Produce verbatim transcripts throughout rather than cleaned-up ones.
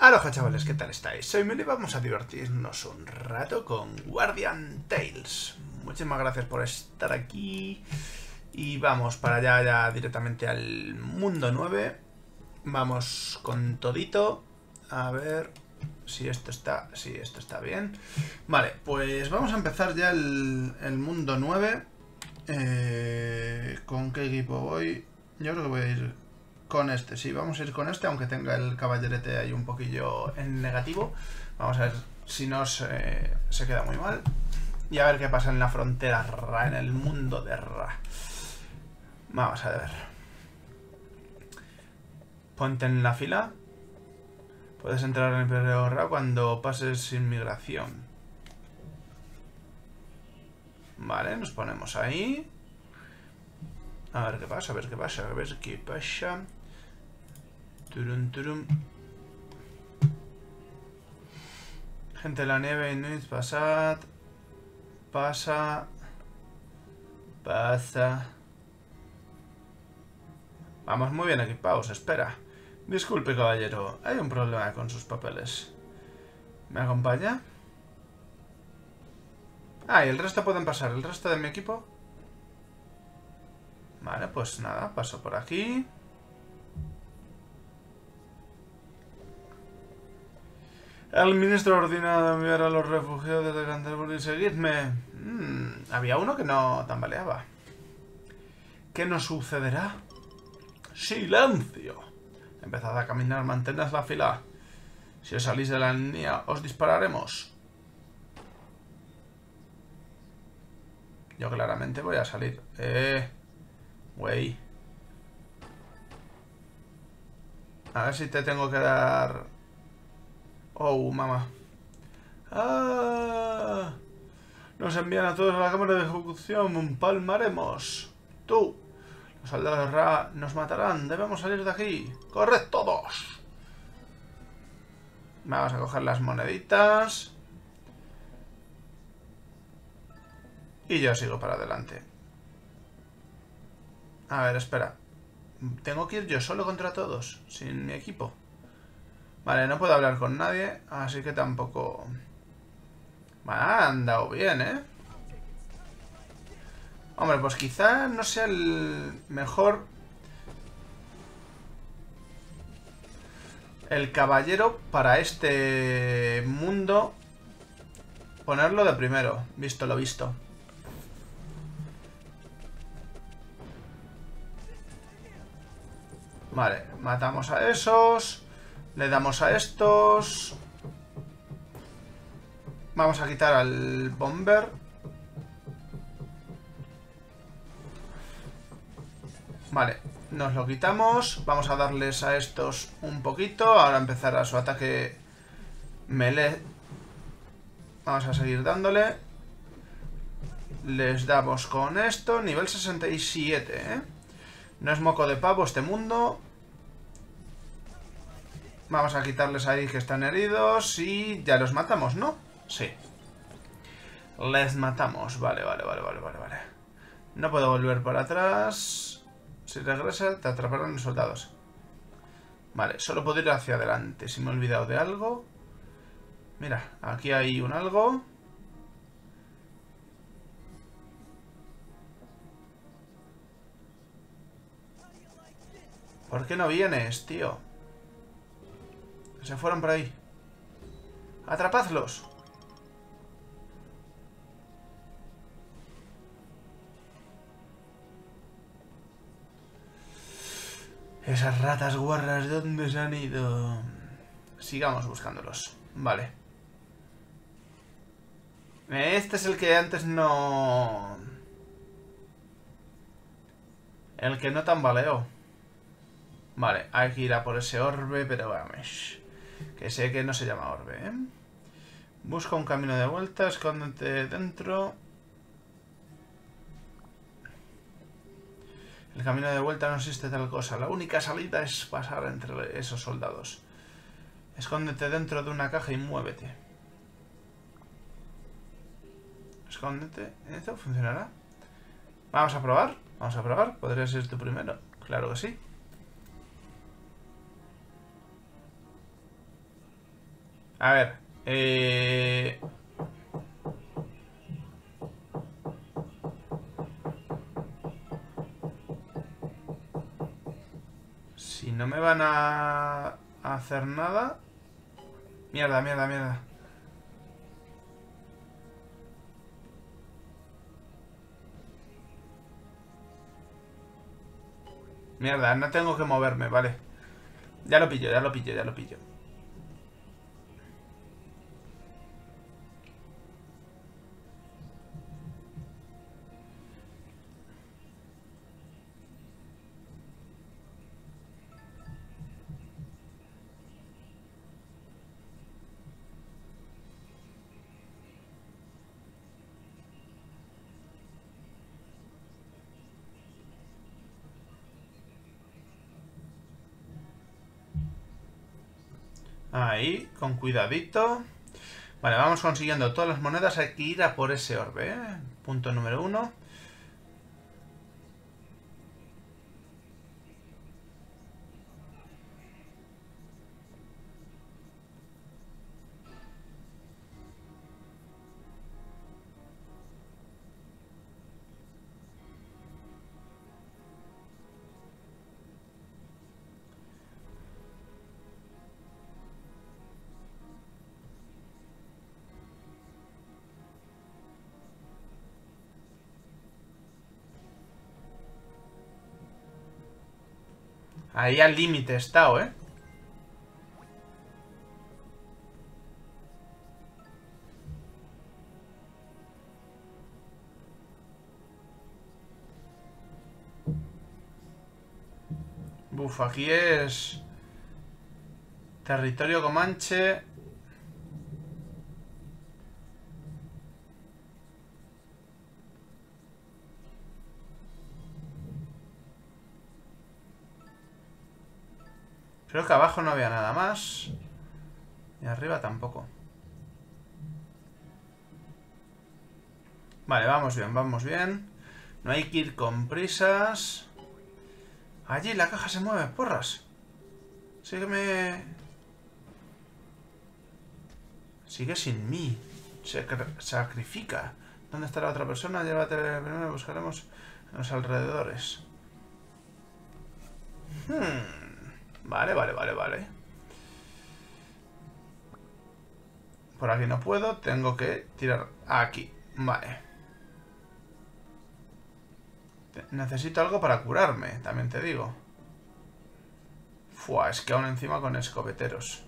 Aloha chavales, ¿qué tal estáis? Soy Meli y vamos a divertirnos un rato con Guardian Tales. Muchísimas gracias por estar aquí. Y vamos para allá ya directamente al mundo nueve. Vamos con todito. A ver si esto está... Sí, esto está bien. Vale, pues vamos a empezar ya el, el mundo nueve. Eh, ¿Con qué equipo voy? Yo creo que voy a ir... con este, sí, vamos a ir con este, aunque tenga el caballerete ahí un poquillo en negativo. Vamos a ver si no se, se queda muy mal. Y a ver qué pasa en la frontera Ra, en el mundo de Ra. Vamos a ver. Ponte en la fila. Puedes entrar en el Imperio Ra cuando pases inmigración. Vale, nos ponemos ahí. A ver qué pasa, a ver qué pasa, a ver qué pasa. Turum, turum. Gente de la nieve, Inuit, pasad. Pasa. Pasa. Vamos muy bien equipados, espera. Disculpe, caballero, hay un problema con sus papeles. ¿Me acompaña? Ah, y el resto pueden pasar, el resto de mi equipo. Vale, pues nada, paso por aquí. El ministro ha ordenado enviar a los refugiados de Canterbury. Seguidme. Mm, había uno que no tambaleaba. ¿Qué nos sucederá? ¡Silencio! Empezad a caminar, mantened la fila. Si os salís de la línea, os dispararemos. Yo claramente voy a salir. Eh... Güey. A ver si te tengo que dar... Oh, mamá. ¡Ah! Nos envían a todos a la cámara de ejecución. Palmaremos. Tú. Los soldados Ra nos matarán. Debemos salir de aquí. ¡Corred todos! Vamos a coger las moneditas. Y yo sigo para adelante. A ver, espera. Tengo que ir yo solo contra todos, sin mi equipo. Vale, no puedo hablar con nadie, así que tampoco... Vale, ha andado bien, ¿eh? Hombre, pues quizá no sea el mejor... El caballero para este mundo. Ponerlo de primero, visto lo visto. Vale, matamos a esos. Le damos a estos. Vamos a quitar al bomber. Vale, nos lo quitamos. Vamos a darles a estos un poquito. Ahora empezará su ataque melee. Vamos a seguir dándole. Les damos con esto. Nivel sesenta y siete, ¿eh? No es moco de pavo este mundo. Vamos a quitarles ahí que están heridos. Y ya los matamos, ¿no? Sí. Les matamos. Vale, vale, vale, vale, vale, vale. No puedo volver para atrás. Si regresa, te atraparán los soldados. Vale, solo puedo ir hacia adelante. Si me he olvidado de algo. Mira, aquí hay un algo. ¿Por qué no vienes, tío? Se fueron por ahí. ¡Atrapadlos! Esas ratas guarras, ¿de dónde se han ido? Sigamos buscándolos. Vale. Este es el que antes no... El que no tambaleó. Vale, hay que ir a por ese orbe, pero vamos... Que sé que no se llama orbe, ¿eh? Busca un camino de vuelta, escóndete dentro. El camino de vuelta no existe tal cosa. La única salida es pasar entre esos soldados. Escóndete dentro de una caja y muévete. Escóndete. ¿Esto funcionará? Vamos a probar. Vamos a probar. ¿Podrías ser tú primero? Claro que sí. A ver. Eh... Si no me van a hacer nada... Mierda, mierda, mierda. Mierda, no tengo que moverme, vale. Ya lo pillo, ya lo pillo, ya lo pillo. Ahí, con cuidadito. Vale, vamos consiguiendo todas las monedas. Hay que ir a por ese orbe, ¿eh? Punto número uno. Ahí al límite he estado, ¿eh? Buf, aquí es... Territorio Comanche. Creo que abajo no había nada más. Y arriba tampoco. Vale, vamos bien, vamos bien. No hay que ir con prisas. Allí la caja se mueve, porras. Sígueme. Sigue sin mí. Se sacrifica. ¿Dónde está la otra persona? Llévate primero, buscaremos en los alrededores. Hmm. Vale, vale, vale, vale. Por aquí no puedo. Tengo que tirar aquí. Vale. Necesito algo para curarme, también te digo. Fua, es que aún encima con escopeteros.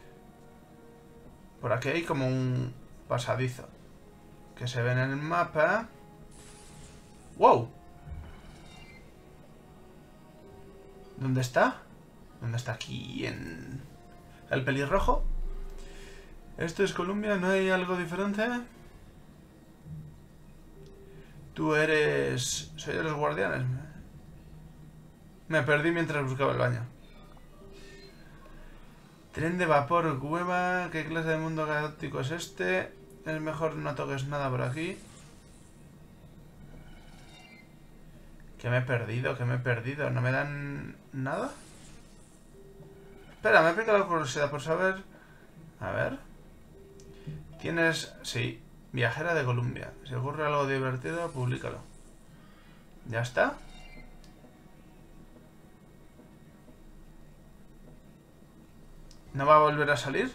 Por aquí hay como un pasadizo que se ve en el mapa. ¡Wow! ¿Dónde está? ¿Dónde está? Aquí en... ¿El pelirrojo? ¿Esto es Columbia? ¿No hay algo diferente? Tú eres... Soy de los guardianes. Me perdí mientras buscaba el baño. Tren de vapor, cueva. ¿Qué clase de mundo galáctico es este? Es mejor no toques nada por aquí. Que me he perdido, que me he perdido. ¿No me dan nada? Espera, me he picado la curiosidad por saber... A ver... Tienes... Sí... Viajera de Columbia. Si ocurre algo divertido, públicalo. ¿Ya está? ¿No va a volver a salir?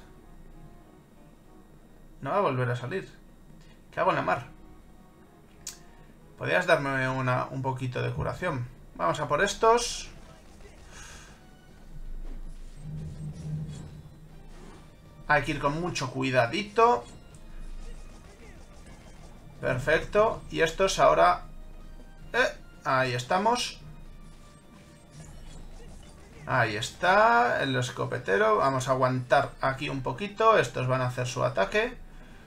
No va a volver a salir. ¿Qué hago en la mar? Podrías darme una, un poquito de curación. Vamos a por estos. Hay que ir con mucho cuidadito. Perfecto. Y estos ahora... Eh, ahí estamos. Ahí está. El escopetero. Vamos a aguantar aquí un poquito. Estos van a hacer su ataque.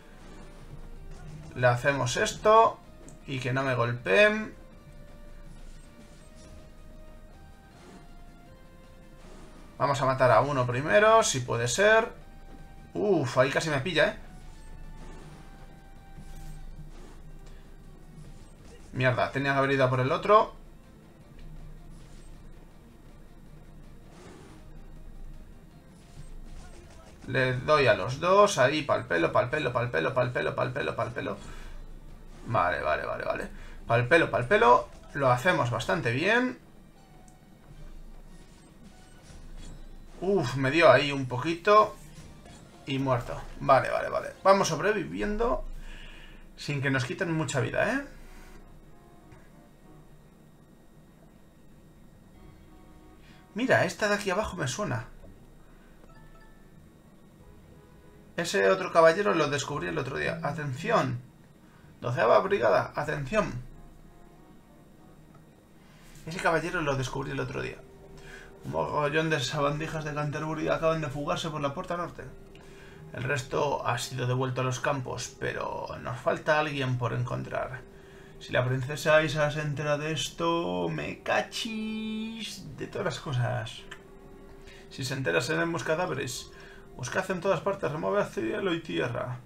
Le hacemos esto. Y que no me golpeen. Vamos a matar a uno primero, si puede ser. Uf, ahí casi me pilla, ¿eh? Mierda, tenía que haber ido a por el otro. Le doy a los dos, ahí, pa'l pelo, pa'l pelo, pa'l pelo, pa'l pelo, pa'l pelo, pa'l pelo. Vale, vale, vale, vale. Pa'l pelo, pa'l pelo. Lo hacemos bastante bien. Uf, me dio ahí un poquito. Y muerto. Vale, vale, vale. Vamos sobreviviendo sin que nos quiten mucha vida, ¿eh? Mira, esta de aquí abajo me suena. Ese otro caballero lo descubrí el otro día. Atención. Doceava brigada. Atención. Ese caballero lo descubrí el otro día. Un mogollón de sabandijas de Canterbury acaban de fugarse por la puerta norte. El resto ha sido devuelto a los campos, pero nos falta alguien por encontrar. Si la princesa Isa se entera de esto, me cachis de todas las cosas. Si se entera, seremos cadáveres. Buscad en todas partes, remover cielo y tierra.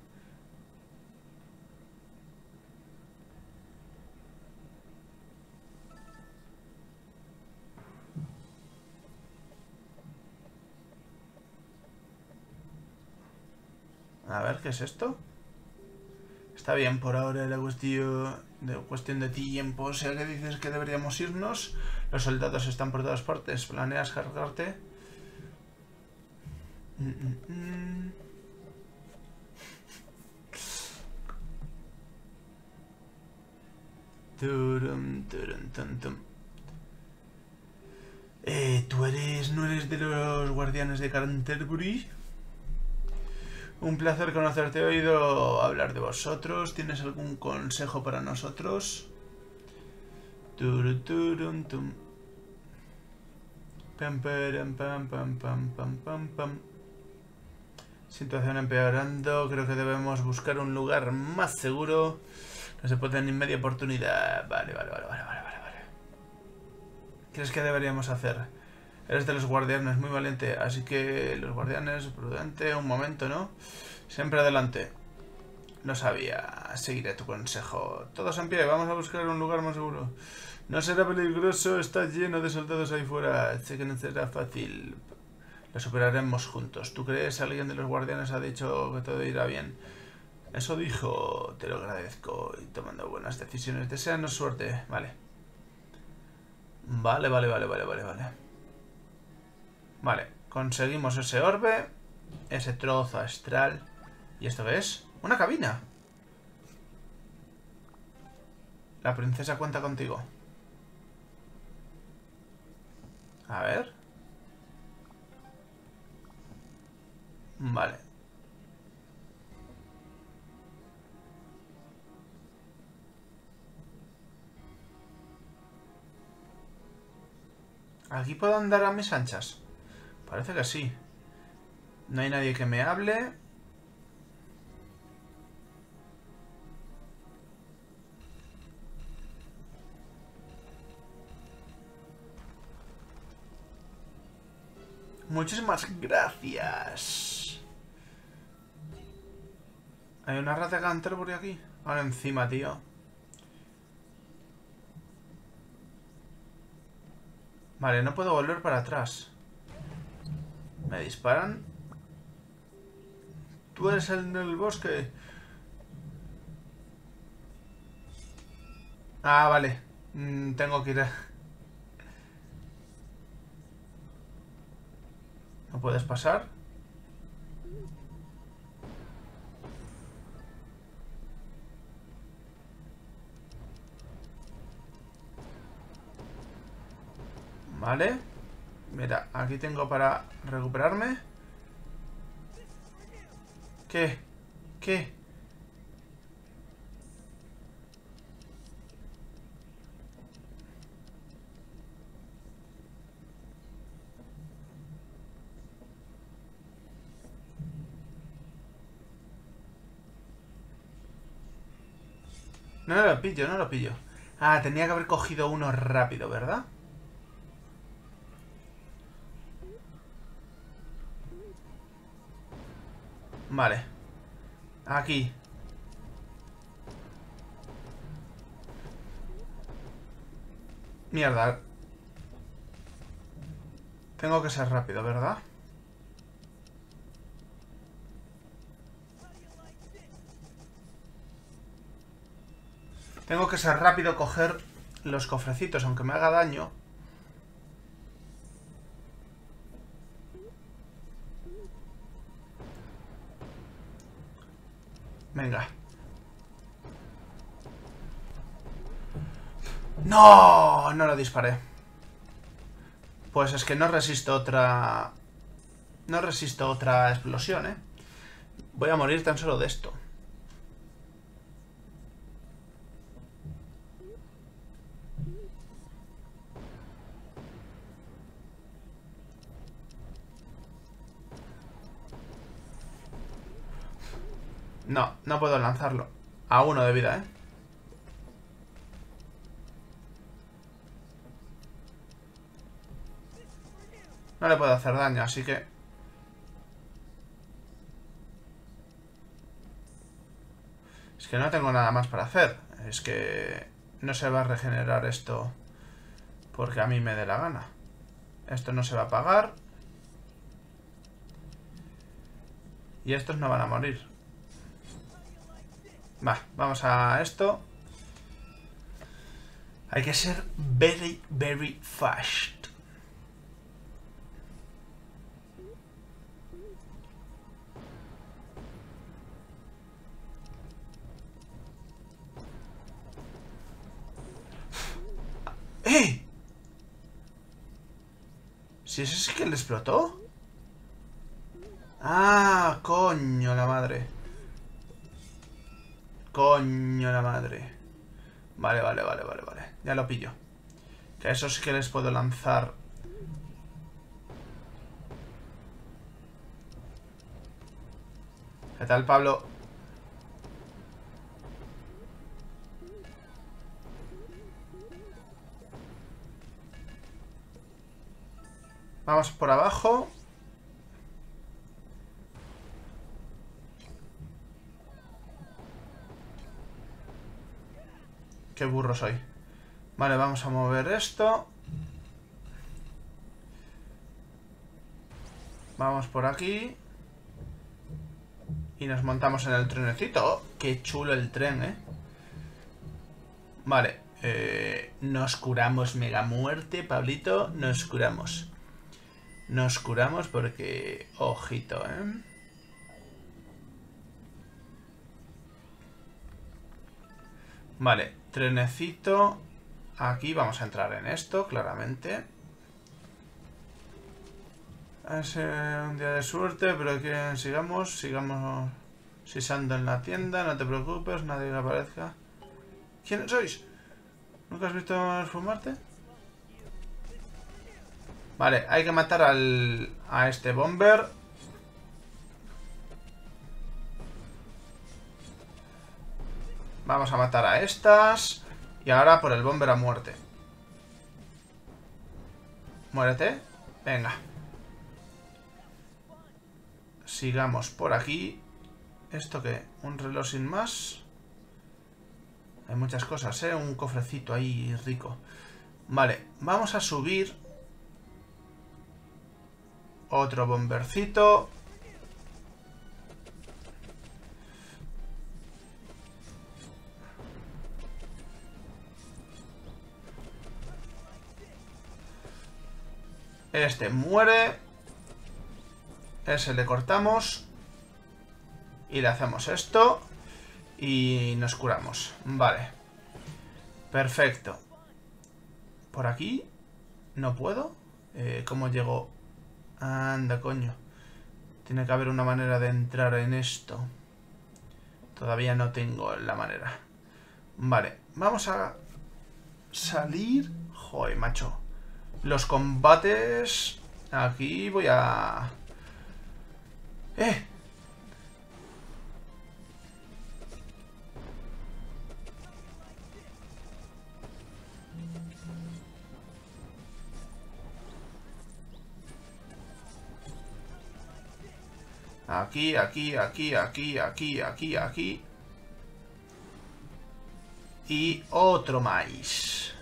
A ver, ¿qué es esto? Está bien por ahora la cuestión de, cuestión de tiempo. O sea que dices que deberíamos irnos. Los soldados están por todas partes. ¿Planeas cargarte? Mm, mm, mm. Turum, turum, tum, tum. Eh, ¿tú eres, no eres de los guardianes de Canterbury? Un placer conocerte. He oído hablar de vosotros. ¿Tienes algún consejo para nosotros? Turuturum, tum. Pam, pam, pam, pam, pam, pam, pam, pam. Situación empeorando. Creo que debemos buscar un lugar más seguro. No se puede ni media oportunidad. Vale, vale, vale, vale, vale, vale. ¿Qué crees que deberíamos hacer? Eres de los guardianes, muy valiente. Así que los guardianes, prudente, un momento, ¿no? Siempre adelante. Lo sabía. Seguiré tu consejo. Todos en pie, vamos a buscar un lugar más seguro. No será peligroso, está lleno de soldados ahí fuera. Sé que no será fácil. Lo superaremos juntos. ¿Tú crees? Alguien de los guardianes ha dicho que todo irá bien. Eso dijo. Te lo agradezco. Y tomando buenas decisiones. Deseanos suerte. Vale. Vale, vale, vale, vale, vale, vale. Vale. Conseguimos ese orbe. Ese trozo astral. ¿Y esto qué es? ¡Una cabina! La princesa cuenta contigo. A ver. Vale. ¿Aquí puedo andar a mis anchas? Parece que sí. No hay nadie que me hable. Muchísimas gracias. ¿Hay una rata de Canterbury aquí? Ahora encima, tío. Vale, no puedo volver para atrás. ¿Me disparan? Tú eres el del bosque. Ah, vale. Mm, tengo que ir a... ¿No puedes pasar? Vale. Mira, aquí tengo para recuperarme. ¿Qué? ¿Qué? No lo pillo, no lo pillo. Ah, tenía que haber cogido uno rápido, ¿verdad? Vale. Aquí. Mierda. Tengo que ser rápido, ¿verdad? Tengo que ser rápido, coger los cofrecitos, aunque me haga daño. Venga. ¡No! No lo disparé. Pues es que no resisto otra... No resisto otra explosión, ¿eh? Voy a morir tan solo de esto. No, no puedo lanzarlo. A uno de vida, ¿eh? No le puedo hacer daño, así que... Es que no tengo nada más para hacer. Es que no se va a regenerar esto porque a mí me dé la gana. Esto no se va a apagar. Y estos no van a morir. Va, vamos a esto. Hay que ser very, very fast. ¡Eh! ¿Si ese sí que le explotó? Ah, coño la madre. Coño la madre. Vale, vale, vale, vale, vale. Ya lo pillo. Que a esos sí que les puedo lanzar. ¿Qué tal, Pablo? Vamos por abajo. Qué burro soy. Vale, vamos a mover esto. Vamos por aquí. Y nos montamos en el trenecito. Oh, qué chulo el tren, ¿eh? Vale. Eh, nos curamos mega muerte, Pablito. Nos curamos. Nos curamos porque... Ojito, ¿eh? Vale, trenecito. Aquí vamos a entrar en esto, claramente. Es un día de suerte, pero que sigamos, sigamos sisando en la tienda. No te preocupes, nadie que aparezca. ¿Quiénes sois? ¿Nunca has visto fumarte? Vale, hay que matar al, a este bomber. Vamos a matar a estas. Y ahora por el bomber a muerte. Muérete. Venga. Sigamos por aquí. ¿Esto qué? ¿Un reloj sin más? Hay muchas cosas, ¿eh? Un cofrecito ahí rico. Vale, vamos a subir. Otro bombercito. Este muere. Ese le cortamos. Y le hacemos esto. Y nos curamos. Vale. Perfecto. ¿Por aquí? ¿No puedo? Eh, ¿Cómo llego? Anda, coño. Tiene que haber una manera de entrar en esto. Todavía no tengo la manera. Vale, vamos a salir. Joder, macho. Los combates... Aquí voy a... ¡Eh! Aquí, aquí, aquí, aquí, aquí, aquí, aquí. Y otro más.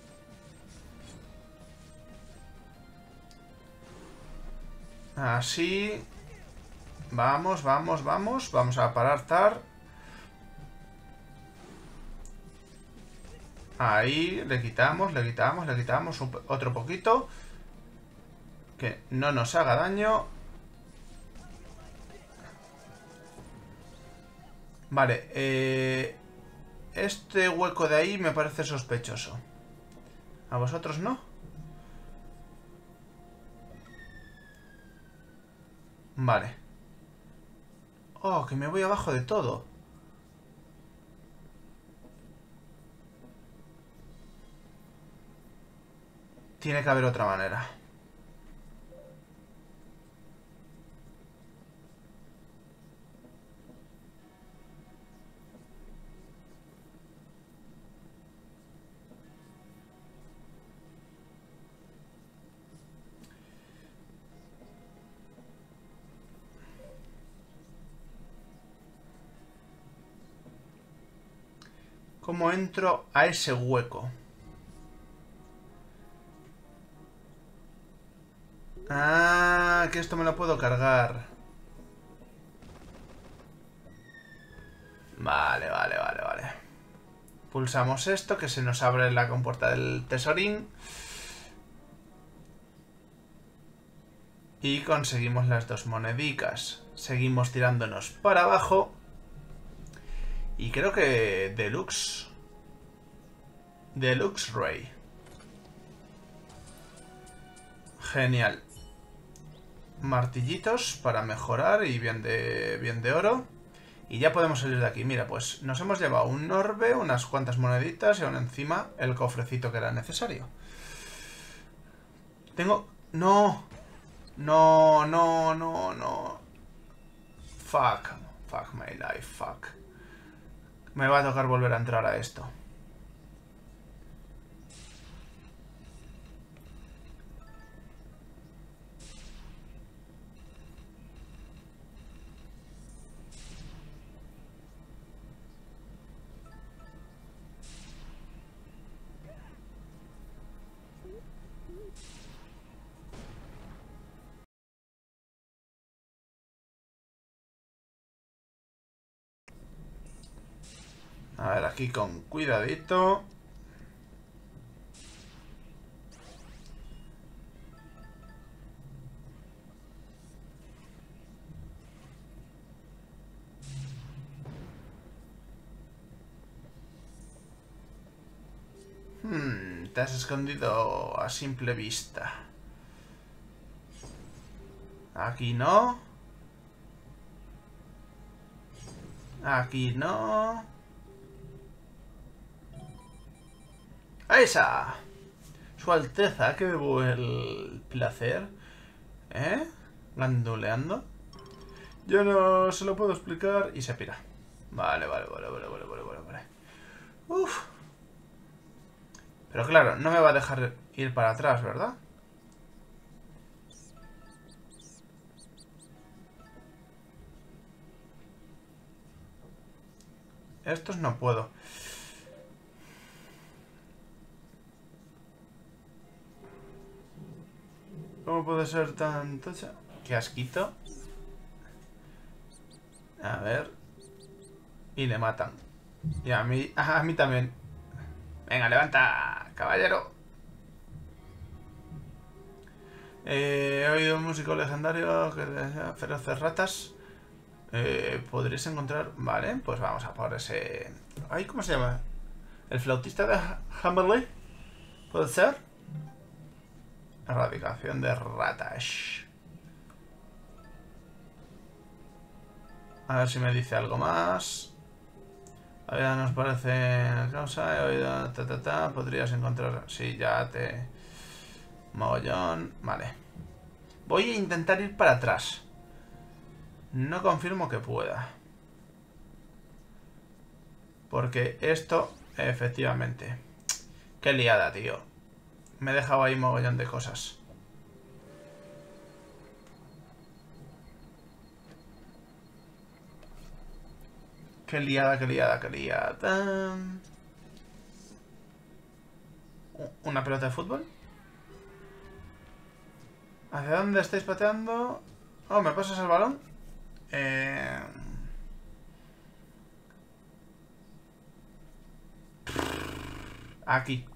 Así. Vamos, vamos, vamos. Vamos a parar tar. Ahí, le quitamos, le quitamos, le quitamos un, otro poquito. Que no nos haga daño. Vale, eh, este hueco de ahí me parece sospechoso. ¿A vosotros no? Vale. Oh, que me voy abajo de todo. Tiene que haber otra manera. ¿Cómo entro a ese hueco? Ah, que esto me lo puedo cargar. Vale, vale, vale, vale. Pulsamos esto, que se nos abre la compuerta del tesorín. Y conseguimos las dos monedicas. Seguimos tirándonos para abajo. Y creo que Deluxe. Deluxe Ray. Genial. Martillitos para mejorar y bien de, bien de oro. Y ya podemos salir de aquí. Mira, pues nos hemos llevado un orbe, unas cuantas moneditas y aún encima el cofrecito que era necesario. Tengo... ¡No! No, no, no, no. Fuck. Fuck my life, fuck. Me va a tocar volver a entrar a esto. A ver, aquí con cuidadito. Hmm, te has escondido a simple vista. Aquí no. Aquí no. ¡Esa! Su Alteza, que debo el placer. ¿Eh? Ganduleando. Yo no se lo puedo explicar y se pira. Vale, vale, vale, vale, vale, vale, vale, vale. Uf. Pero claro, no me va a dejar ir para atrás, ¿verdad? Estos no puedo. ¿Cómo puede ser tan tocha? Qué asquito. A ver. Y le matan. Y a mí, a mí también. Venga, levanta, caballero. Eh, he oído un músico legendario que desea feroces ratas. Eh, podréis encontrar... Vale, pues vamos a por ese... Ay, ¿cómo se llama? ¿El flautista de Hammerley? ¿Puede ser? Erradicación de ratas. A ver si me dice algo más. A ver, nos parece... Causa, he oído... Ta, ta, ta, podrías encontrar... Sí, ya te... Mogollón... Vale. Voy a intentar ir para atrás. No confirmo que pueda. Porque esto, efectivamente. Qué liada, tío. Me he dejado ahí mogollón de cosas. Qué liada, qué liada, qué liada. ¿Una pelota de fútbol? ¿Hacia dónde estáis pateando? Oh, ¿me pasas el balón? Eh... Aquí.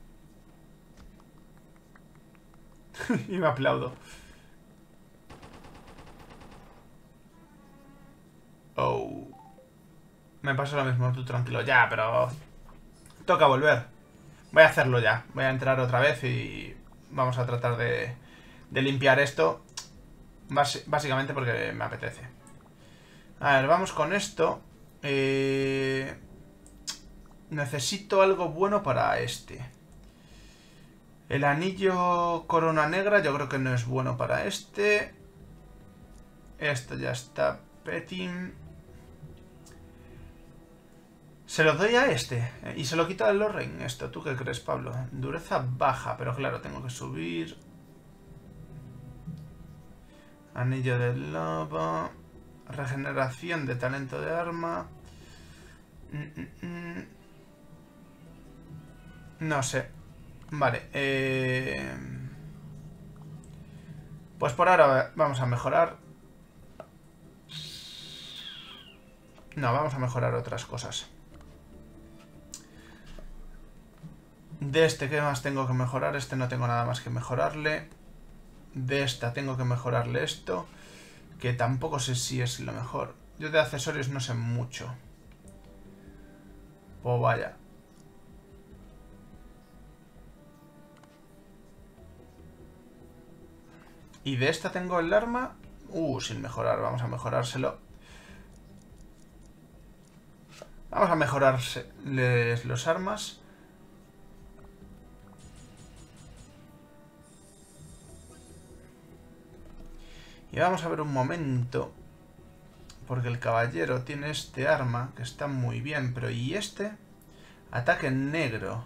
Y me aplaudo. Oh. Me pasa lo mismo, tú tranquilo. Ya, pero... toca volver. Voy a hacerlo ya. Voy a entrar otra vez y... vamos a tratar de... de limpiar esto. Bás básicamente porque me apetece. A ver, vamos con esto. Eh... Necesito algo bueno para este. El anillo corona negra yo creo que no es bueno para este. Esto ya está. Petting. Se lo doy a este. Y se lo quito al Lorraine. Esto, ¿tú qué crees, Pablo? Dureza baja, pero claro, tengo que subir. Anillo del lobo. Regeneración de talento de arma. Mm, mm, mm. No sé. Vale. Eh... Pues por ahora vamos a mejorar. No, vamos a mejorar otras cosas. De este, ¿qué más tengo que mejorar? Este no tengo nada más que mejorarle. De esta tengo que mejorarle esto. Que tampoco sé si es lo mejor. Yo de accesorios no sé mucho. Pues vaya. Y de esta tengo el arma. Uh, sin mejorar. Vamos a mejorárselo. Vamos a mejorarles los armas. Y vamos a ver un momento. Porque el caballero tiene este arma, que está muy bien. Pero ¿y este? Ataque negro.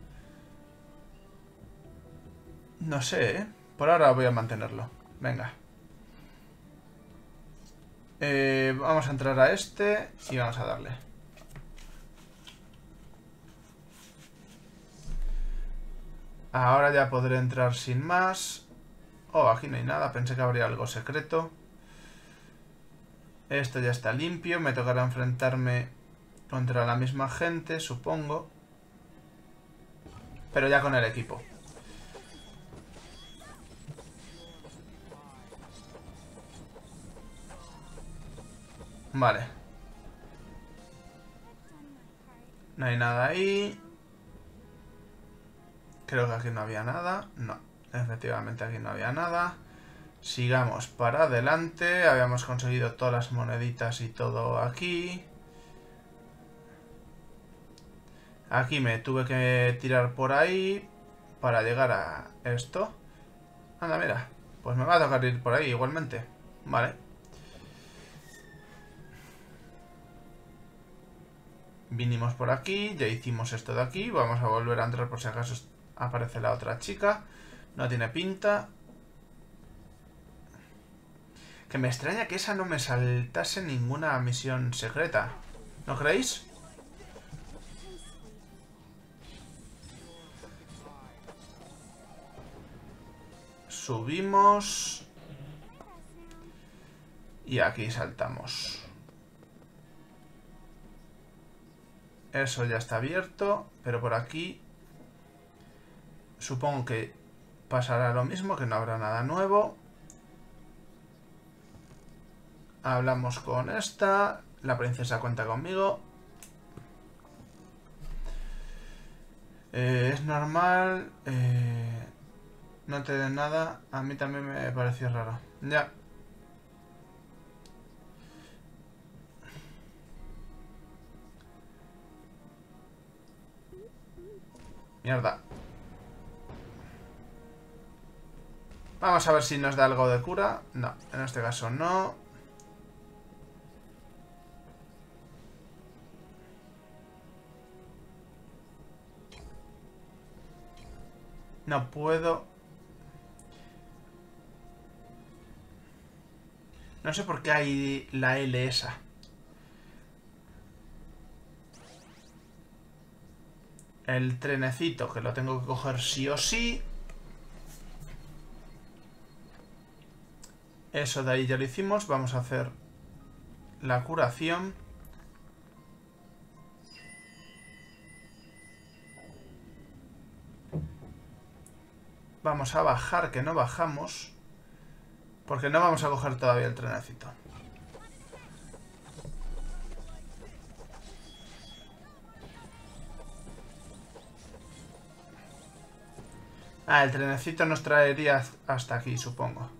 No sé, ¿eh? Por ahora voy a mantenerlo. Venga. Eh, vamos a entrar a este y vamos a darle. Ahora ya podré entrar sin más. Oh, aquí no hay nada. Pensé que habría algo secreto. Esto ya está limpio. Me tocará enfrentarme contra la misma gente, supongo. Pero ya con el equipo. Vale. No hay nada ahí. Creo que aquí no había nada. No, efectivamente aquí no había nada. Sigamos para adelante. Habíamos conseguido todas las moneditas y todo aquí. Aquí me tuve que tirar por ahí para llegar a esto. Anda, mira. Pues me va a tocar ir por ahí igualmente. Vale. Vinimos por aquí, ya hicimos esto de aquí. Vamos a volver a entrar por si acaso aparece la otra chica. No tiene pinta. Que me extraña que esa no me saltase ninguna misión secreta. ¿No creéis? Subimos. Y aquí saltamos. Eso ya está abierto. Pero por aquí supongo que pasará lo mismo, que no habrá nada nuevo. Hablamos con esta. La princesa cuenta conmigo. Eh, es normal. Eh, no te den nada. A mí también me pareció raro. Ya. Mierda. Vamos a ver si nos da algo de cura. No, en este caso no. No puedo. No sé por qué hay la L esa. El trenecito, que lo tengo que coger sí o sí. Eso de ahí ya lo hicimos. Vamos a hacer la curación. vamos a bajar, que no bajamos. Porque no vamos a coger todavía el trenecito. Ah, el trenecito nos traería hasta aquí, supongo.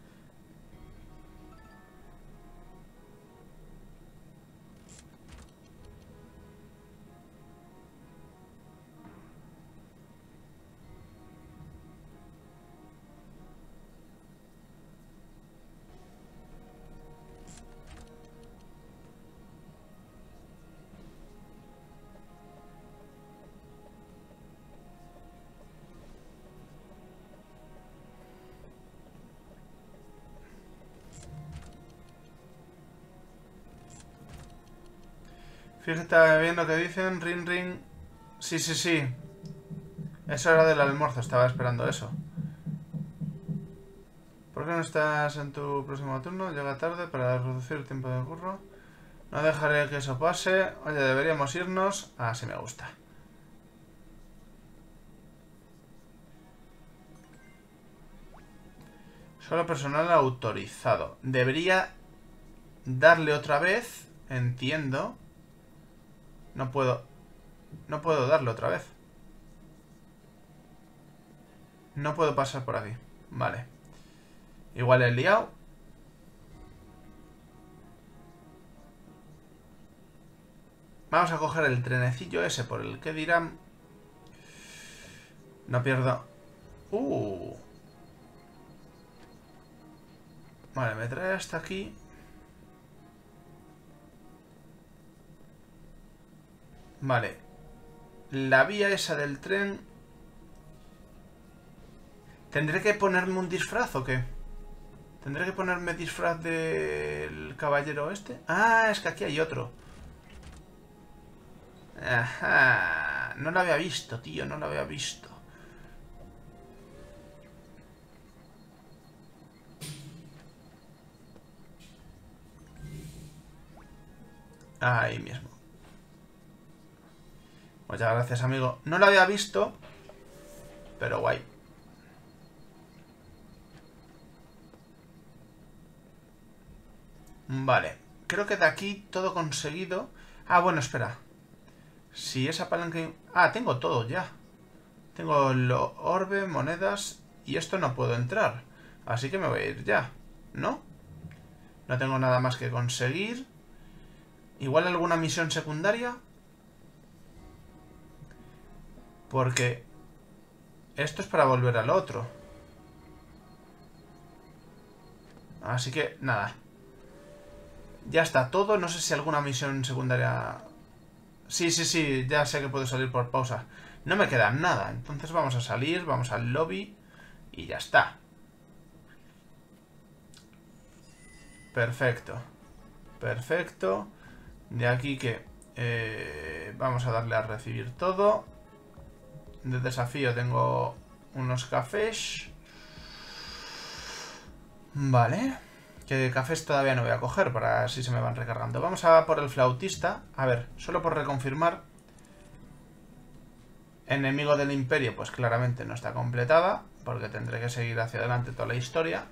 Fíjate bien lo que dicen, ring ring. Sí, sí, sí. Eso era del almuerzo, estaba esperando eso. ¿Por qué no estás en tu próximo turno? Llega tarde para reducir el tiempo de curro. No dejaré que eso pase. Oye, deberíamos irnos. Ah, sí me gusta. Solo personal autorizado. Debería darle otra vez. Entiendo. No puedo. No puedo darle otra vez. No puedo pasar por aquí. Vale. Igual he liado. Vamos a coger el trenecillo ese por el que dirán. No pierdo. Uh. Vale, me trae hasta aquí. Vale. La vía esa del tren. ¿Tendré que ponerme un disfraz o qué? ¿Tendré que ponerme disfraz del caballero este? Ah, es que aquí hay otro. Ajá. No lo había visto, tío, no lo había visto. Ahí mismo. Muchas gracias, amigo. No lo había visto, pero guay. Vale. Creo que de aquí todo conseguido. Ah, bueno, espera. Si esa palanca... Ah, tengo todo ya. Tengo el orbe, monedas... Y esto no puedo entrar. Así que me voy a ir ya. ¿No? No tengo nada más que conseguir. Igual alguna misión secundaria. Porque... Esto es para volver al otro. Así que, nada. Ya está todo. No sé si alguna misión secundaria... Sí, sí, sí. Ya sé que puedo salir por pausa. No me queda nada. Entonces vamos a salir. Vamos al lobby. Y ya está. Perfecto. Perfecto. De aquí que... Eh, vamos a darle a recibir todo. De desafío tengo unos cafés. Vale. Que cafés todavía no voy a coger para si se me van recargando. Vamos a por el flautista. A ver, solo por reconfirmar. Enemigo del Imperio, pues claramente no está completada. Porque tendré que seguir hacia adelante toda la historia.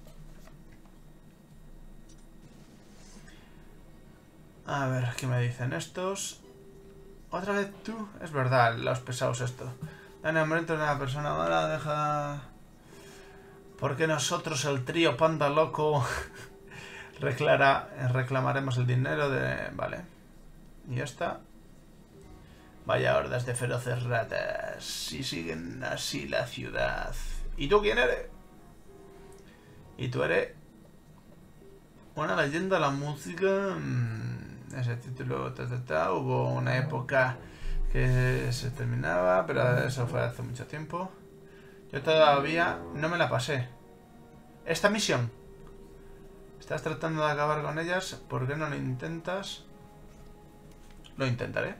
A ver, ¿qué me dicen estos? ¿Otra vez tú? Es verdad, los pesados estos. Dan hambriento de una persona mala, deja... Porque nosotros, el trío Panda Loco, reclara, reclamaremos el dinero de... Vale. Y esta... Vaya hordas de feroces ratas. Si siguen así la ciudad. ¿Y tú quién eres? Y tú eres... Una leyenda de la música... Ese título... Ta, ta, ta. Hubo una época que se terminaba, pero eso fue hace mucho tiempo. Yo todavía no me la pasé. Esta misión. Estás tratando de acabar con ellas. ¿Por qué no lo intentas? Lo intentaré.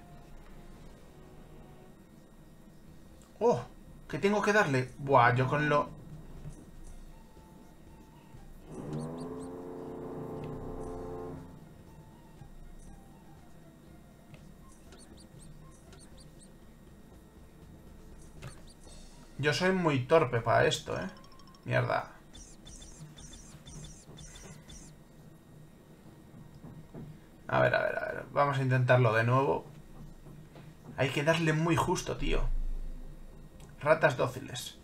¡Oh! ¿Qué tengo que darle? Buah, yo con lo... Yo soy muy torpe para esto, ¿eh? Mierda. A ver, a ver, a ver. Vamos a intentarlo de nuevo. Hay que darle muy justo, tío. Ratas dóciles.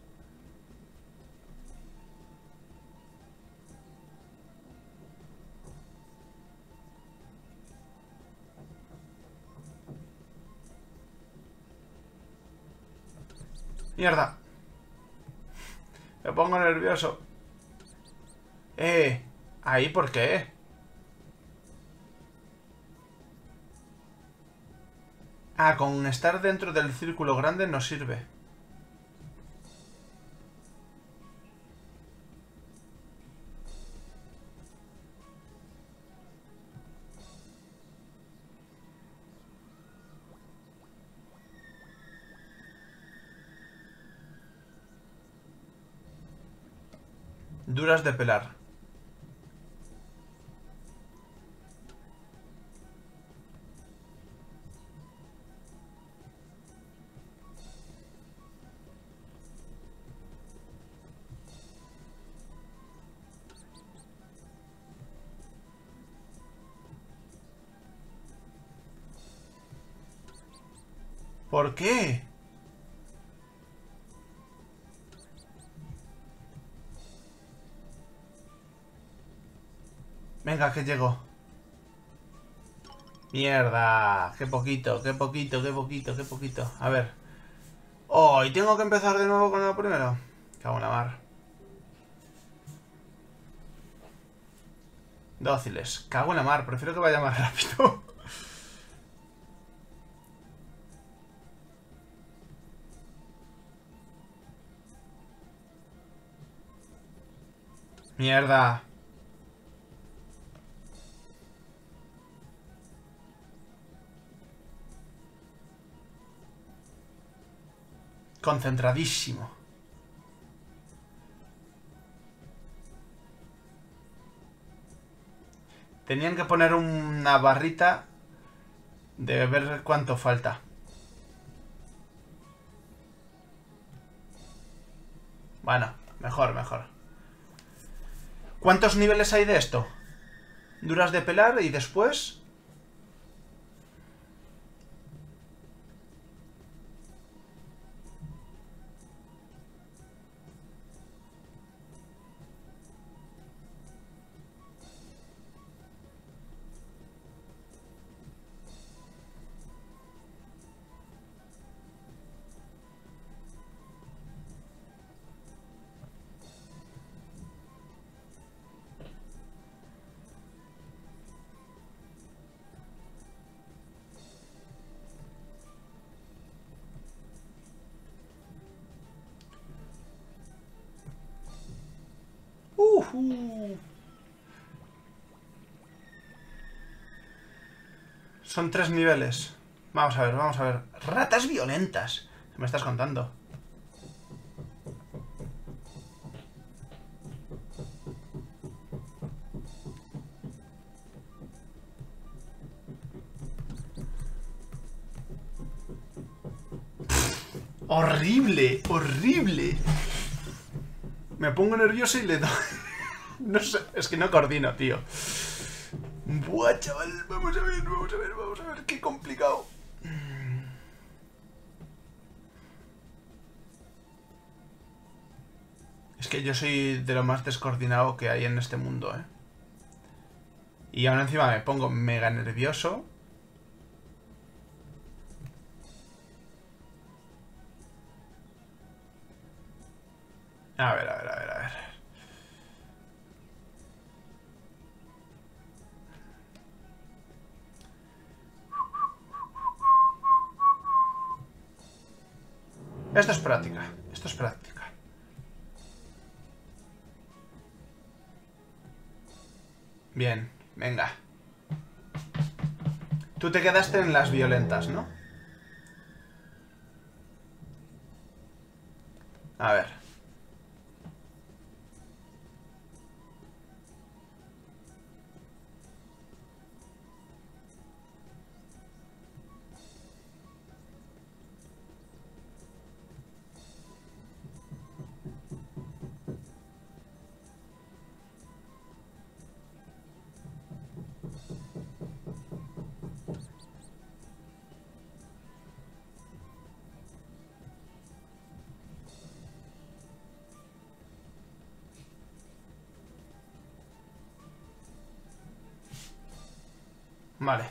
Mierda. Me pongo nervioso. Eh. ¿Ahí por qué? Ah, con estar dentro del círculo grande no sirve. Duras de pelar. ¿Por qué? Venga, que llego. Mierda. Qué poquito, qué poquito, qué poquito, qué poquito. A ver. Oh, y tengo que empezar de nuevo con lo primero. Cago en la mar. Dóciles. Cago en la mar. Prefiero que vaya más rápido. Mierda. Concentradísimo. Tenían que poner una barrita de ver cuánto falta. Bueno, mejor, mejor. ¿Cuántos niveles hay de esto? Duras de pelar y después... Uh, Son tres niveles. Vamos a ver, vamos a ver. Ratas violentas. ¿Qué me estás contando? Horrible, horrible. Me pongo nervioso y le doy. No sé, es que no coordino, tío. Buah, chaval, vamos a ver, vamos a ver, vamos a ver, qué complicado. Es que yo soy de lo más descoordinado que hay en este mundo, ¿eh? Y aún encima me pongo mega nervioso. A ver, a ver, a ver, a ver. Esto es práctica, esto es práctica. Bien, venga. Tú te quedaste en las violentas, ¿no? A ver. Vale.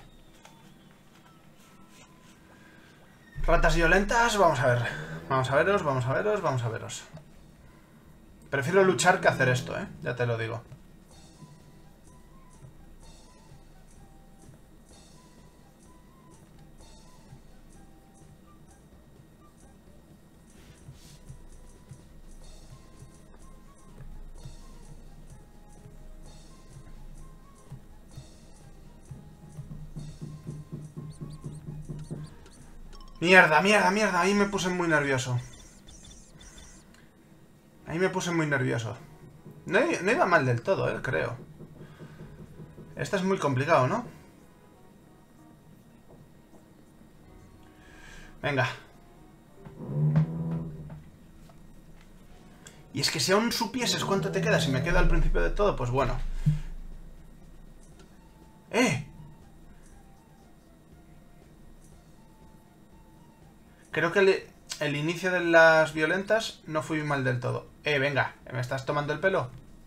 Ratas violentas, vamos a ver. Vamos a veros, vamos a veros, vamos a veros. Prefiero luchar que hacer esto, ¿eh? Ya te lo digo. Mierda, mierda, mierda. Ahí me puse muy nervioso. Ahí me puse muy nervioso. No, no iba mal del todo, eh, creo. Este es muy complicado, ¿no? Venga. Y es que si aún supieses cuánto te queda, si me quedo al principio de todo, pues bueno. ¡Eh! Creo que el, el inicio de las violentas no fui mal del todo. Eh, venga, ¿me estás tomando el pelo?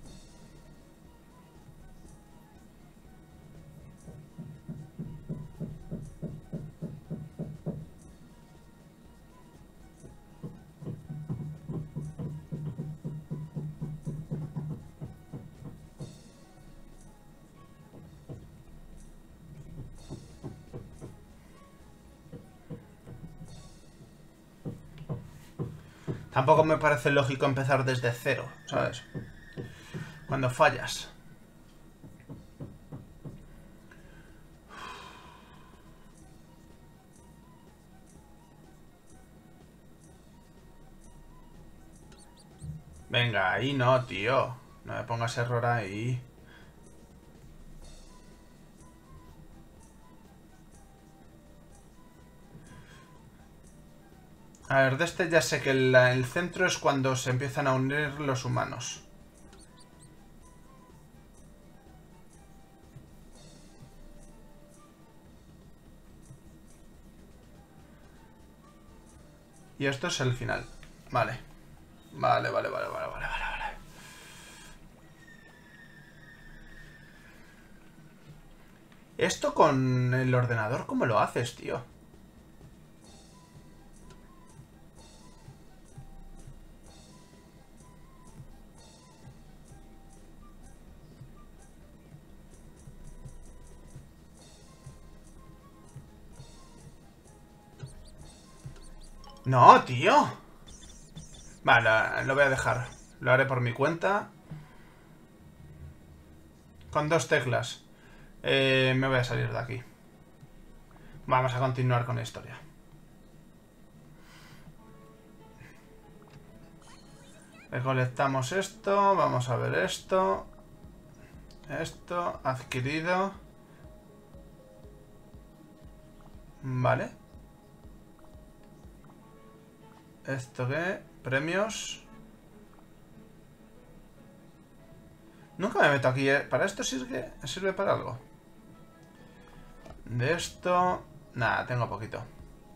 Tampoco me parece lógico empezar desde cero, ¿sabes? Cuando fallas. Venga, ahí no, tío. No me pongas error ahí. A ver, de este ya sé que el, el centro es cuando se empiezan a unir los humanos. Y esto es el final. Vale. Vale, vale, vale, vale, vale, vale, vale. Esto con el ordenador, ¿cómo lo haces, tío? No, tío. Vale, lo voy a dejar. Lo haré por mi cuenta. Con dos teclas. Eh, me voy a salir de aquí. Vamos a continuar con la historia. Recolectamos esto. Vamos a ver esto. Esto. Adquirido. Vale. ¿Esto qué? Premios. Nunca me meto aquí, ¿eh? ¿Para esto sirve, sirve para algo? De esto... Nada, tengo poquito.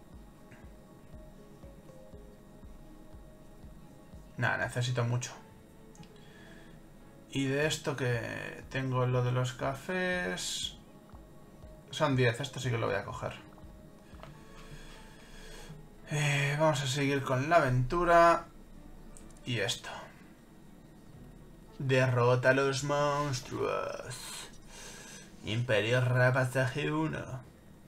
Nada, necesito mucho. Y de esto que tengo lo de los cafés... Son diez, esto sí que lo voy a coger. Eh, vamos a seguir con la aventura. Y esto. Derrota a los monstruos. Imperio Rapazaje uno.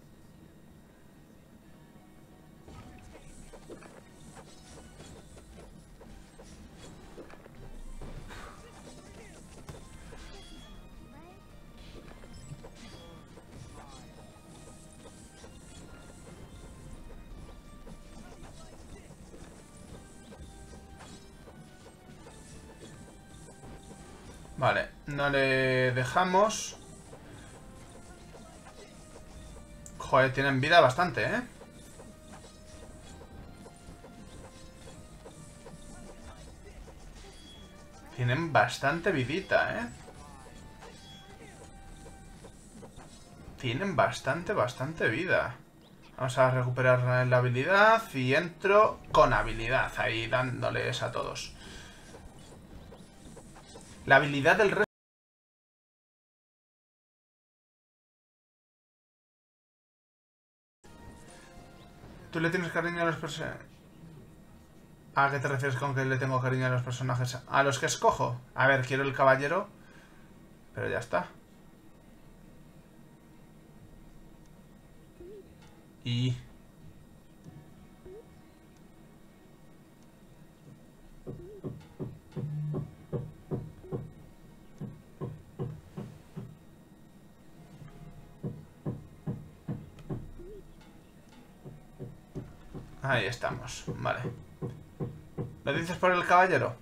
Vale, no le dejamos. Joder, tienen vida bastante, ¿eh? Tienen bastante vidita, ¿eh? Tienen bastante, bastante vida. Vamos a recuperar la habilidad y entro con habilidad, ahí dándoles a todos. La habilidad del resto ¿Tú le tienes cariño a los personajes? ¿A qué te refieres con que le tengo cariño a los personajes? ¿A los que escojo? A ver, quiero el caballero. Pero ya está. Y... ahí estamos, vale. ¿Lo dices por el caballero?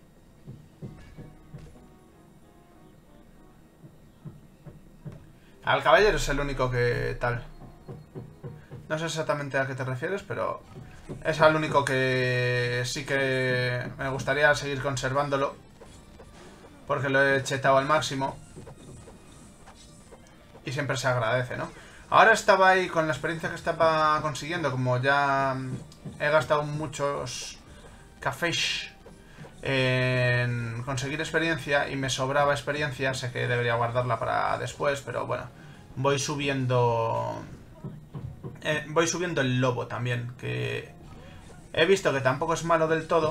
Al caballero es el único que tal. No sé exactamente a qué te refieres, pero es al único que sí que me gustaría seguir conservándolo. Porque lo he chetado al máximo. Y siempre se agradece, ¿no? Ahora estaba ahí con la experiencia que estaba consiguiendo. Como ya he gastado muchos cafés en conseguir experiencia y me sobraba experiencia, sé que debería guardarla para después, pero bueno, voy subiendo eh, voy subiendo el lobo también, que he visto que tampoco es malo del todo.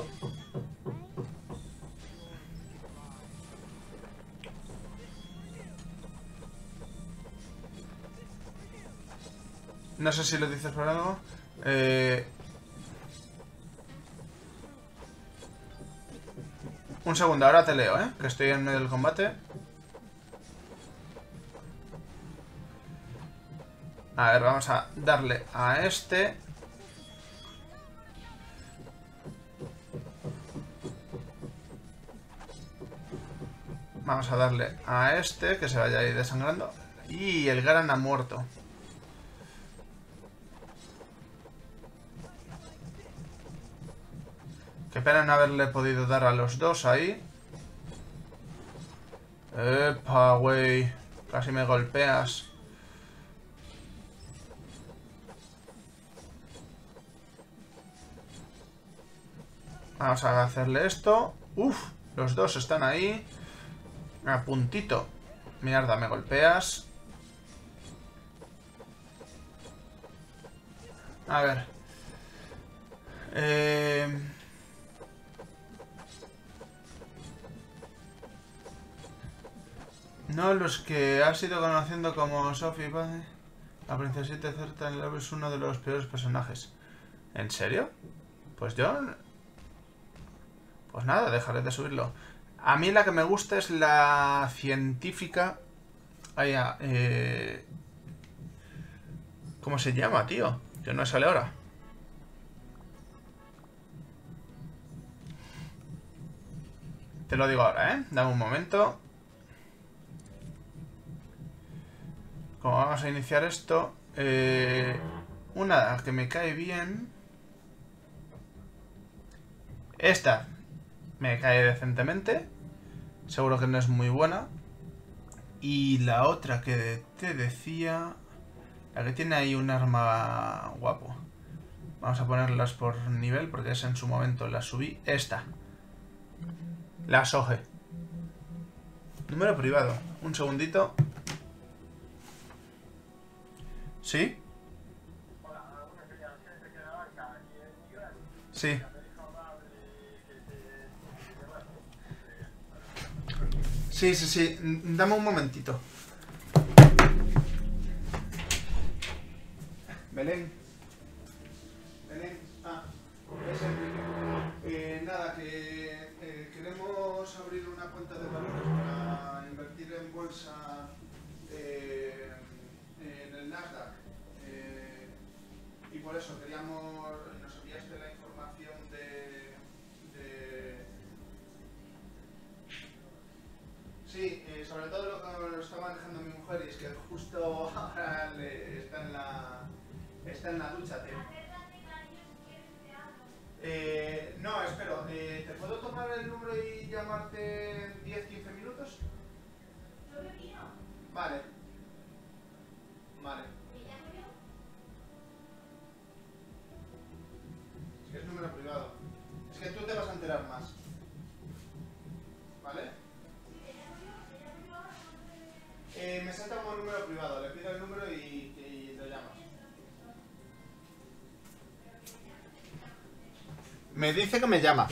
No sé si lo dices por algo. eh... Un segundo, ahora te leo, ¿eh? Que estoy en medio del combate. A ver, vamos a darle a este. Vamos a darle a este, que se vaya a ir desangrando. Y el Garan ha muerto. Qué pena no haberle podido dar a los dos ahí. Epa, güey. Casi me golpeas. Vamos a hacerle esto. Uf, los dos están ahí. A puntito. Mierda, me golpeas. A ver. Eh... No, los que has ido conociendo como Sophie, ¿vale? La princesita Certa es uno de los peores personajes. ¿En serio? Pues yo... Pues nada, dejaré de subirlo. A mí la que me gusta es la científica... Ay, eh... ¿Cómo se llama, tío? Que no sale ahora. Te lo digo ahora, ¿eh? Dame un momento. Como vamos a iniciar esto... Eh... Una que me cae bien... Esta me cae decentemente. Seguro que no es muy buena. Y la otra que te decía... La que tiene ahí un arma guapo. Vamos a ponerlas por nivel porque es en su momento la subí. Esta. La Soge. Número privado. Un segundito. ¿Sí? Sí. Sí, sí, sí. Dame un momentito. Belén. Belén. Ah, es Enrique. Eh, nada, que eh, queremos abrir una cuenta de valores para invertir en bolsa eh, en el Nasdaq. Eh, y por eso queríamos... Nos enviaste la información de... de sí, eh, sobre todo lo que lo está manejando mi mujer y es que justo ahora le, está en la... Está en la ducha, tío. Eh, no, espero. Eh, ¿Te puedo tomar el número y llamarte en diez a quince minutos? Vale. Vale. Es que es número privado. Es que tú te vas a enterar más. ¿Vale? Eh, me salta como número privado. Le pido el número y, y lo llamas. Me dice que me llama.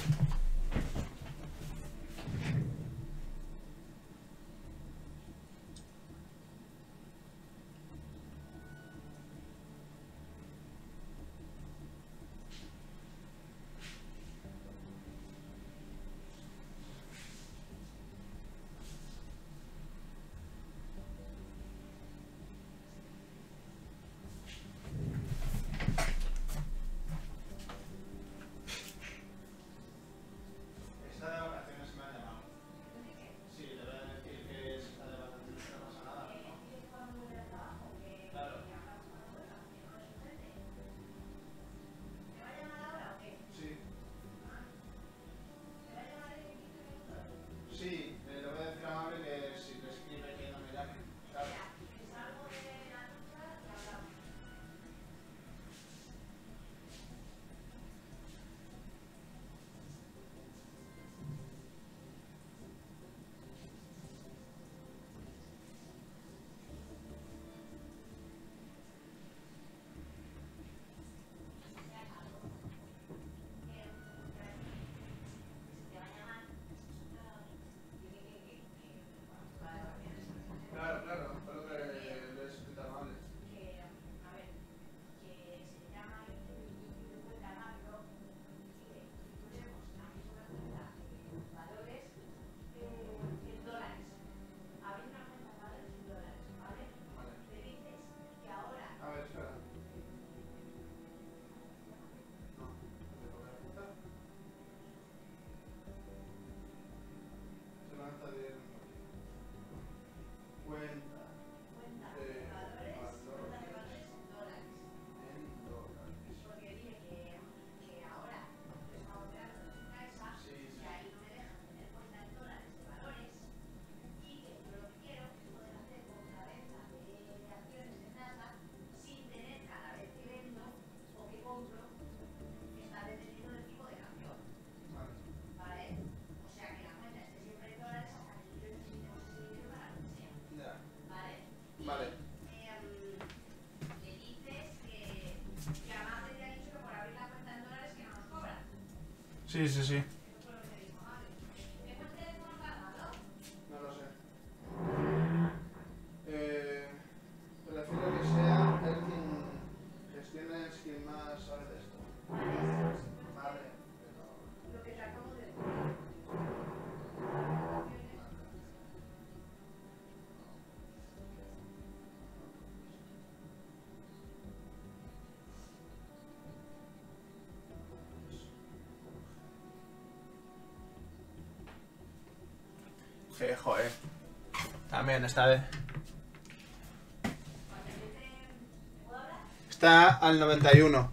Sí, sí, sí. No lo sé. Eh, prefiero que sea él quien gestione, es quien más sabe de esto. Vale, pero... Lo que te acabo de decir. Sí, joder. También está de... Está al noventa y uno.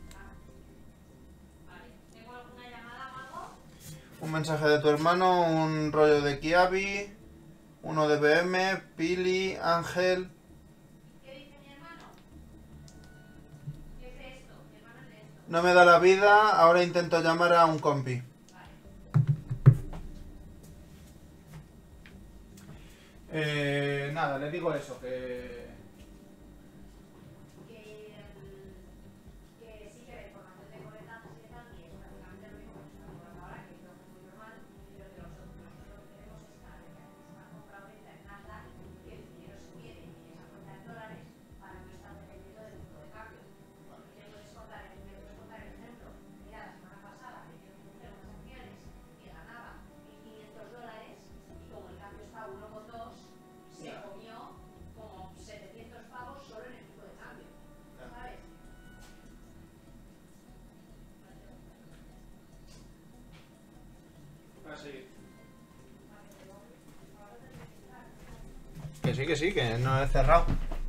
Un mensaje de tu hermano, un rollo de Kiabi, uno de B M, Pili, Ángel. ¿Qué dice mi hermano? ¿Qué es de esto? Mi hermano es de esto. No me da la vida, ahora intento llamar a un compi. Eh, nada, le digo eso, que... Que, que sí que la información de coletazos y tal, y es prácticamente lo mismo que estamos hablando ahora, que creo que es muy normal, pero que nosotros, nosotros lo que queremos es que es una compra-venta en Nasdaq, que el dinero se quede en esa cuenta de dólares para no estar dependiendo del tipo de cambio. Y me puedes contar, me puedes contar el ejemplo, mira, la semana pasada me dio mi mujer unas acciones que ganaba mil quinientos dólares y como el cambio está a uno coma dos, se comió como setecientos pavos solo en el tipo de cambio, ¿sabes? Va a seguir. Que sí, que sí, que no he cerrado.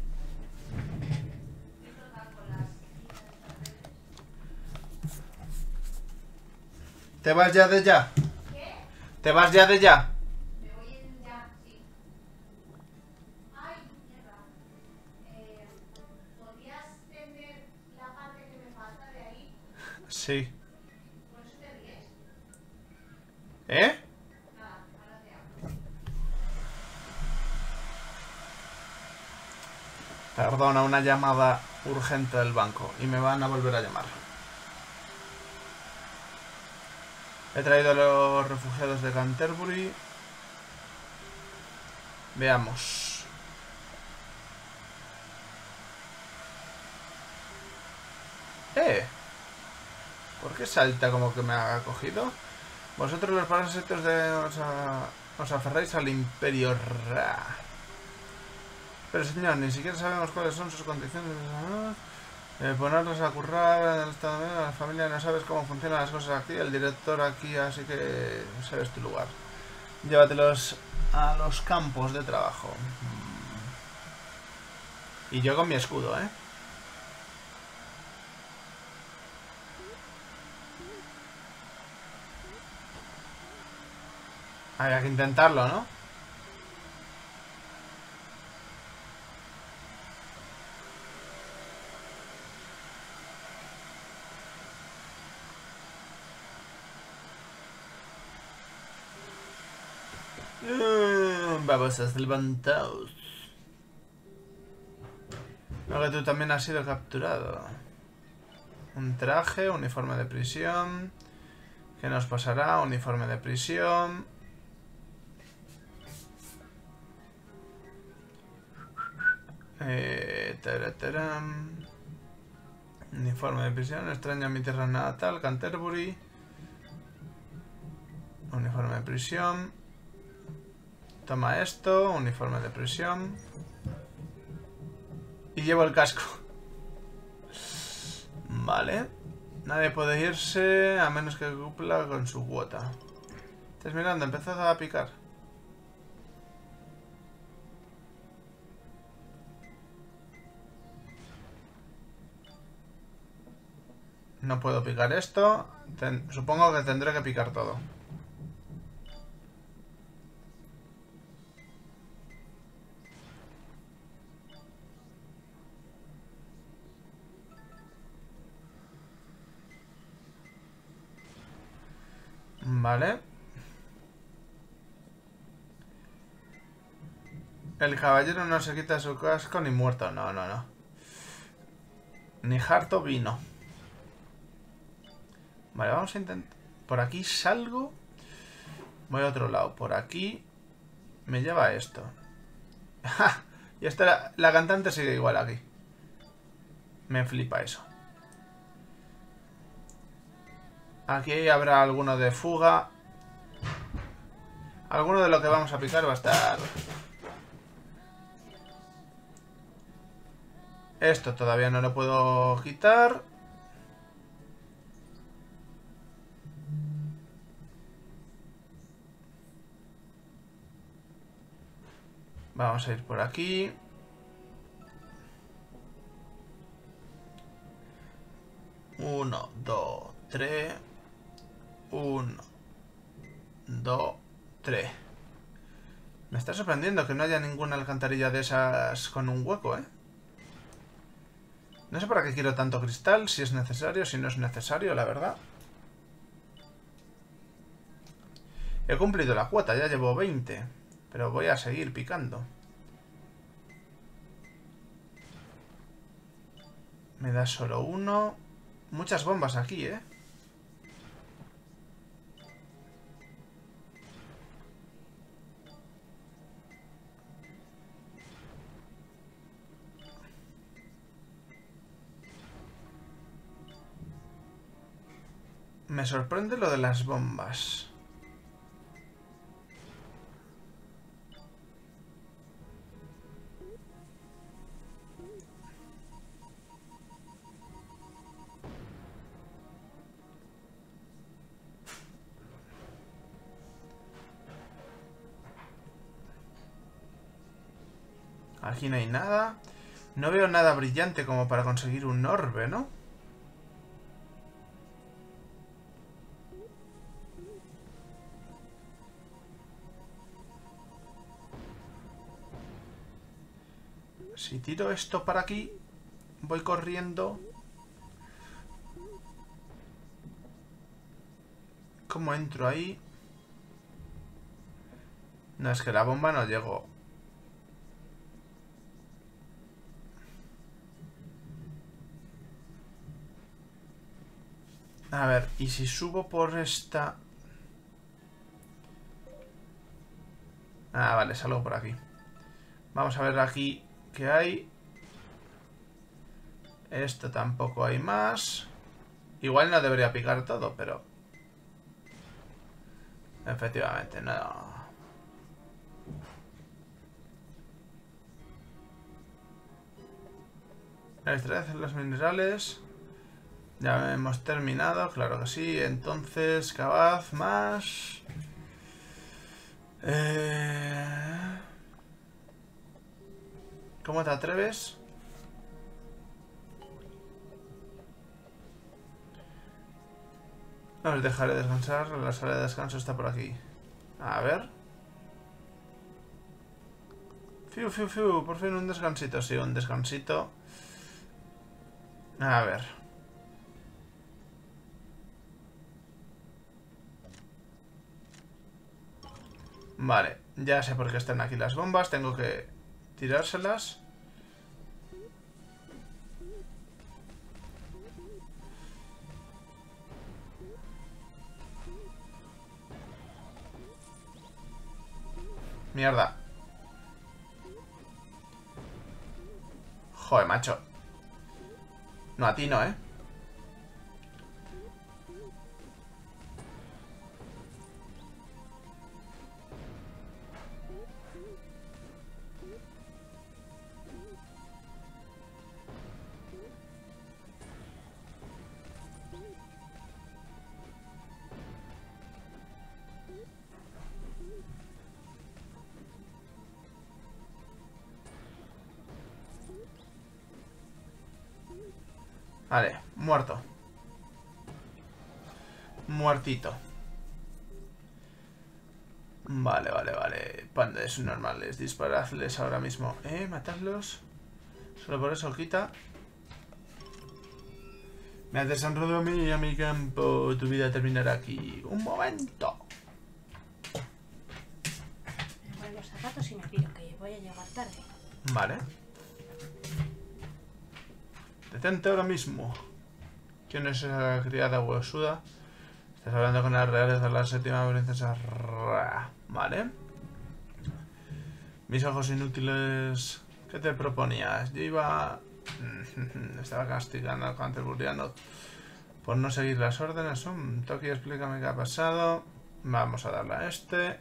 ¿Te vas ya de ya? ¿Qué? ¿Te vas ya de ya? Me voy en ya, sí. Ay, mierda. Eh, ¿podrías tender la parte que me falta de ahí? Sí. ¿Por eso te ríes? ¿Eh? Nada, ahora te hablo. Perdona, una llamada urgente del banco y me van a volver a llamar. He traído a los refugiados de Canterbury. Veamos. ¡Eh! ¿Por qué salta como que me ha cogido? Vosotros los parásitos de... Os, a... os aferráis al Imperio Ra. Pero señor, ni siquiera sabemos cuáles son sus condiciones. Eh, ponerlos a currar en el estado medio, la familia no sabes cómo funcionan las cosas aquí. El director aquí, así que sabes tu lugar. Llévatelos a los campos de trabajo. Y yo con mi escudo, ¿eh? Había que intentarlo, ¿no? Uh, vamos a levantaos. Creo que tú también has sido capturado. Un traje, uniforme de prisión. ¿Qué nos pasará? Uniforme de prisión. Eh, tarataram. Uniforme de prisión. Extraño mi tierra natal, Canterbury. Uniforme de prisión. Toma esto, uniforme de prisión. Y llevo el casco. Vale. Nadie puede irse a menos que cumpla con su cuota. Estás mirando, empezad a picar. No puedo picar esto. Ten- supongo que tendré que picar todo. Vale. El caballero no se quita su casco ni muerto. No, no, no. Ni harto vino. Vale, vamos a intentar... Por aquí salgo. Voy a otro lado. Por aquí me lleva esto. ¡Ja! Y esta, la, la cantante sigue igual aquí. Me flipa eso. Aquí habrá alguno de fuga. Alguno de lo que vamos a picar va a estar... Esto todavía no lo puedo quitar. Vamos a ir por aquí. Uno, dos, tres. Uno, dos, tres. Me está sorprendiendo que no haya ninguna alcantarilla de esas con un hueco, ¿eh? No sé para qué quiero tanto cristal, si es necesario, si no es necesario, la verdad. He cumplido la cuota, ya llevo veinte. Pero voy a seguir picando. Me da solo uno. Muchas bombas aquí, ¿eh? Me sorprende lo de las bombas. Aquí no hay nada. No veo nada brillante como para conseguir un orbe, ¿no? Si tiro esto para aquí, voy corriendo. ¿Cómo entro ahí? No, es que la bomba no llegó. A ver, ¿y si subo por esta? Ah, vale, salgo por aquí. Vamos a ver aquí qué hay. Esto tampoco hay más. Igual no debería picar todo, pero... efectivamente, no. Extraer los minerales. Ya hemos terminado, claro que sí. Entonces, cabaz más... Eh... ¿Cómo te atreves? No os dejaré descansar. La sala de descanso está por aquí. A ver. Fiu, fiu, fiu. Por fin un descansito. Sí, un descansito. A ver. Vale. Ya sé por qué están aquí las bombas. Tengo que tirárselas. Mierda. Joder, macho. No, a ti no, ¿eh? Vale, muerto. Muertito. Vale, vale, vale. Pandas normales. Disparadles ahora mismo. Eh, matarlos. Solo por eso quita. Me has deshonrado a mí y a mi campo. Tu vida terminará aquí. Un momento. Me voy los zapatos y me piro, que voy a llegar tarde. Vale. Detente ahora mismo. ¿Quién es esa criada huesuda? Estás hablando con las reales de la séptima princesa Ra. Vale. Mis ojos inútiles. ¿Qué te proponías? Yo iba... Estaba castigando al canterburyano por no seguir las órdenes. Um, Toki, explícame qué ha pasado. Vamos a darle a este.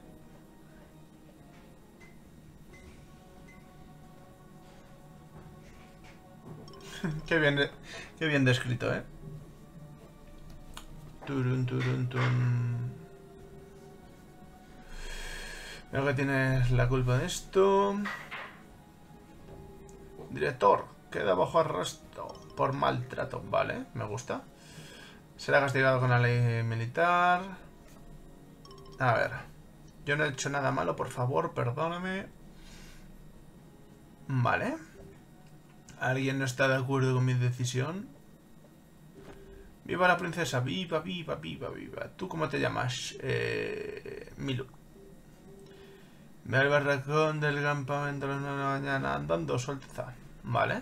Qué bien, qué bien descrito, ¿eh? Turun, turun, turun. Veo que tienes la culpa de esto. Director, queda bajo arresto por maltrato. Vale, me gusta. Será castigado con la ley militar. A ver. Yo no he hecho nada malo, por favor, perdóname. Vale. ¿Alguien no está de acuerdo con mi decisión? Viva la princesa, viva, viva, viva, viva. ¿Tú cómo te llamas? Eh, Milu. Ve al barracón del campamento a las nueve de la mañana andando, su alteza. Vale.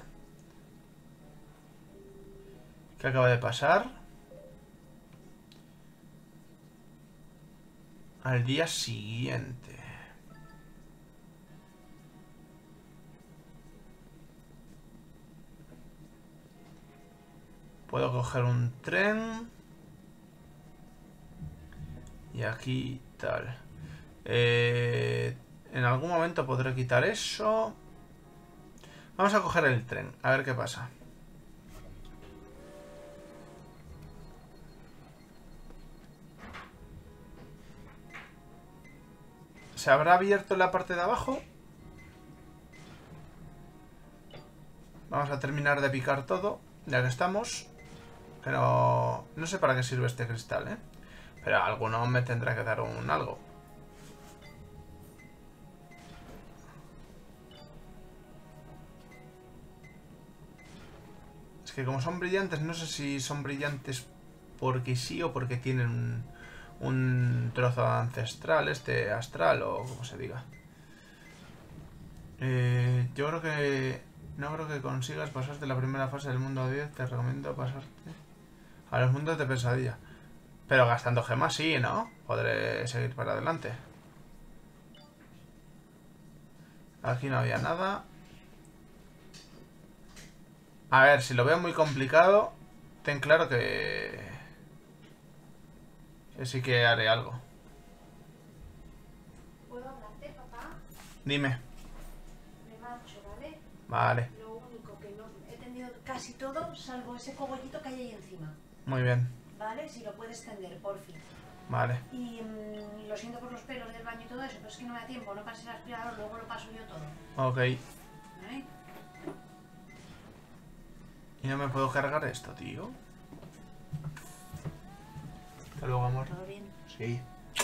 ¿Qué acaba de pasar? Al día siguiente. Puedo coger un tren. Y aquí tal. Eh, en algún momento podré quitar eso. Vamos a coger el tren. A ver qué pasa. ¿Se habrá abierto la parte de abajo? Vamos a terminar de picar todo, ya que estamos. Pero no sé para qué sirve este cristal, ¿eh? Pero alguno me tendrá que dar un algo. Es que como son brillantes, no sé si son brillantes porque sí o porque tienen un, un trozo ancestral, este astral o como se diga. Eh, yo creo que... No creo que consigas pasarte la primera fase del mundo diez. Te recomiendo pasarte a los mundos de pesadilla. Pero gastando gemas sí, ¿no? Podré seguir para adelante. Aquí no había nada. A ver, si lo veo muy complicado, ten claro que... que sí que haré algo. ¿Puedo hablarte, papá? Dime. Me marcho, ¿vale? Vale. Lo único que no... He tendido casi todo, salvo ese cogollito que hay ahí encima. Muy bien. ¿Vale? Si lo puedes tender, por fin. Vale. Y mmm, lo siento por los pelos del baño y todo eso, pero es que no me da tiempo, no pasé el aspirador, luego lo paso yo todo. Ok. ¿Vale? Y no me puedo cargar esto, tío. Hasta luego, amor. ¿Todo bien? Sí.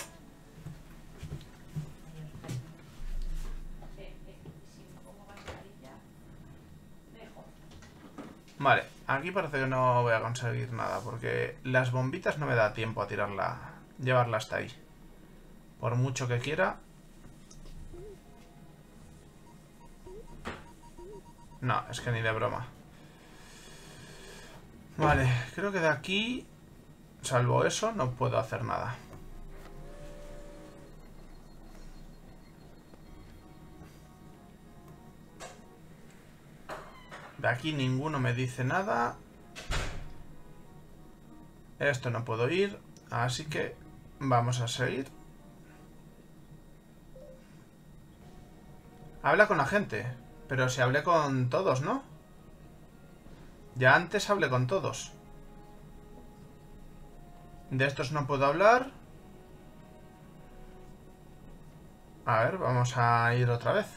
Vale, aquí parece que no voy a conseguir nada, porque las bombitas no me da tiempo a tirarla, llevarla hasta ahí. Por mucho que quiera. No, es que ni de broma. Vale, creo que de aquí, salvo eso, no puedo hacer nada. De aquí ninguno me dice nada. Esto no puedo ir, así que vamos a seguir. Habla con la gente, pero si hablé con todos, ¿no? Ya antes hablé con todos. De estos no puedo hablar. A ver, vamos a ir otra vez.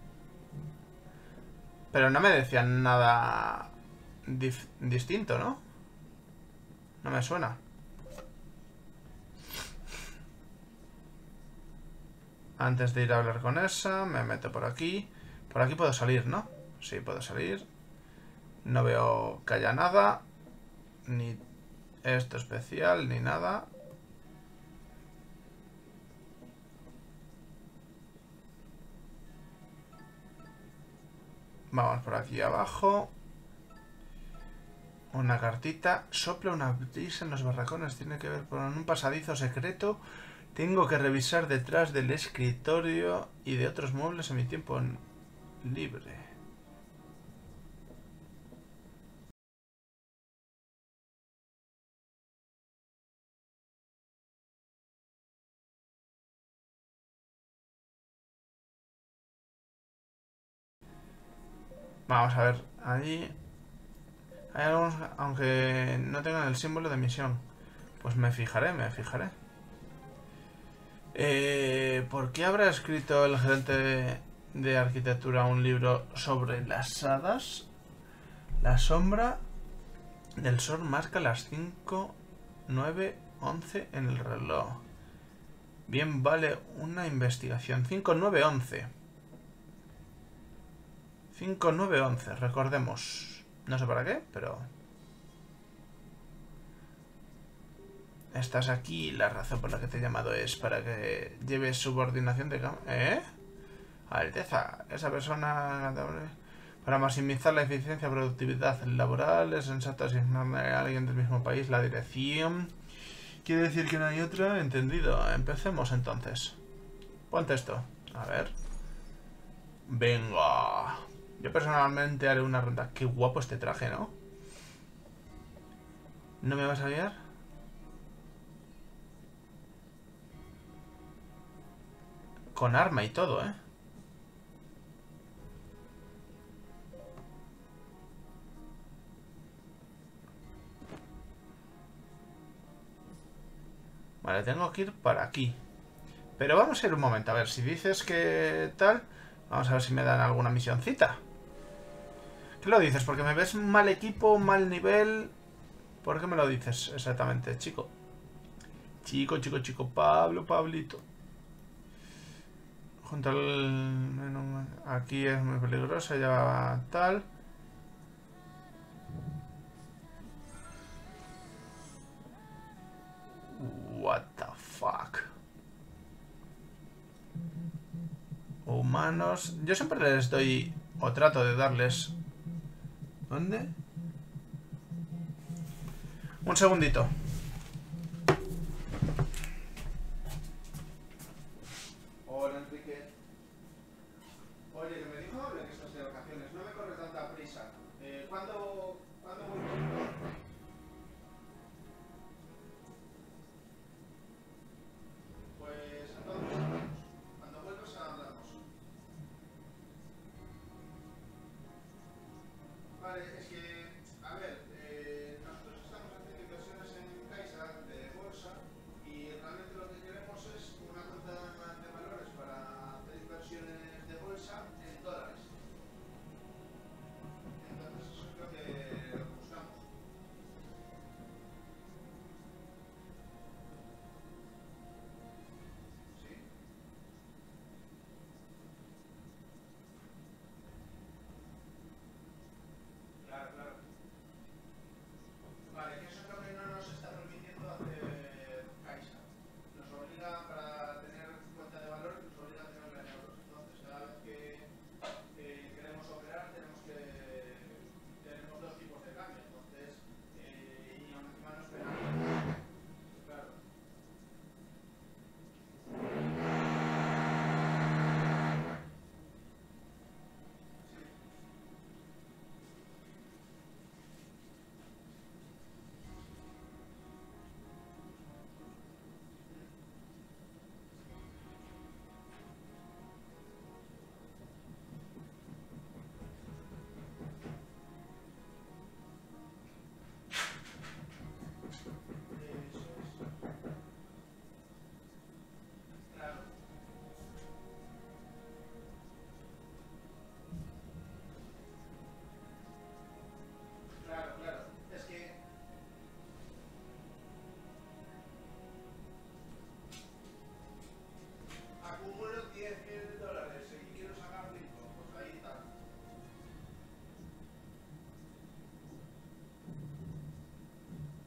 Pero no me decían nada distinto, ¿no? No me suena. Antes de ir a hablar con esa, me meto por aquí. Por aquí puedo salir, ¿no? Sí, puedo salir. No veo que haya nada. Ni esto especial, ni nada. Vamos por aquí abajo. Una cartita. Sopla una brisa en los barracones. Tiene que ver con un pasadizo secreto. Tengo que revisar detrás del escritorio y de otros muebles en mi tiempo libre. Vamos a ver. Allí hay algunos, aunque no tengan el símbolo de misión. Pues me fijaré, me fijaré. Eh, ¿Por qué habrá escrito el gerente de, de arquitectura un libro sobre las hadas? La sombra del sol marca las cinco, nueve, once en el reloj. Bien, vale una investigación. cinco, nueve, once. cinco, nueve, once, recordemos. No sé para qué, pero... Estás aquí y la razón por la que te he llamado es para que lleves subordinación de... ¿Eh? Alteza, esa persona... Para maximizar la eficiencia y productividad laboral es sensato asignarle a alguien del mismo país la dirección. ¿Quiere decir que no hay otra? Entendido. Empecemos entonces. Ponte esto. A ver. Venga. Yo personalmente haré una ronda. Qué guapo este traje, ¿no? ¿No me vas a guiar? Con arma y todo, ¿eh? Vale, tengo que ir para aquí. Pero vamos a ir un momento. A ver, si dices que tal... Vamos a ver si me dan alguna misioncita. ¿Qué lo dices? ¿Porque me ves mal equipo, mal nivel? ¿Por qué me lo dices exactamente, chico? Chico, chico, chico. Pablo, Pablito. Junto al... Aquí es muy peligroso, ya va tal. What the fuck. Humanos. Yo siempre les doy, o trato de darles... ¿Dónde? Un segundito. Hola, Enrique. Oye.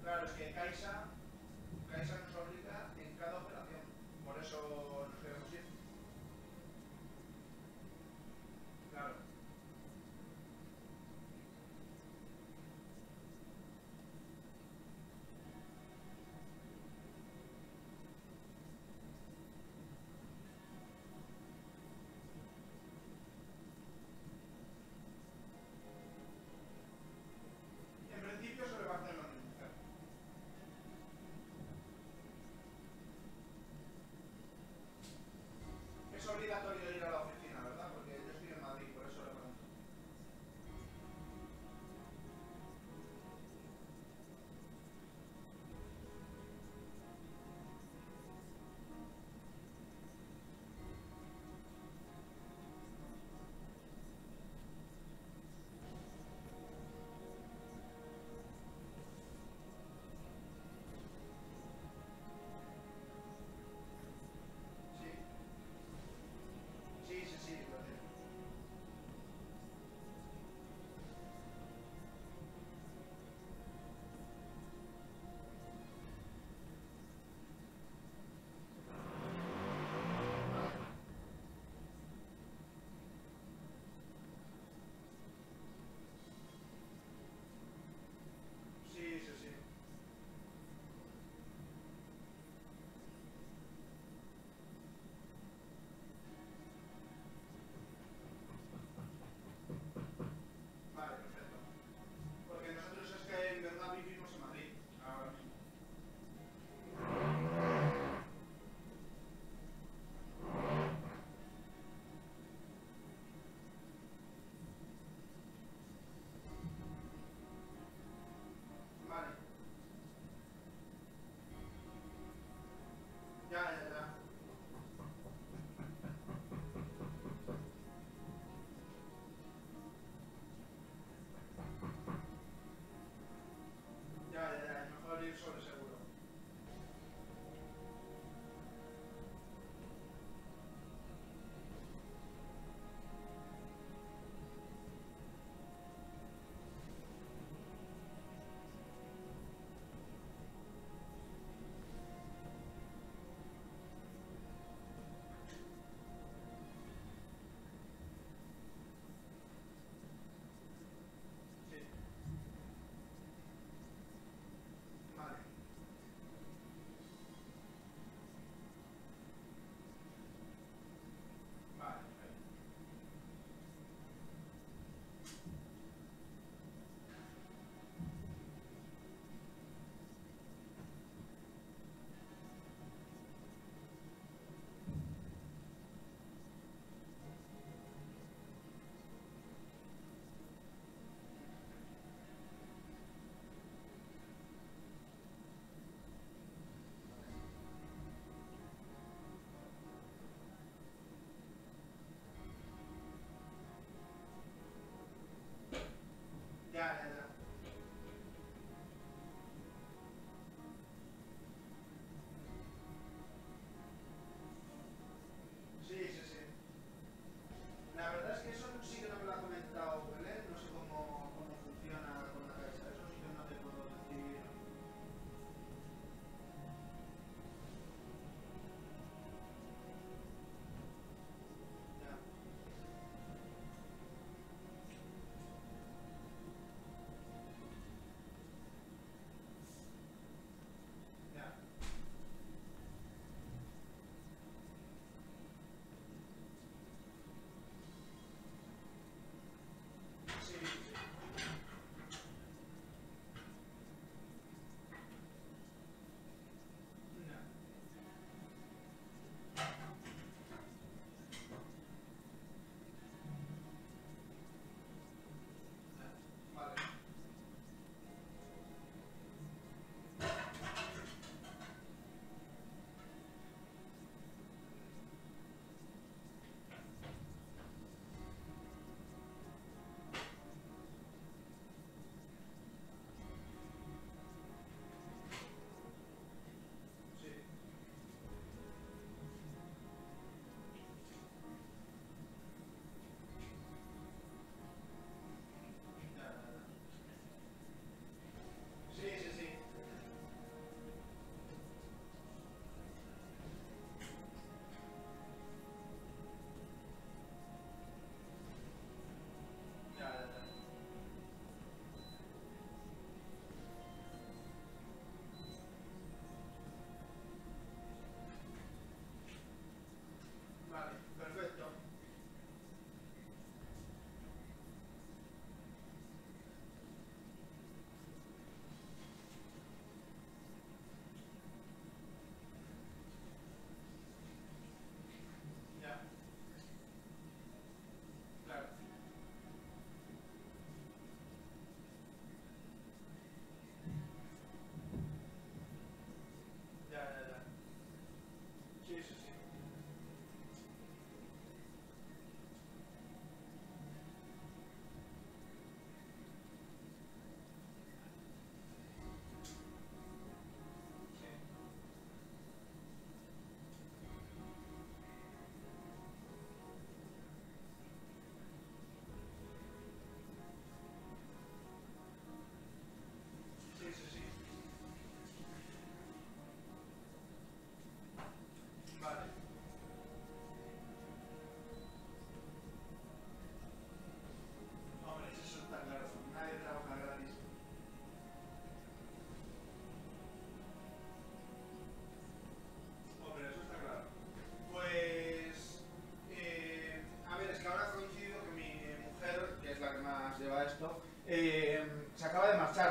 Claro, es que Caixa, Caixa nos obliga en cada operación. Por eso nos queremos ir. Claro. En principio se le va a hacer la indemnización.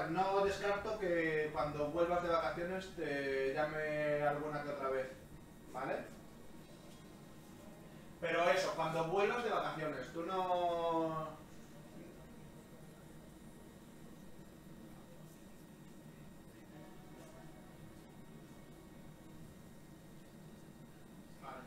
no descarto que cuando vuelvas de vacaciones te llame alguna que otra vez, ¿vale? Pero eso, cuando vuelvas de vacaciones, tú no... Vale.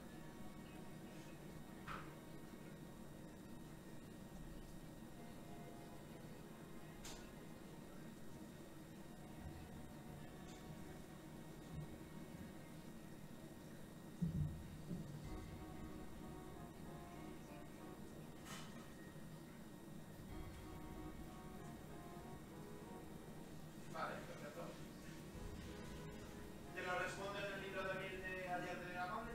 Vale, perfecto. ¿Te lo responde en el libro de mail de ayer de Amable?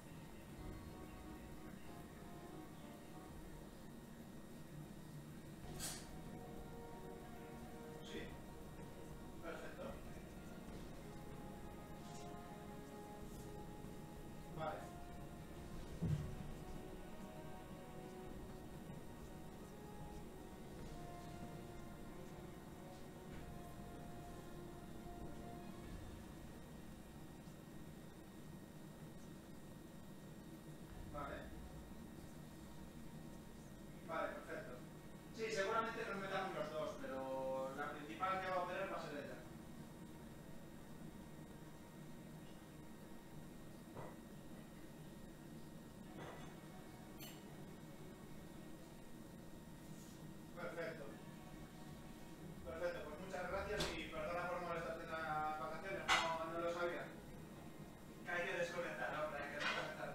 Sí. Perfecto. Vale. Vale. Vale, perfecto. Sí, seguramente nos metamos los dos, pero la principal que va a operar va a ser ella. Perfecto. Perfecto, pues muchas gracias y perdona por molestarte en las vacaciones, no, no lo sabía. Que hay que desconectar, hombre, hay que desconectar.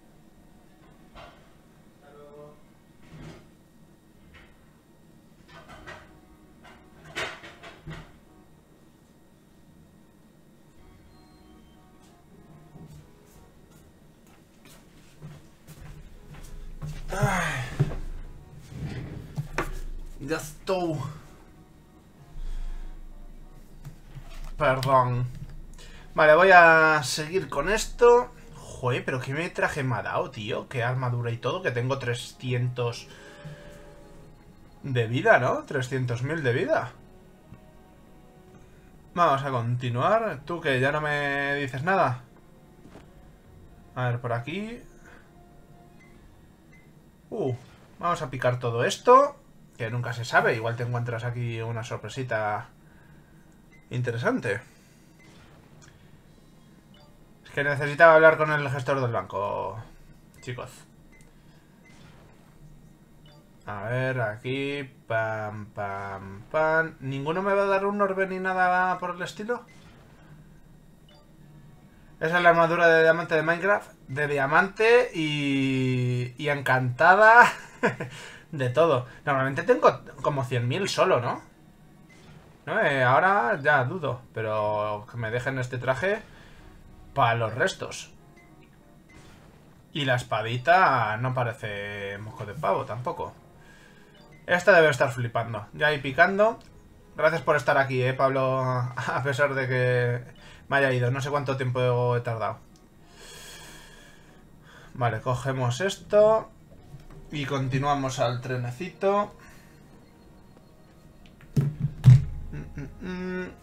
Hasta luego. Ay, ya estoy. Perdón. Vale, voy a seguir con esto. Joder, pero qué me traje me ha dado, tío. Qué armadura y todo, que tengo trescientos de vida, ¿no? trescientos mil de vida. Vamos a continuar. Tú que ya no me dices nada. A ver, por aquí. Uh, vamos a picar todo esto. Que nunca se sabe. Igual te encuentras aquí una sorpresita interesante. Es que necesitaba hablar con el gestor del banco, chicos. A ver, aquí. Pam, pam, pam. ¿Ninguno me va a dar un orbe ni nada por el estilo? Esa es la armadura de diamante de Minecraft. De diamante y... y encantada. De todo. Normalmente tengo como cien mil solo, ¿no? ¿No? Eh, ahora ya dudo. Pero que me dejen este traje para los restos. Y la espadita no parece mojo de pavo tampoco. Esta debe estar flipando. Ya ahí picando. Gracias por estar aquí, eh, Pablo. A pesar de que me haya ido. No sé cuánto tiempo he tardado. Vale, cogemos esto. Y continuamos al trenecito. Mm, mm, mm.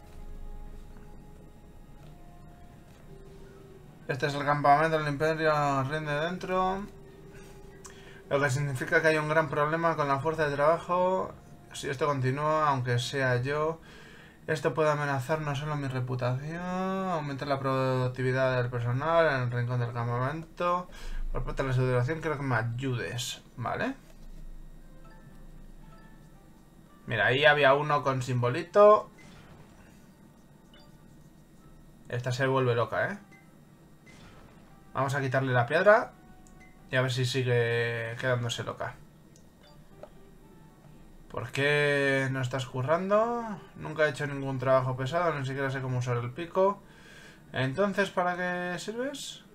Este es el campamento del Imperio rinde dentro. Lo que significa que hay un gran problema con la fuerza de trabajo. Si esto continúa, aunque sea yo, esto puede amenazar no solo mi reputación, aumentar la productividad del personal en el rincón del campamento. Por parte de la aseguración, quiero que me ayudes, ¿vale? Mira, ahí había uno con simbolito. Esta se vuelve loca, ¿eh? Vamos a quitarle la piedra y a ver si sigue quedándose loca. ¿Por qué no estás currando? Nunca he hecho ningún trabajo pesado, ni siquiera sé cómo usar el pico. Entonces, ¿para qué sirves?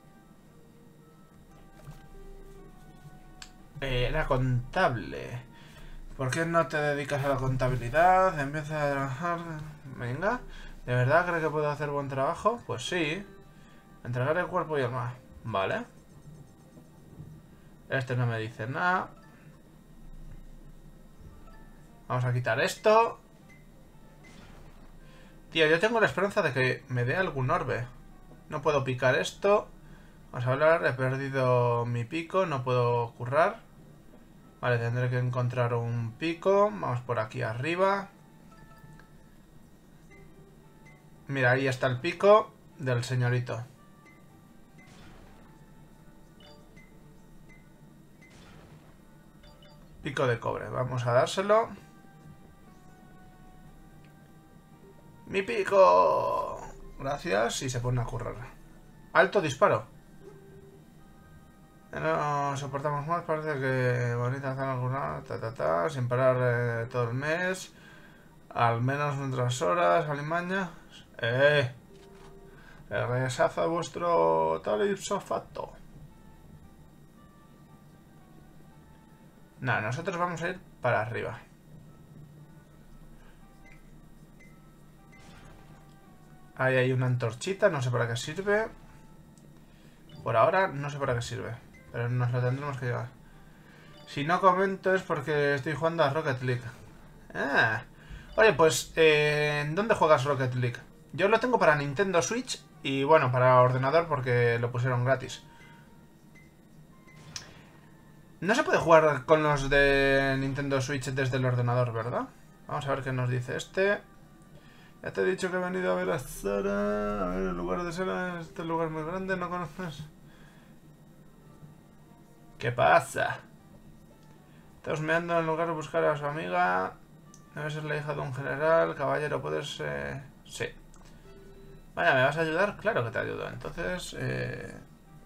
Eh, era contable. ¿Por qué no te dedicas a la contabilidad? Empieza a trabajar... Venga. ¿De verdad crees que puedo hacer buen trabajo? Pues sí. Entregar el cuerpo y alma. Vale. Este no me dice nada. Vamos a quitar esto. Tío, yo tengo la esperanza de que me dé algún orbe. No puedo picar esto. Vamos a hablar, he perdido mi pico, no puedo currar. Vale, tendré que encontrar un pico. Vamos por aquí arriba. Mira, ahí está el pico del señorito. Pico de cobre, vamos a dárselo. ¡Mi pico! Gracias, y se pone a currar. ¡Alto disparo! No soportamos más, parece que bonita hacer alguna ta ta ta, sin parar eh, todo el mes. Al menos nuestras horas, alimaña. ¡Eh! Regresad a vuestro tal ipso facto. Nada, nosotros vamos a ir para arriba. Ahí hay una antorchita, no sé para qué sirve. Por ahora no sé para qué sirve, pero nos lo tendremos que llevar. Si no comento es porque estoy jugando a Rocket League. Ah. Oye, pues, eh, ¿en dónde juegas Rocket League? Yo lo tengo para Nintendo Switch y, bueno, para ordenador porque lo pusieron gratis. No se puede jugar con los de Nintendo Switch desde el ordenador, ¿verdad? Vamos a ver qué nos dice este. Ya te he dicho que he venido a ver a Sara. A ver el lugar de Sara. Este lugar es muy grande, ¿no conoces? ¿Qué pasa? Estás meando en lugar de buscar a su amiga. Debe ser la hija de un general. Caballero, puedes... Eh... Sí. Vaya, ¿me vas a ayudar? Claro que te ayudo. Entonces... Eh...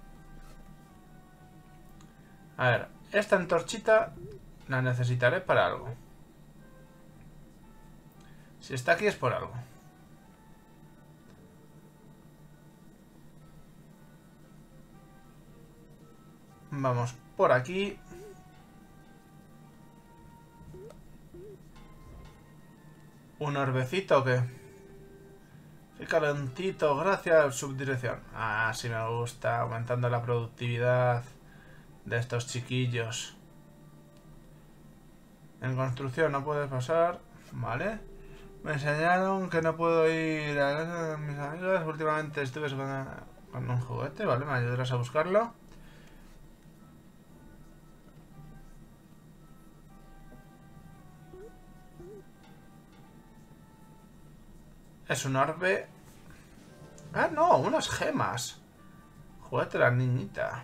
A ver, esta antorchita la necesitaré para algo. Si está aquí es por algo. Vamos por aquí. ¿Un orbecito o qué? Qué calentito, gracias, subdirección. Ah, sí me gusta, aumentando la productividad de estos chiquillos. En construcción no puedes pasar, vale. Me enseñaron que no puedo ir a casa de mis amigas. Últimamente estuve con, con un juguete, vale, me ayudarás a buscarlo. Es un orbe. Ah, no, unas gemas. Juguete la niñita.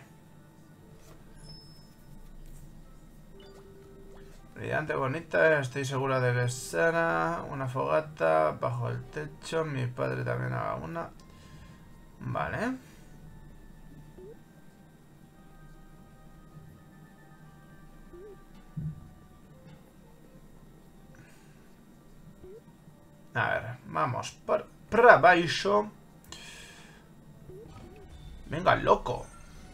Brillante, bonita, estoy segura de que es sana. Una fogata bajo el techo. Mi padre también haga una. Vale. A ver, vamos por para abajo. Venga, loco.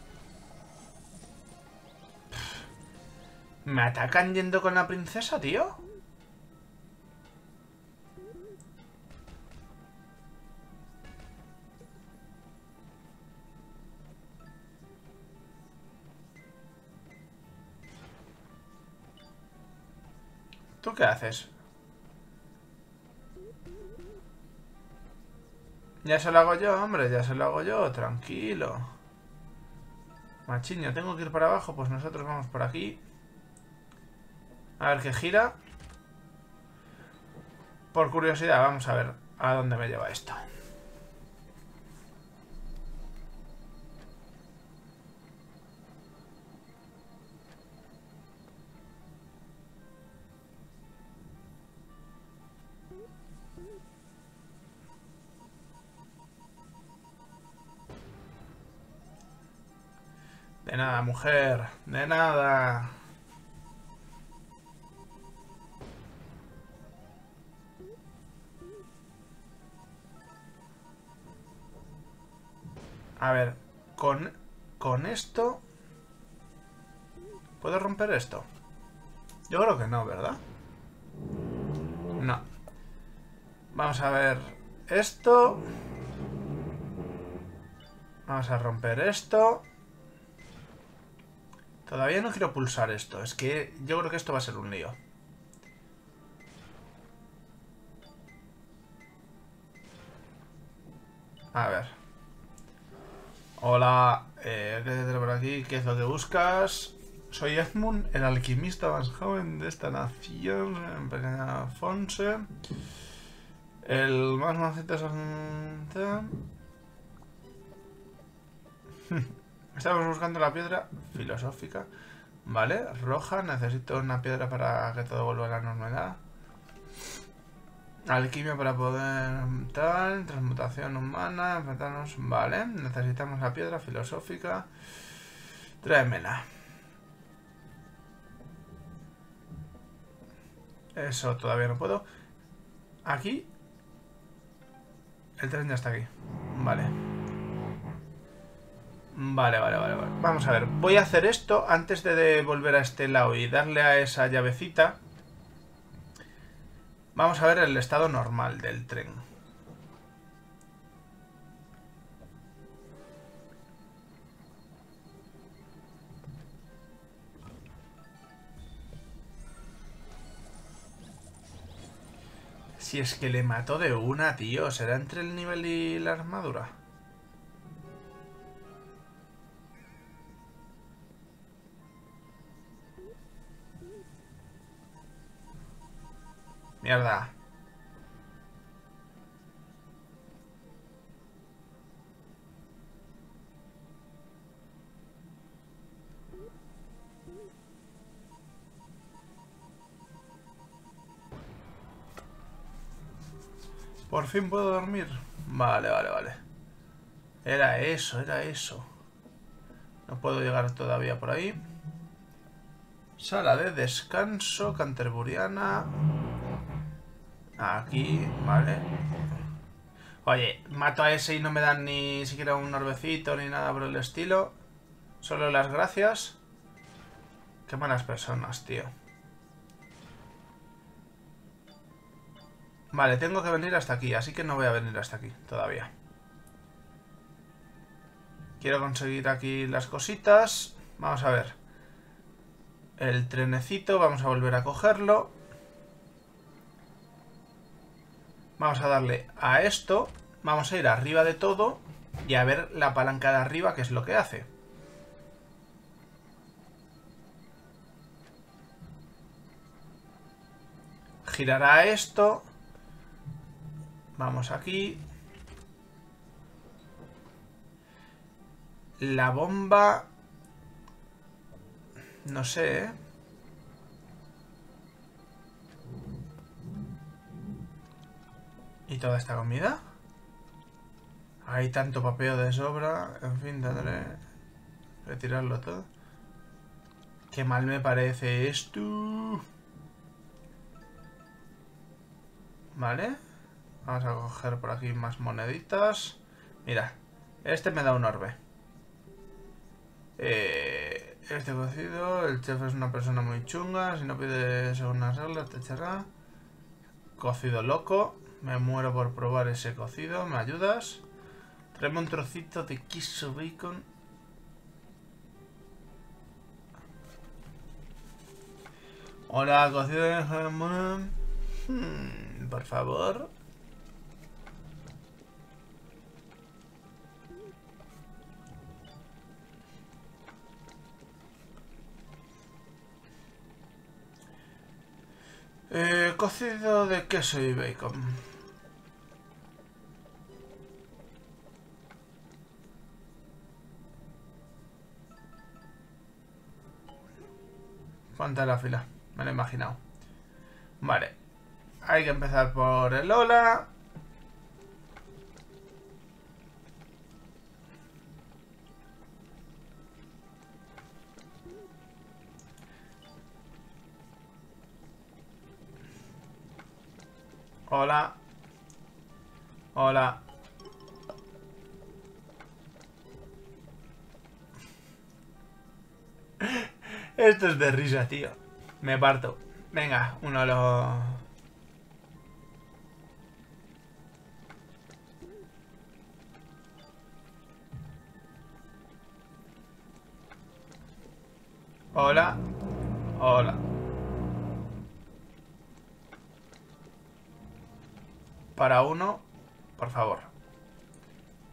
¿Me atacan yendo con la princesa, tío? ¿Tú qué haces? Ya se lo hago yo, hombre, ya se lo hago yo, tranquilo. Machiño, tengo que ir para abajo, pues nosotros vamos por aquí. A ver qué gira. Por curiosidad, vamos a ver a dónde me lleva esto. De nada, mujer. De nada. A ver, con, con esto... ¿Puedo romper esto? Yo creo que no, ¿verdad? No. Vamos a ver esto. Vamos a romper esto. Todavía no quiero pulsar esto. Es que yo creo que esto va a ser un lío. A ver. Hola, eh, ¿qué te por aquí? ¿Qué es lo que buscas? Soy Edmund, el alquimista más joven de esta nación, en pequeña Fonse. El más mancito es... Estamos buscando la piedra filosófica. Vale, roja, necesito una piedra para que todo vuelva a la normalidad. Alquimia para poder... tal, transmutación humana, enfrentarnos... Vale, necesitamos la piedra filosófica. Tráemela. Eso todavía no puedo. Aquí. El tren ya está aquí. Vale. Vale, vale, vale, vale. Vamos a ver. Voy a hacer esto antes de volver a este lado y darle a esa llavecita. Vamos a ver el estado normal del tren. Si es que le mató de una, tío. ¿Será entre el nivel y la armadura? Mierda. Por fin puedo dormir. Vale, vale, vale. Era eso, era eso. No puedo llegar todavía por ahí. Sala de descanso, canterburiana. Aquí, vale. Oye, mato a ese y no me dan ni siquiera un orbecito ni nada por el estilo. Solo las gracias. Qué malas personas, tío. Vale, tengo que venir hasta aquí, así que no voy a venir hasta aquí todavía. Quiero conseguir aquí las cositas. Vamos a ver. El trenecito, vamos a volver a cogerlo. Vamos a darle a esto. Vamos a ir arriba de todo y a ver la palanca de arriba, qué es lo que hace. Girará esto. Vamos aquí. La bomba... No sé, ¿eh? ¿Y toda esta comida? Hay tanto papel de sobra. En fin, tendré que tirarlo todo. Qué mal me parece esto. Vale. Vamos a coger por aquí más moneditas. Mira, este me da un orbe. Eh, este cocido. El chef es una persona muy chunga. Si no pide según las reglas te echará. Cocido loco. Me muero por probar ese cocido. ¿Me ayudas? Tráeme un trocito de queso bacon. Hola, cocido de jamón. Hmm, por favor. Eh, cocido de queso y bacon. ¿Cuánta es la fila? Me lo he imaginado. Vale. Hay que empezar por el hola. Hola. Hola. Esto es de risa, tío. Me parto. Venga, uno lo... Hola. Hola. Para uno, por favor.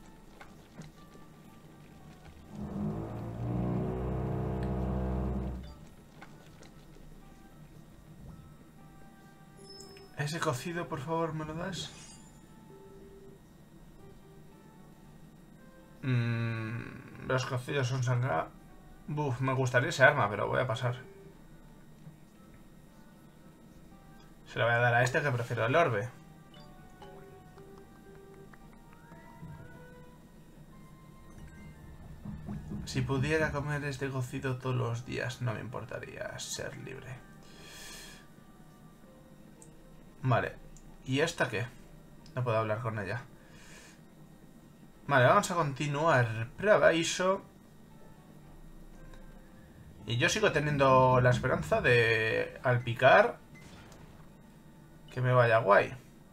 Ese cocido, por favor, ¿me lo das? Mm, los cocidos son sangra. Buf, me gustaría ese arma, pero voy a pasar. Se lo voy a dar a este, que prefiero el orbe. Si pudiera comer este cocido todos los días, no me importaría ser libre. Vale. ¿Y esta qué? No puedo hablar con ella. Vale, vamos a continuar. Preaviso. Y yo sigo teniendo la esperanza de, al picar, que me vaya guay.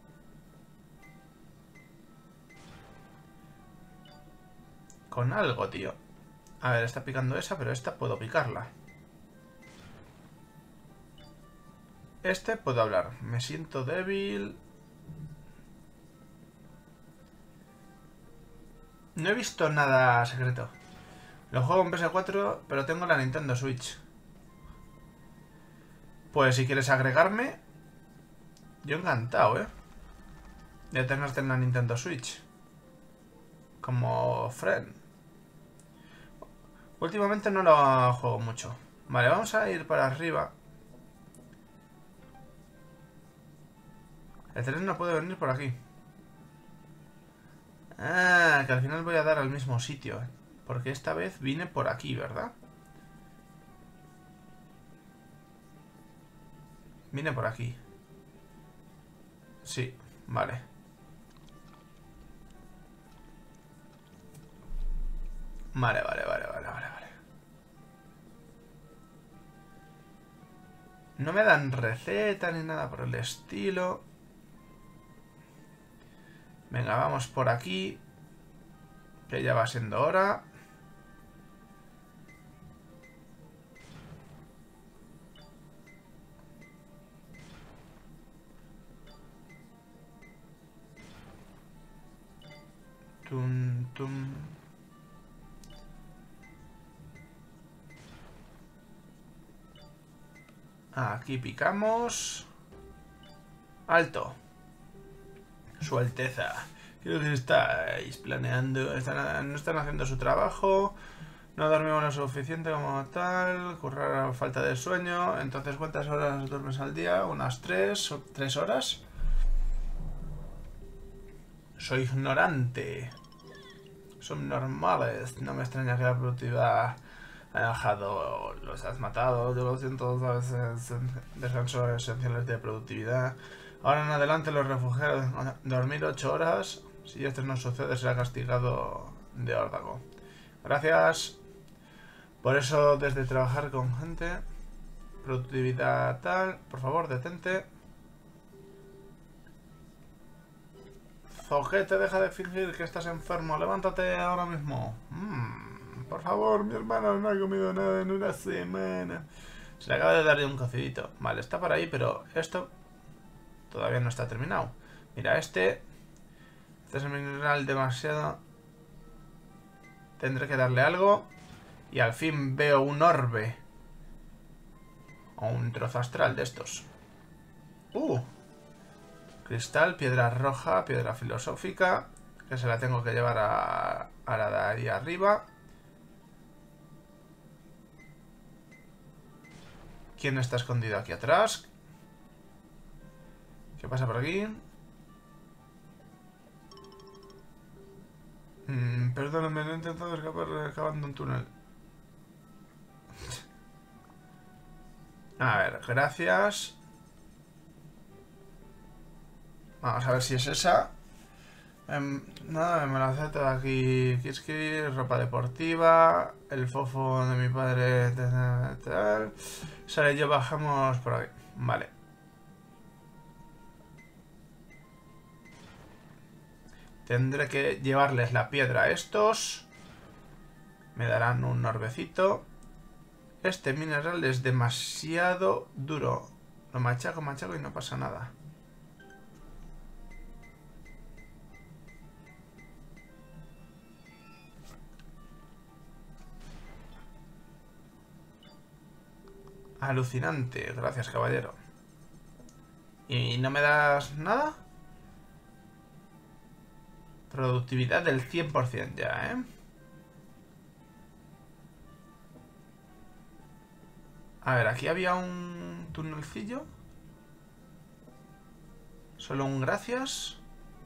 Con algo, tío. A ver, está picando esa, pero esta puedo picarla. Este puedo hablar. Me siento débil. No he visto nada secreto. Lo juego en P S cuatro, pero tengo la Nintendo Switch. Pues si quieres agregarme, yo encantado, ¿eh? De tenerte en la Nintendo Switch. Como friend. Últimamente no lo juego mucho. Vale, vamos a ir para arriba. El tren no puede venir por aquí. Ah, que al final voy a dar al mismo sitio. Porque esta vez vine por aquí, ¿verdad? Vine por aquí. Sí, vale. Vale, vale, vale, vale, vale, vale. No me dan receta ni nada por el estilo. Venga, vamos por aquí. Que ya va siendo hora. Tum, tum. Aquí picamos. Alto. Su Alteza. Creo que estáis planeando. Están, no están haciendo su trabajo. No dormimos lo suficiente como tal. Currar a falta de sueño. Entonces, ¿cuántas horas duermes al día? ¿Unas tres o tres horas? Soy ignorante. Son normales. No me extraña que la productividad haya bajado. Los has matado. Yo lo siento. A veces descansos esenciales de productividad. Ahora en adelante los refugiados. Dormir ocho horas. Si esto no sucede, será castigado de órdago. Gracias. Por eso, desde trabajar con gente. Productividad tal. Por favor, detente. Zoquete, deja de fingir que estás enfermo. Levántate ahora mismo. Mm, por favor, mi hermano no ha comido nada en una semana. Se le acaba de darle un cocidito. Vale, está por ahí, pero esto todavía no está terminado. Mira, este... Este es el mineral demasiado... Tendré que darle algo. Y al fin veo un orbe. O un trozo astral de estos. Uh... Cristal, piedra roja, piedra filosófica. Que se la tengo que llevar a, a la de ahí arriba. ¿Quién está escondido aquí atrás? ¿Qué pasa por aquí? Mm, perdóname, no he intentado escapar acabando un túnel. A ver, gracias. Vamos a ver si es esa. Eh, nada, me la hace toda aquí. Kiski, ropa deportiva. El fofo de mi padre. Tal. Sara y yo bajamos por aquí. Vale. Tendré que llevarles la piedra a estos. Me darán un orbecito. Este mineral es demasiado duro. Lo machaco, machaco y no pasa nada. Alucinante. Gracias, caballero. ¿Y no me das nada? Productividad del cien por cien ya, ¿eh? A ver, aquí había un tunelcillo. Solo un gracias.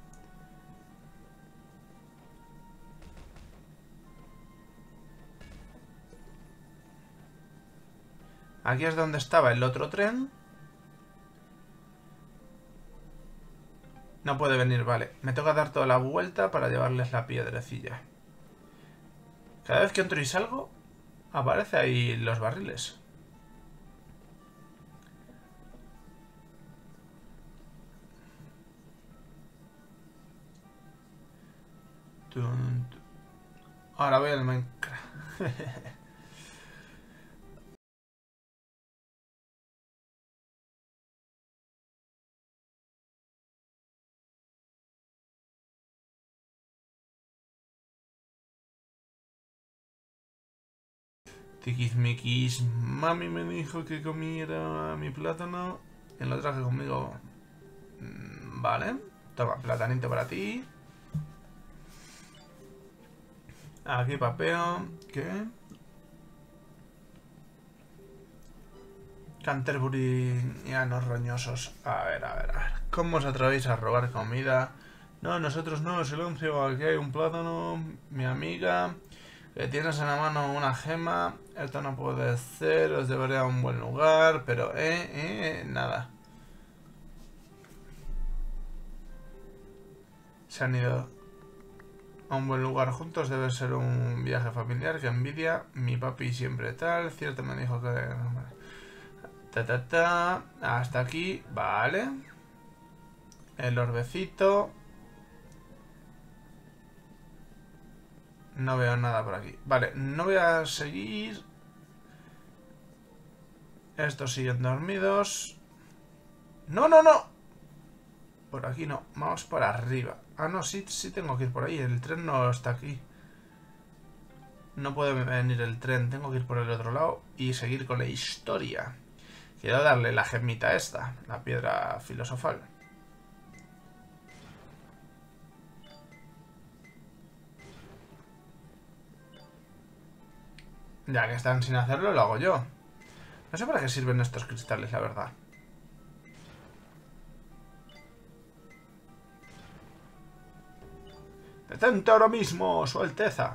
Aquí es donde estaba el otro tren. No puede venir, vale. Me toca dar toda la vuelta para llevarles la piedrecilla. Cada vez que entro y salgo, aparece ahí los barriles. Ahora voy al Minecraft. Tiquismiquis, mami me dijo que comiera mi plátano y lo traje conmigo. Vale, toma, platanito para ti. Aquí papeo. ¿Qué? Canterburianos roñosos. A ver, a ver, a ver. ¿Cómo os atrevéis a robar comida? No, nosotros no, silencio. Aquí hay un plátano, mi amiga. Que tienes en la mano una gema. Esto no puede ser, os debería un buen lugar. Pero, eh, eh, nada. Se han ido a un buen lugar juntos. Debe ser un viaje familiar. Que envidia. Mi papi siempre tal. Cierto me dijo que... Ta, ta, ta. Hasta aquí. Vale. El orbecito. No veo nada por aquí. Vale, no voy a seguir. Estos siguen dormidos. ¡No, no, no! Por aquí no. Vamos por arriba. Ah, no, sí, sí tengo que ir por ahí. El tren no está aquí. No puede venir el tren. Tengo que ir por el otro lado y seguir con la historia. Quiero darle la gemita esta. La piedra filosofal. Ya que están sin hacerlo, lo hago yo. No sé para qué sirven estos cristales, la verdad. ¡Detente ahora mismo, su alteza!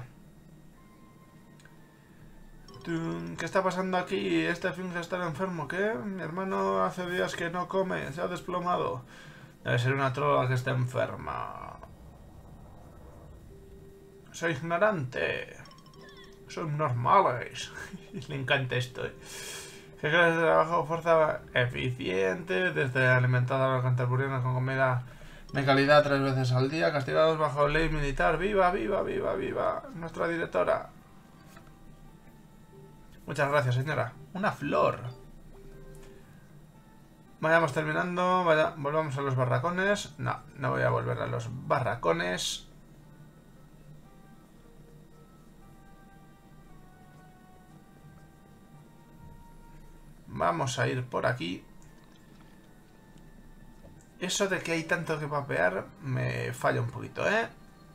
¿Qué está pasando aquí? Este Finge está enfermo. ¿Qué? Mi hermano hace días que no come. Se ha desplomado. Debe ser una trola que está enferma. Soy ignorante. Son normales. Le encanta esto, ¿eh? ¿Qué clase de trabajo? Fuerza eficiente. Desde alimentar a los canterburianos con comida de calidad tres veces al día. Castigados bajo ley militar. ¡Viva, viva, viva, viva! Nuestra directora. Muchas gracias, señora. Una flor. Vayamos terminando. Vaya, volvamos a los barracones. No, no voy a volver a los barracones. Vamos a ir por aquí. Eso de que hay tanto que papear me falla un poquito, ¿eh?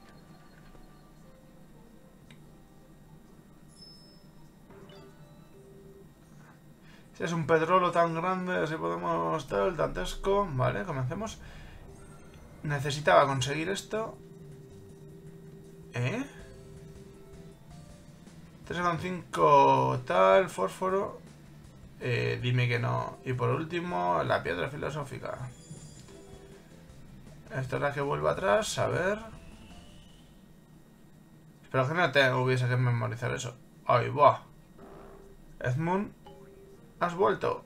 Si es un pedrolo tan grande, si podemos todo el dantesco. Vale, comencemos. Necesitaba conseguir esto. ¿Eh? tres coma cinco tal, fósforo. Eh, dime que no. Y por último, la piedra filosófica. Esto es la que vuelvo atrás, a ver. Espero que no te hubiese que memorizar eso. Ahí va. Edmund, has vuelto.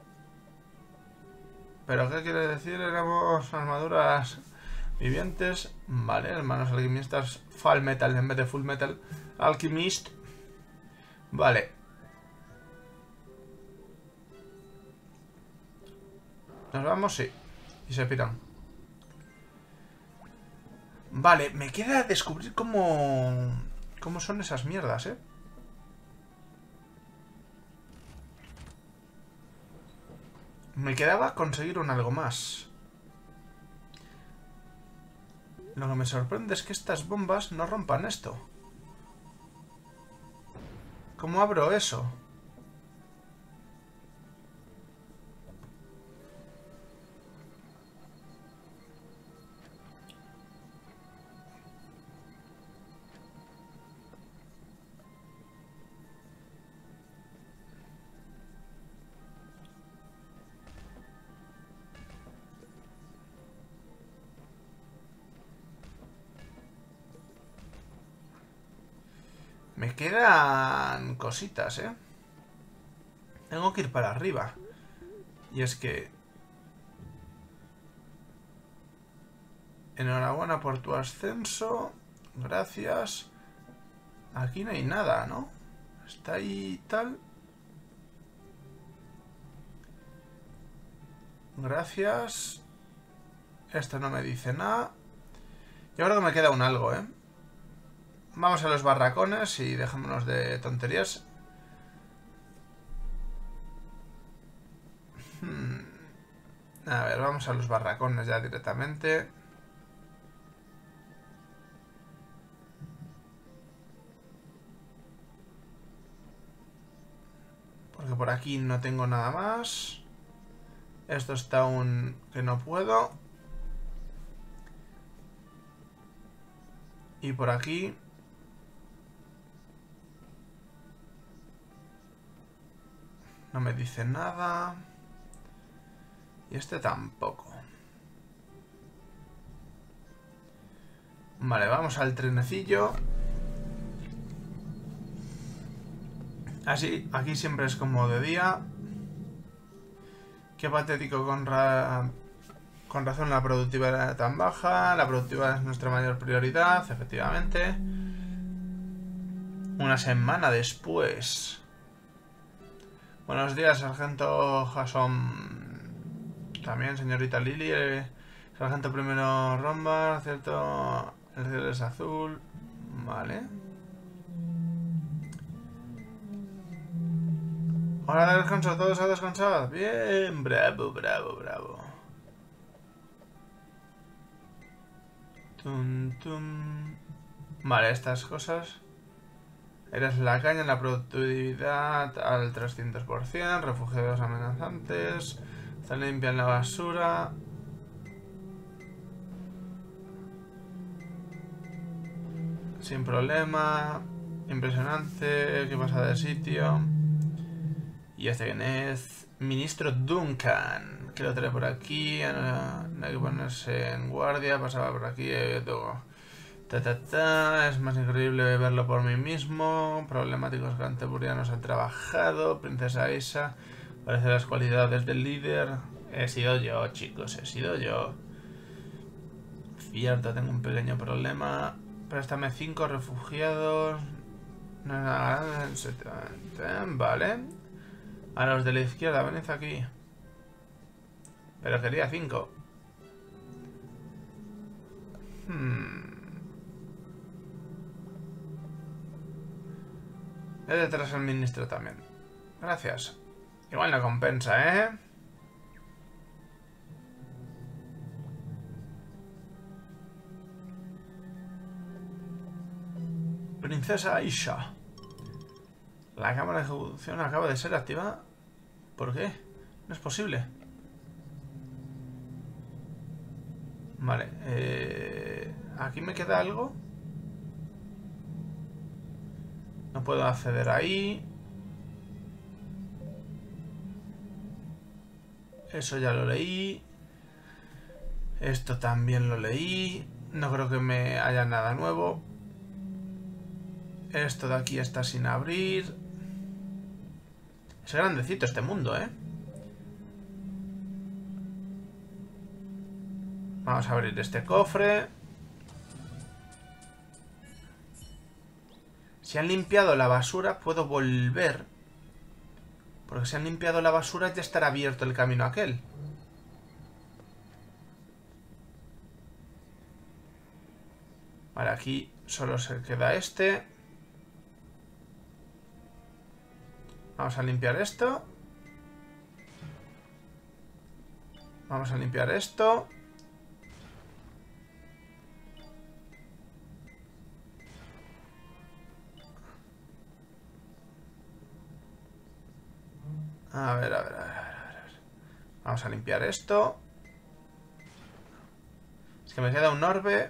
¿Pero qué quiere decir? Éramos armaduras vivientes. Vale, hermanos alquimistas. Fall metal en vez de full metal. Alchemist. Vale. ¿Nos vamos? Sí. Y se piran. Vale, me queda descubrir cómo... cómo son esas mierdas, ¿eh? Me quedaba conseguir un algo más. Lo que me sorprende es que estas bombas no rompan esto. ¿Cómo abro eso? Me quedan cositas, ¿eh? Tengo que ir para arriba. Y es que... Enhorabuena por tu ascenso. Gracias. Aquí no hay nada, ¿no? Está ahí tal. Gracias. Esto no me dice nada. Yo creo que me queda un algo, ¿eh? Vamos a los barracones y dejémonos de tonterías. Hmm. A ver, vamos a los barracones ya directamente. Porque por aquí no tengo nada más. Esto está aún que no puedo. Y por aquí... No me dice nada. Y este tampoco. Vale, vamos al trenecillo. Así, aquí siempre es como de día. Qué patético, con, ra con razón la productividad era tan baja. La productividad es nuestra mayor prioridad, efectivamente. Una semana después. Buenos días, sargento Jason. También, señorita Lily. Eh, sargento primero Romba, cierto. El cielo es azul. Vale. Hora de descanso, todos a descansar. Bien, bravo, bravo, bravo. Tum, tum. Vale, estas cosas. Eres la caña en la productividad al trescientos por ciento. Refugiados amenazantes. Se limpian la basura. Sin problema. Impresionante. ¿Qué pasa de sitio? Y este quién es. Ministro Duncan. Que lo trae por aquí. No, no hay que ponerse en guardia. Pasaba por aquí. Eh, todo. Ta, ta, ta. Es más increíble verlo por mí mismo. Problemáticos canteburianos han trabajado. Princesa Isa. Parece las cualidades del líder. He sido yo, chicos. He sido yo. Cierto, tengo un pequeño problema. Préstame cinco refugiados. No es nada grande. Vale. A los de la izquierda, venid aquí. Pero quería cinco. Hmm. Es detrás el ministro también. Gracias. Igual no compensa, ¿eh? Princesa Aisha. La cámara de ejecución acaba de ser activada. ¿Por qué? No es posible. Vale. Eh, ¿Aquí me queda algo? No puedo acceder ahí. Eso ya lo leí. Esto también lo leí. No creo que me haya nada nuevo. Esto de aquí está sin abrir. Es grandecito este mundo, ¿eh? Vamos a abrir este cofre. Si han limpiado la basura, puedo volver. Porque si han limpiado la basura, ya estará abierto el camino aquel. Vale, aquí solo se queda este. Vamos a limpiar esto. Vamos a limpiar esto. A ver, a ver, a ver, a ver, a ver. Vamos a limpiar esto. Es que me queda un orbe.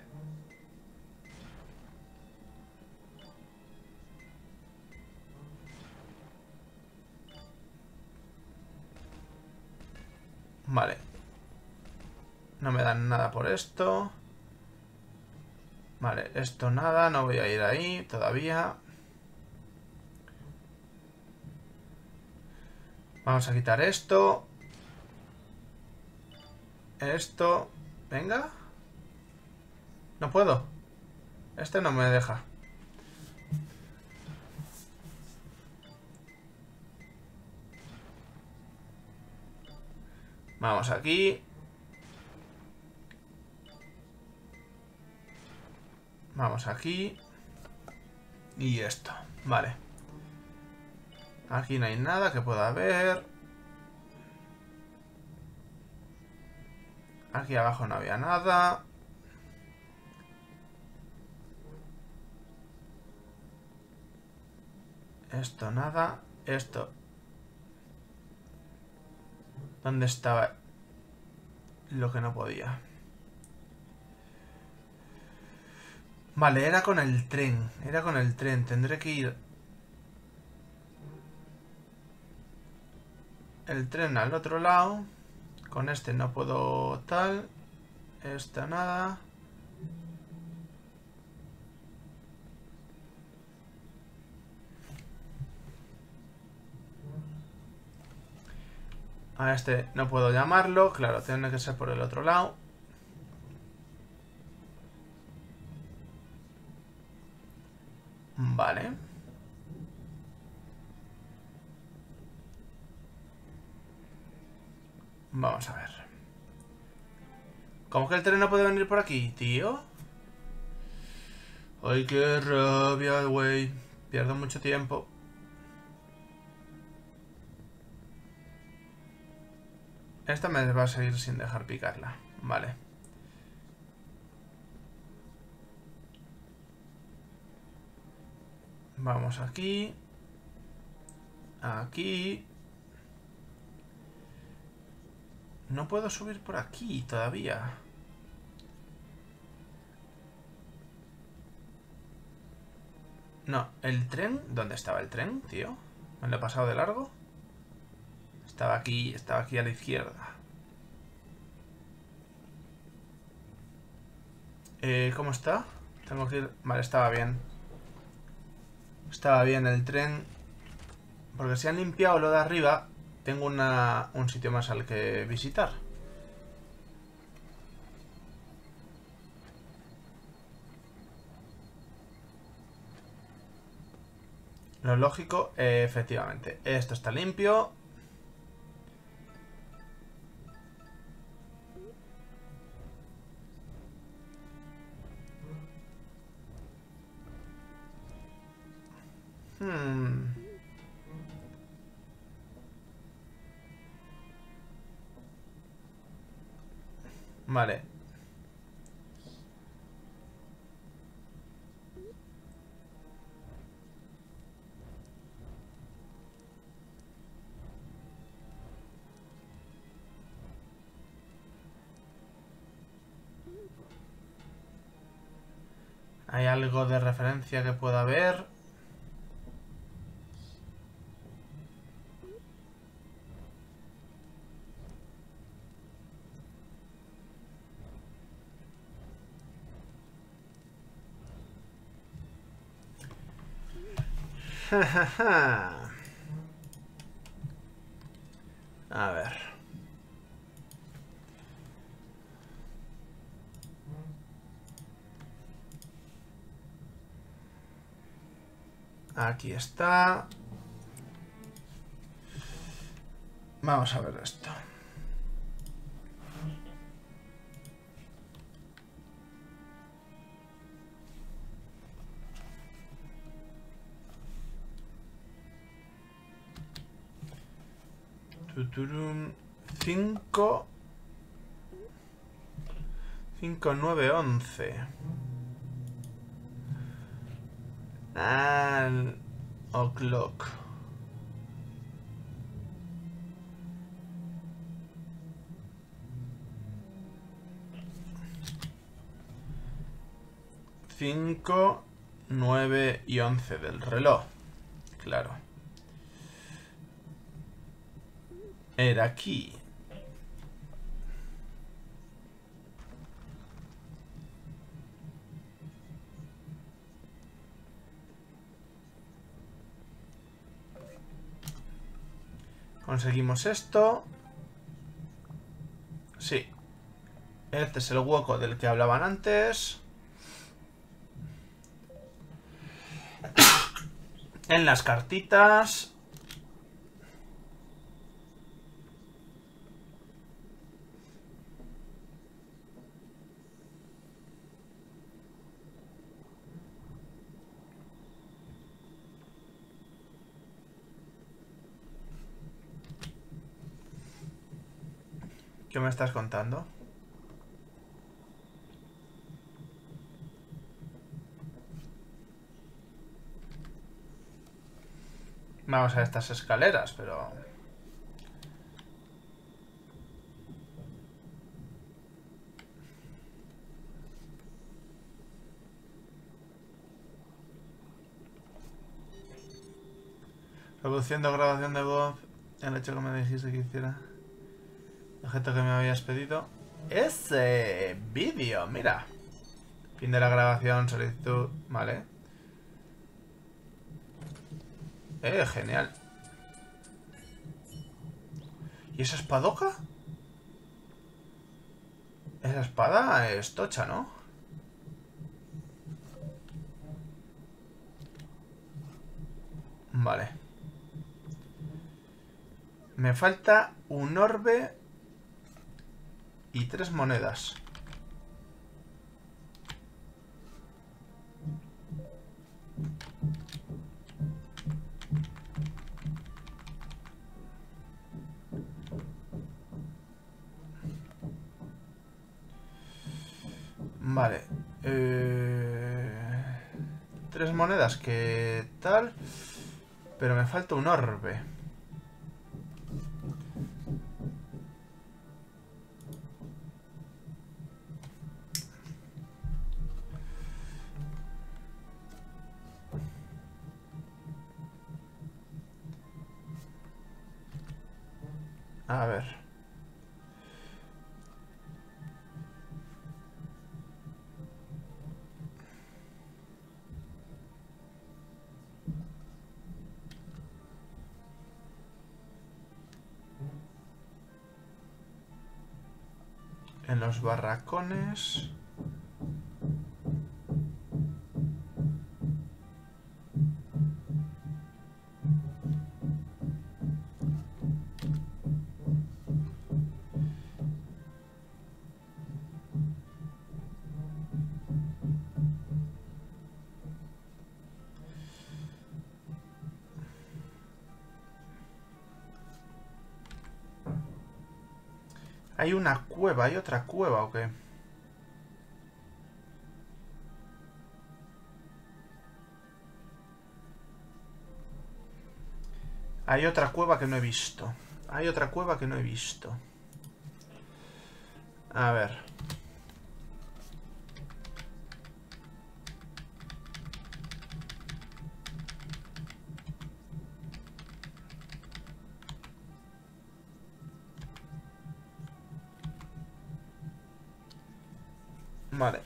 Vale. No me dan nada por esto. Vale, esto nada. No voy a ir ahí todavía. Vamos a quitar esto. Esto. Venga. No puedo. Este no me deja. Vamos aquí. Vamos aquí. Y esto. Vale. Aquí no hay nada que pueda ver. Aquí abajo no había nada. Esto nada. Esto. ¿Dónde estaba lo que no podía? Vale, era con el tren. Era con el tren. Tendré que ir... el tren al otro lado. Con este no puedo tal. Esta nada. A este no puedo llamarlo. Claro, tiene que ser por el otro lado. Vale. Vamos a ver. ¿Cómo que el tren no puede venir por aquí, tío? Ay, qué rabia, güey. Pierdo mucho tiempo. Esta me va a seguir sin dejar picarla. Vale. Vamos aquí. Aquí. No puedo subir por aquí todavía. No, el tren... ¿Dónde estaba el tren, tío? ¿Me lo he pasado de largo? Estaba aquí, estaba aquí a la izquierda. Eh, ¿cómo está? Tengo que ir... Vale, estaba bien. Estaba bien el tren. Porque si han limpiado lo de arriba, tengo una, un sitio más al que visitar. Lo lógico, eh, efectivamente. Esto está limpio. Hmm. Vale. ¿Hay algo de referencia que pueda haber? A ver. Aquí está. Vamos a ver esto. cinco cinco, nueve, once. Al o'clock. cinco, nueve y once del reloj. Claro. Era aquí. Conseguimos esto. Sí. Este es el hueco del que hablaban antes. En las cartitas. ¿Qué me estás contando? Vamos a estas escaleras, pero... Reproduciendo grabación de voz. El hecho que me dijiste que hiciera. El objeto que me habías pedido. Ese vídeo, mira. Fin de la grabación, solicitud. Vale. Eh, genial. ¿Y esa espadoca? Esa espada es tocha, ¿no? Vale. Me falta un orbe y tres monedas. Vale. Eh... Tres monedas, ¿qué tal? Pero me falta un orbe. A ver. En los barracones. Hay una cueva, ¿hay otra cueva o qué? Hay otra cueva que no he visto. Hay otra cueva que no he visto. A ver. Vale.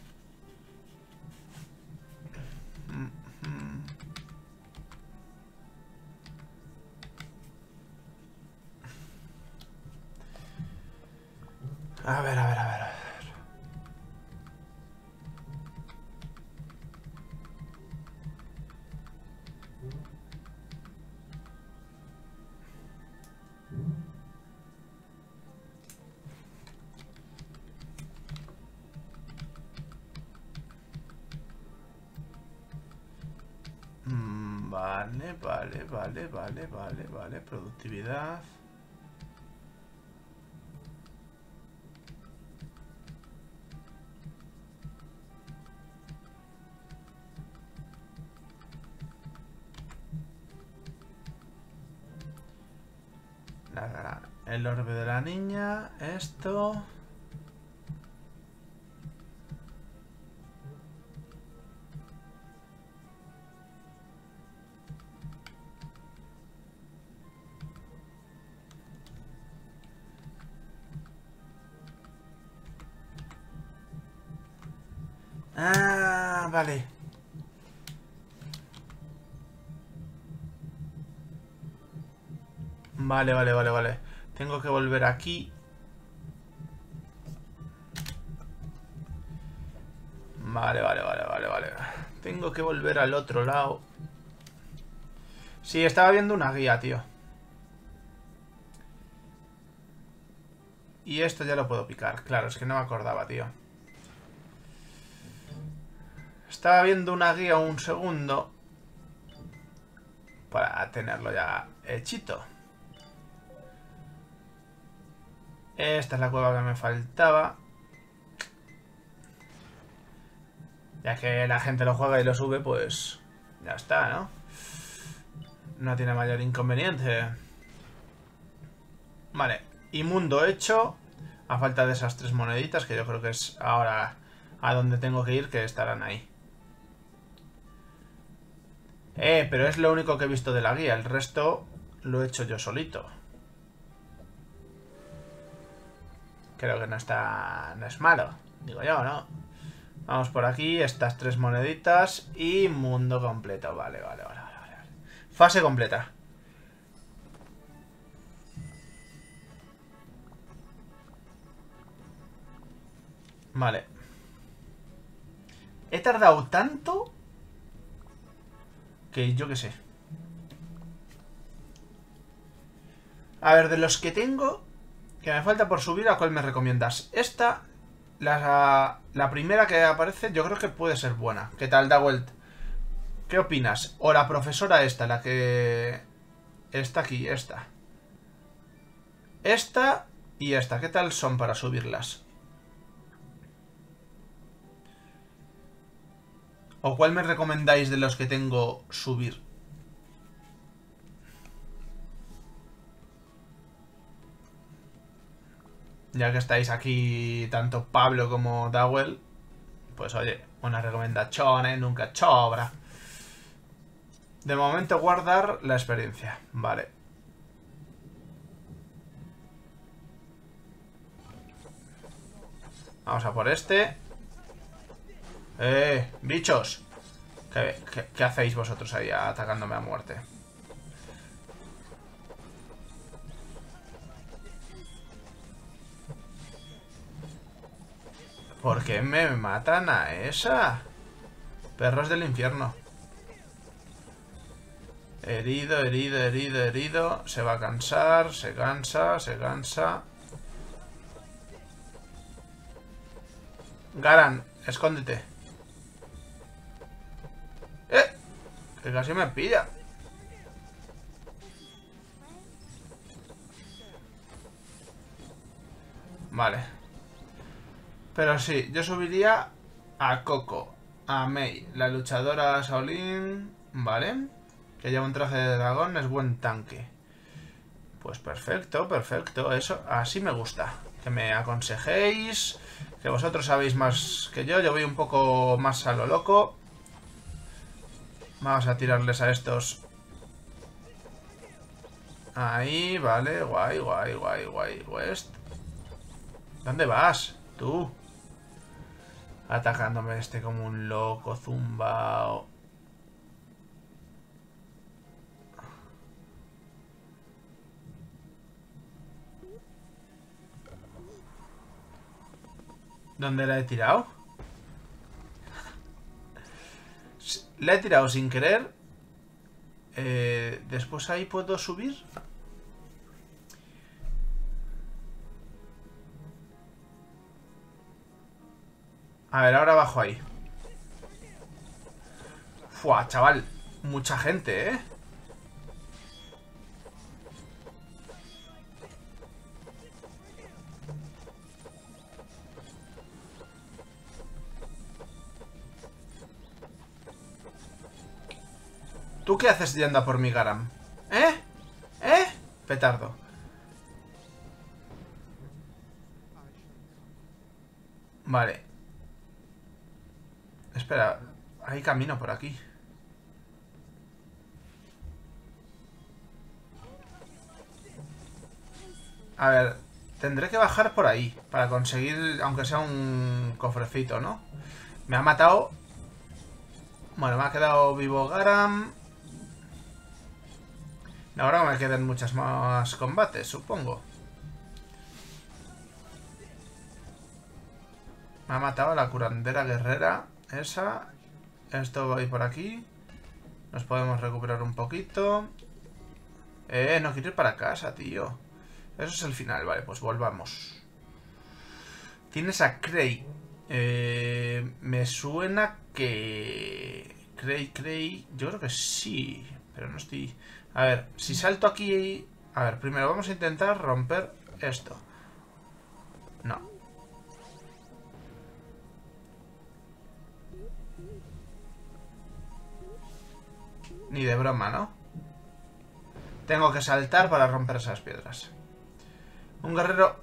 A ver, a ver, a ver, a ver. Mm, Vale, vale, vale, vale, vale, vale. Productividad. La, la, la. El orbe de la niña. Esto. Ah, vale. Vale, vale, vale, vale. Tengo que volver aquí. Vale, vale, vale, vale, vale. Tengo que volver al otro lado. Sí, estaba viendo una guía, tío. Y esto ya lo puedo picar. Claro, es que no me acordaba, tío. Estaba viendo una guía un segundo para tenerlo ya hechito. Esta es la cueva que me faltaba. Ya que la gente lo juega y lo sube, pues ya está, ¿no? No tiene mayor inconveniente. Vale, y mundo hecho. A falta de esas tres moneditas, que yo creo que es ahora a donde tengo que ir, que estarán ahí. Eh, pero es lo único que he visto de la guía. El resto lo he hecho yo solito. Creo que no está... no es malo. Digo yo, ¿no? Vamos por aquí, estas tres moneditas y mundo completo. Vale, vale, vale, vale, vale. Fase completa. Vale. He tardado tanto que yo qué sé. A ver, de los que tengo que me falta por subir, ¿a cuál me recomiendas? Esta, la, la primera que aparece, yo creo que puede ser buena. ¿Qué tal, Dawelt? ¿Qué opinas? O la profesora esta, la que está aquí, esta. Esta y esta, ¿qué tal son para subirlas? ¿O cuál me recomendáis de los que tengo subir? Ya que estáis aquí tanto Pablo como Dawel, pues oye, una recomendación, ¿eh? Nunca sobra. De momento guardar la experiencia, vale. Vamos a por este. Eh, bichos. ¿Qué, qué, qué hacéis vosotros ahí atacándome a muerte? ¿Por qué me matan a esa? Perros del infierno. Herido, herido, herido, herido. Se va a cansar, se cansa, se cansa. Garan, escóndete. ¡Eh! Que casi me pilla. Vale. Pero sí, yo subiría a Coco, a Mei, la luchadora Shaolin, ¿vale? Que lleva un traje de dragón, es buen tanque. Pues perfecto, perfecto, eso, así me gusta. Que me aconsejéis, que vosotros sabéis más que yo, yo voy un poco más a lo loco. Vamos a tirarles a estos. Ahí, vale, guay, guay, guay, guay, West. ¿Dónde vas? Tú. Atacándome este como un loco, zumbao. ¿Dónde la he tirado? La he tirado sin querer. Eh, Después ahí puedo subir. A ver, ahora bajo ahí. Fua, chaval. Mucha gente, ¿eh? ¿Tú qué haces yendo a por mi Garam? ¿Eh? ¿Eh? Petardo. Vale. Espera, hay camino por aquí. A ver, tendré que bajar por ahí para conseguir, aunque sea un cofrecito, ¿no? Me ha matado. Bueno, me ha quedado vivo Garam. Ahora me quedan muchas más combates, supongo. Me ha matado la curandera guerrera. Esa. Esto va a ir por aquí. Nos podemos recuperar un poquito. Eh, no quiero ir para casa, tío. Eso es el final, vale, pues volvamos. Tienes a Cray. Eh, me suena que... Cray, Cray... Yo creo que sí, pero no estoy... A ver, si salto aquí... A ver, primero vamos a intentar romper esto. No. Ni de broma, ¿no? Tengo que saltar para romper esas piedras. Un guerrero...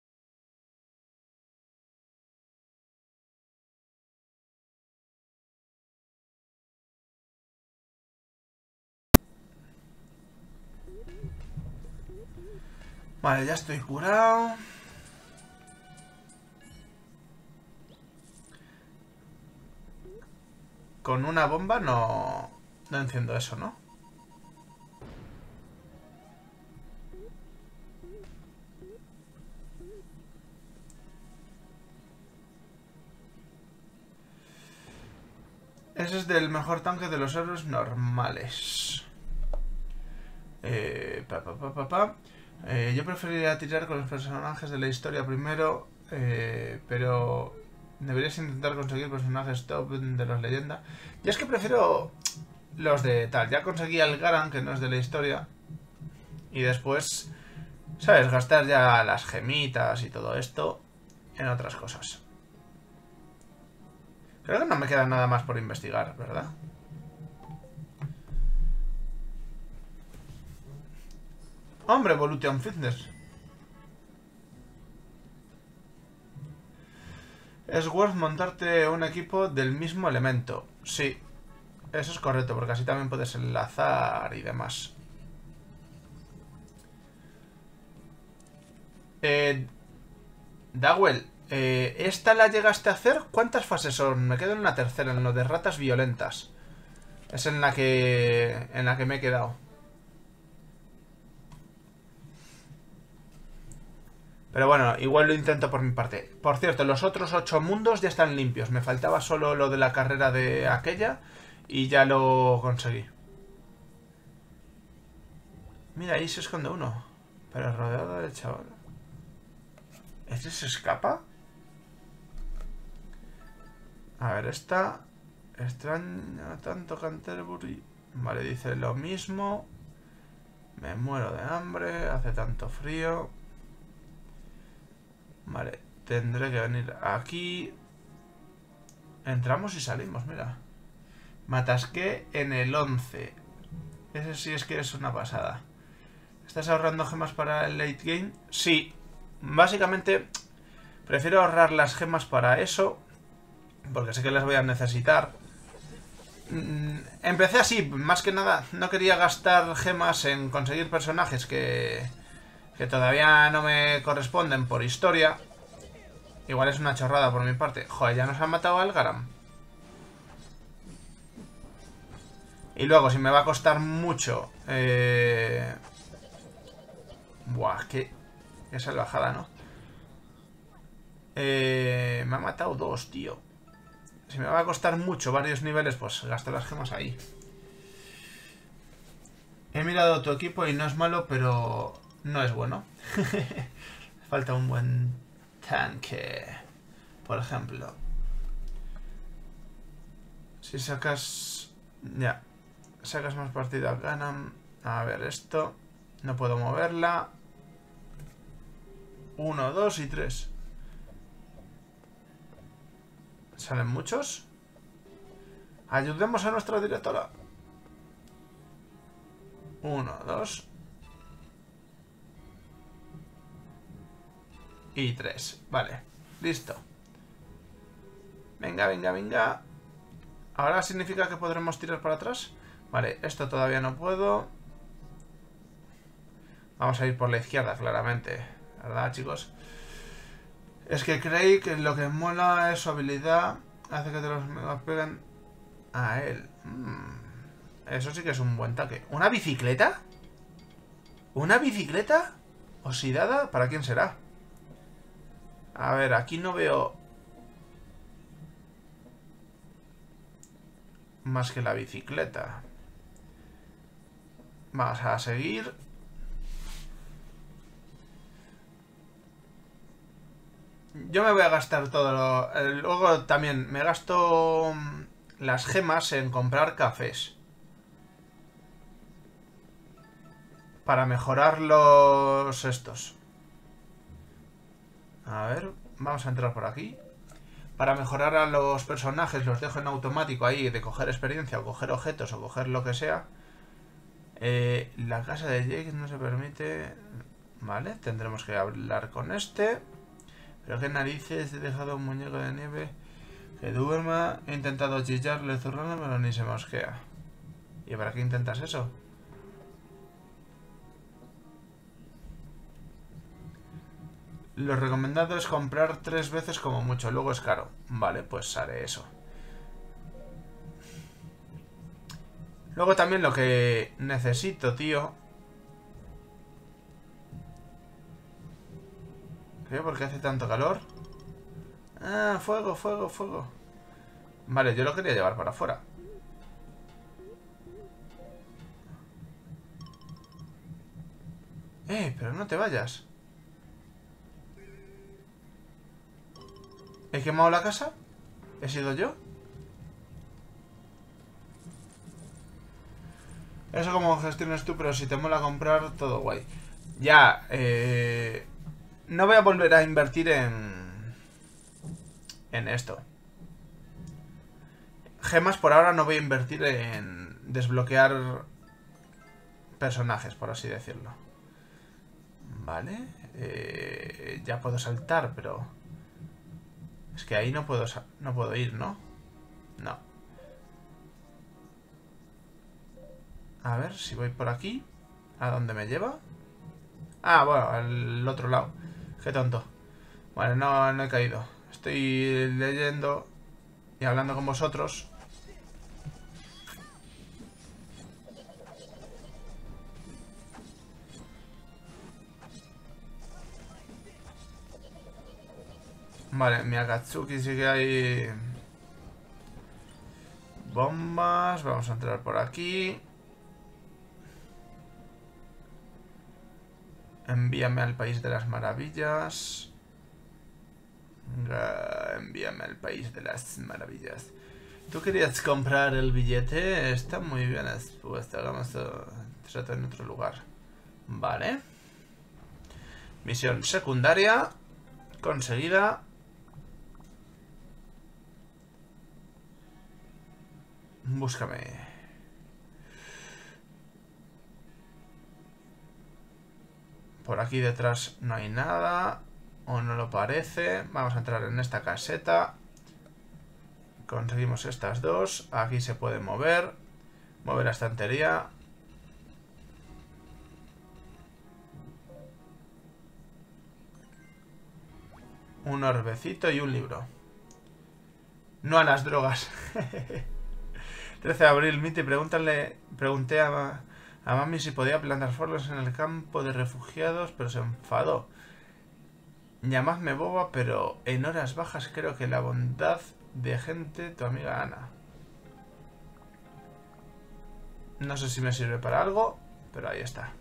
Vale, ya estoy curado. Con una bomba no... No enciendo eso, ¿no? Ese es del mejor tanque de los héroes normales. Eh, pa, pa, pa, pa, pa. Eh, yo preferiría tirar con los personajes de la historia primero, eh, pero deberías intentar conseguir personajes top de las leyendas. Yo es que prefiero los de tal. Ya conseguí al Garan, que no es de la historia. Y después, ¿sabes? Gastar ya las gemitas y todo esto en otras cosas. Creo que no me queda nada más por investigar, ¿verdad? Hombre, Evolution Fitness. Es worth montarte un equipo del mismo elemento. Sí, eso es correcto, porque así también puedes enlazar y demás. Eh... Dawel, eh, ¿esta la llegaste a hacer? ¿Cuántas fases son? Me quedo en la tercera, en lo de ratas violentas. Es en la que... en la que me he quedado. Pero bueno, igual lo intento por mi parte. Por cierto, los otros ocho mundos ya están limpios. Me faltaba solo lo de la carrera de aquella y ya lo conseguí. Mira, ahí se esconde uno. Pero rodeado de chaval. ¿Este se escapa? A ver, esta... Extraña tanto Canterbury. Vale, dice lo mismo. Me muero de hambre. Hace tanto frío. Vale, tendré que venir aquí. Entramos y salimos, mira. Me atasqué en el once. Ese sí es que es una pasada. ¿Estás ahorrando gemas para el late game? Sí. Básicamente, prefiero ahorrar las gemas para eso, porque sé que las voy a necesitar. Empecé así, más que nada. No quería gastar gemas en conseguir personajes que... que todavía no me corresponden por historia. Igual es una chorrada por mi parte. Joder, ya nos han matado al Garam. Y luego, si me va a costar mucho... Eh... Buah, qué... Qué salvajada, ¿no? Eh... Me ha matado dos, tío. Si me va a costar mucho varios niveles, pues gasto las gemas ahí. He mirado tu equipo y no es malo, pero... no es bueno. Falta un buen tanque, por ejemplo. Si sacas... ya. Sacas más partido al Garam. A ver, esto. No puedo moverla. Uno, dos y tres. ¿Salen muchos? Ayudemos a nuestra directora. Uno, dos... y tres. Vale, listo. Venga, venga, venga. ¿Ahora significa que podremos tirar para atrás? Vale, esto todavía no puedo. Vamos a ir por la izquierda, claramente. ¿Verdad, chicos? Es que Craig lo que mola es su habilidad. Hace que te los megas peguen a él. Mm, eso sí que es un buen taque. ¿Una bicicleta? ¿Una bicicleta? ¿Oxidada? ¿Para quién será? A ver, aquí no veo más que la bicicleta. Vamos a seguir. Yo me voy a gastar todo lo... eh, luego también me gasto las gemas en comprar cafés. Para mejorar los estos. A ver, vamos a entrar por aquí. Para mejorar a los personajes los dejo en automático ahí de coger experiencia o coger objetos o coger lo que sea. Eh, la casa de Jake no se permite... Vale, tendremos que hablar con este. Pero qué narices, he dejado un muñeco de nieve que duerma. He intentado chillarle zurrando, pero ni se mosquea. ¿Y para qué intentas eso? Lo recomendado es comprar tres veces como mucho, luego es caro. Vale, pues haré eso. Luego también lo que necesito, tío. ¿Qué? ¿Por qué hace tanto calor? Ah, fuego, fuego, fuego. Vale, yo lo quería llevar para afuera. Eh, pero no te vayas. ¿He quemado la casa? ¿He sido yo? Eso como gestiones tú, pero si te mola comprar, todo guay. Ya, eh... no voy a volver a invertir en... En esto. Gemas por ahora no voy a invertir en desbloquear personajes, por así decirlo. Vale. Eh, ya puedo saltar, pero... Es que ahí no puedo, no puedo ir, ¿no? No. A ver si voy por aquí. ¿A dónde me lleva? Ah, bueno, al otro lado. Qué tonto. Vale, no, no he caído. Estoy leyendo y hablando con vosotros. Vale, mi Akatsuki sí que hay bombas. Vamos a entrar por aquí. Envíame al país de las maravillas. Envíame al país de las maravillas. ¿Tú querías comprar el billete? Está muy bien expuesto. Hagamos trato en otro lugar. Vale. Misión secundaria conseguida. Búscame. Por aquí detrás no hay nada. O no lo parece. Vamos a entrar en esta caseta. Conseguimos estas dos. Aquí se puede mover. Mover la estantería. Un orbecito y un libro. No a las drogas. trece de abril, Mitty, pregúntale, pregunté a, a mami si podía plantar flores en el campo de refugiados, pero se enfadó. Llamadme boba, pero en horas bajas creo que la bondad de gente, tu amiga Ana. No sé si me sirve para algo, pero ahí está.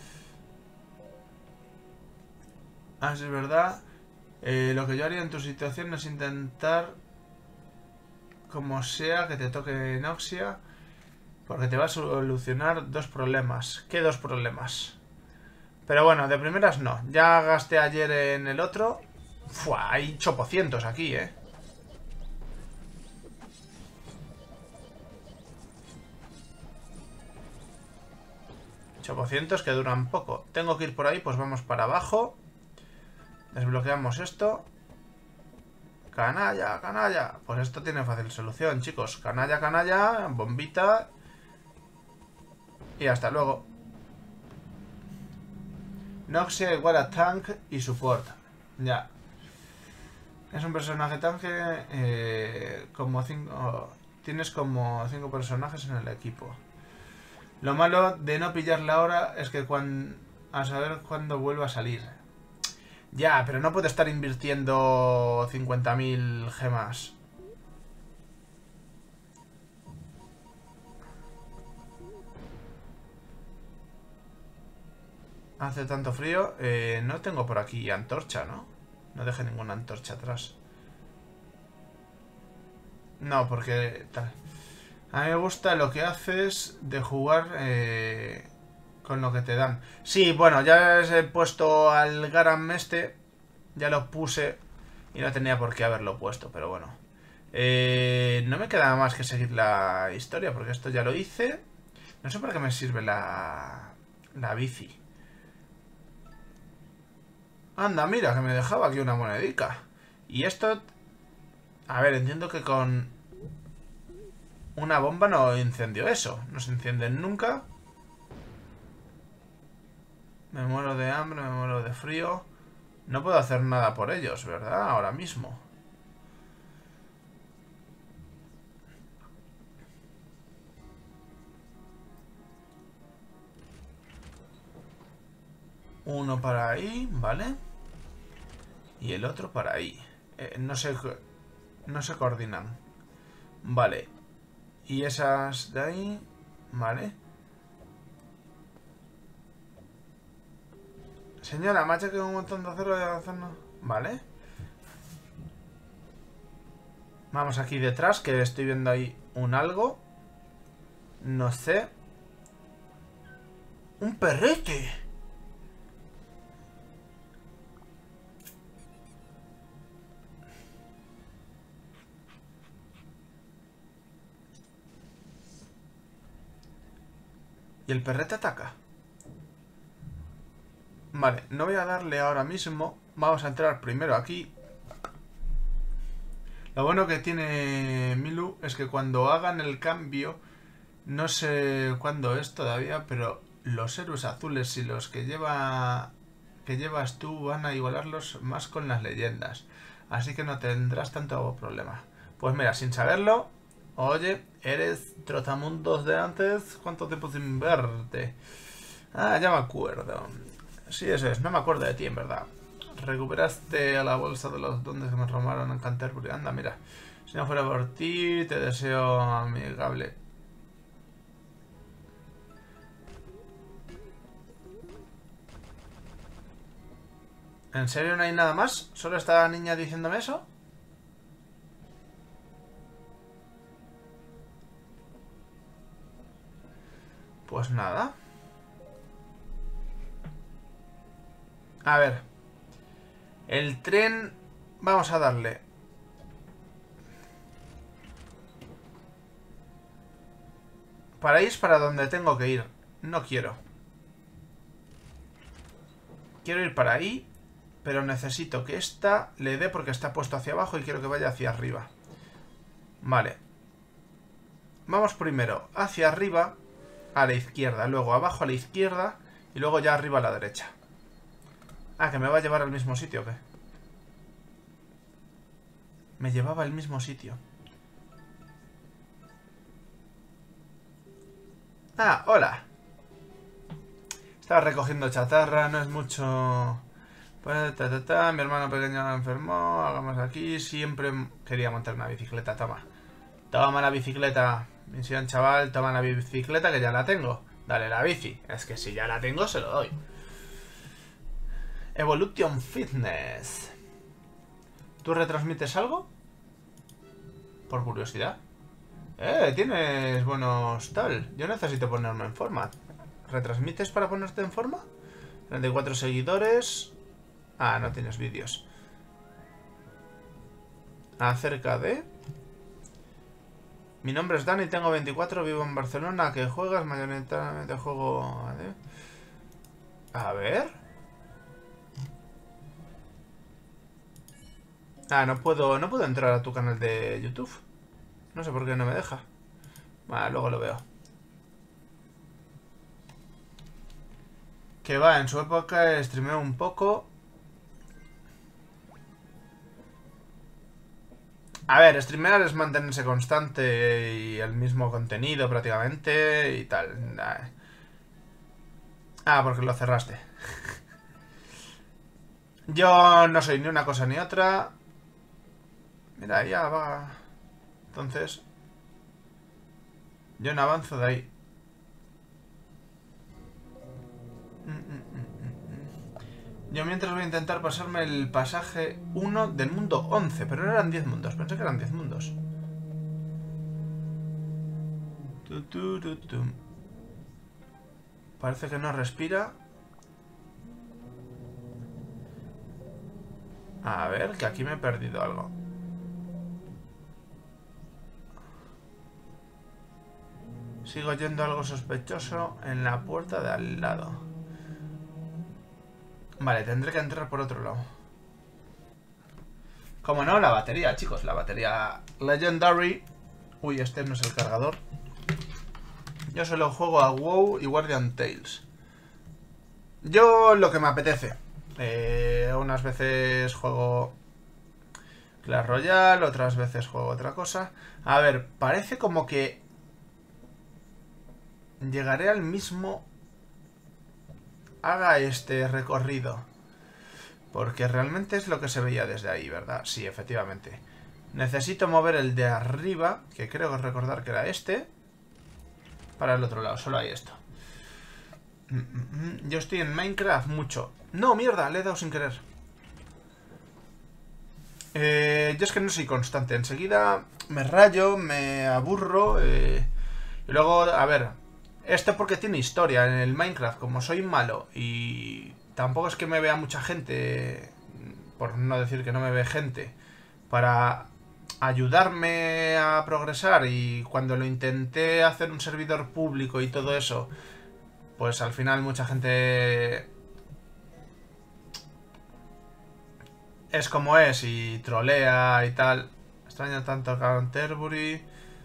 Ah, sí, es verdad. Eh, lo que yo haría en tu situación es intentar... como sea que te toque Noxia, porque te va a solucionar dos problemas. ¿Qué dos problemas? Pero bueno, de primeras no. Ya gasté ayer en el otro. Fua, hay chopocientos aquí, eh. Chopocientos que duran poco. Tengo que ir por ahí, pues vamos para abajo. Desbloqueamos esto. Canalla, canalla. Pues esto tiene fácil solución, chicos. Canalla, canalla, bombita. Y hasta luego. Noxia igual a tank y support. Ya. Es un personaje tanque. Eh, como cinco. Tienes como cinco personajes en el equipo. Lo malo de no pillarla ahora es que cuando, a saber cuándo vuelva a salir. Ya, pero no puedo estar invirtiendo cincuenta mil gemas. Hace tanto frío. Eh, no tengo por aquí antorcha, ¿no? No dejé ninguna antorcha atrás. No, porque tal. A mí me gusta lo que haces de jugar eh, con lo que te dan. Sí, bueno, ya he puesto al Garam este. Ya lo puse. Y no tenía por qué haberlo puesto, pero bueno. Eh, no me queda más que seguir la historia, porque esto ya lo hice. No sé para qué me sirve la, la bici. Anda, mira, que me dejaba aquí una monedica. Y esto... A ver, entiendo que con... una bomba no incendio eso. No se encienden nunca. Me muero de hambre, me muero de frío. No puedo hacer nada por ellos, ¿verdad? Ahora mismo. Uno para ahí, ¿vale? Y el otro para ahí. Eh, no se... No se coordinan. Vale. Y esas de ahí... Vale. Señora, macho, que un montón de acero de hacernos. Vale. Vamos aquí detrás, que estoy viendo ahí un algo. No sé. ¡Un perrete! Y el perrete ataca. Vale, no voy a darle ahora mismo. Vamos a entrar primero aquí. Lo bueno que tiene Milu es que cuando hagan el cambio, no sé cuándo es todavía, pero los héroes azules y los que lleva que llevas tú van a igualarlos más con las leyendas. Así que no tendrás tanto problema. Pues mira, sin saberlo, oye, eres trotamundos de antes. ¿Cuánto tiempo sin verte? Ah, ya me acuerdo. Sí, eso es, no me acuerdo de ti en verdad. Recuperaste a la bolsa de los dones que me robaron en Canterbury. Anda, mira. Si no fuera por ti, te deseo amigable. ¿En serio no hay nada más? ¿Solo está la niña diciéndome eso? Pues nada. A ver. El tren... Vamos a darle. Para ir para donde tengo que ir. No quiero. Quiero ir para ahí. Pero necesito que esta le dé porque está puesto hacia abajo y quiero que vaya hacia arriba. Vale. Vamos primero hacia arriba a la izquierda. Luego abajo a la izquierda. Y luego ya arriba a la derecha. Ah, que me va a llevar al mismo sitio, ¿o qué? Me llevaba al mismo sitio. Ah, hola. Estaba recogiendo chatarra, no es mucho... Pues, ta, ta, ta. Mi hermano pequeño enfermó, hagamos aquí. Siempre quería montar una bicicleta, toma. Toma la bicicleta. Misión, chaval, toma la bicicleta que ya la tengo. Dale la bici. Es que si ya la tengo, se lo doy. Evolution Fitness. ¿Tú retransmites algo? Por curiosidad. Eh, tienes buenos tal. Yo necesito ponerme en forma. ¿Retransmites para ponerte en forma? treinta y cuatro seguidores. Ah, no tienes vídeos. Acerca de... Mi nombre es Dani, tengo veinticuatro, vivo en Barcelona. ¿Qué juegas? Mayoritariamente juego... A ver... Ah, no puedo, no puedo entrar a tu canal de YouTube. No sé por qué no me deja. Vale, luego lo veo. Que va, en su época streameó un poco. A ver, streamear es mantenerse constante y el mismo contenido prácticamente y tal. Ah, porque lo cerraste. Yo no soy ni una cosa ni otra. Mira, ya va. Entonces, yo no avanzo de ahí. Yo mientras voy a intentar pasarme el pasaje uno del mundo once. Pero no eran diez mundos, pensé que eran diez mundos. Parece que no respira. A ver, que aquí me he perdido algo. Sigo oyendo algo sospechoso en la puerta de al lado. Vale, tendré que entrar por otro lado. Como no, la batería, chicos. La batería Legendary. Uy, este no es el cargador. Yo solo juego a WoW y Guardian Tales. Yo lo que me apetece. Eh, unas veces juego Clash Royale, otras veces juego otra cosa. A ver, parece como que llegaré al mismo... Haga este recorrido. Porque realmente es lo que se veía desde ahí, ¿verdad? Sí, efectivamente. Necesito mover el de arriba, que creo recordar que era este, para el otro lado. Solo hay esto. Yo estoy en Minecraft mucho. No, mierda, le he dado sin querer. Eh, yo es que no soy constante. Enseguida me rayo, me aburro. Eh, y luego, a ver, esto porque tiene historia. En el Minecraft, como soy malo y tampoco es que me vea mucha gente, por no decir que no me ve gente, para ayudarme a progresar. Y cuando lo intenté hacer un servidor público y todo eso, pues al final mucha gente es como es y trolea y tal. Extraña tanto a Canterbury.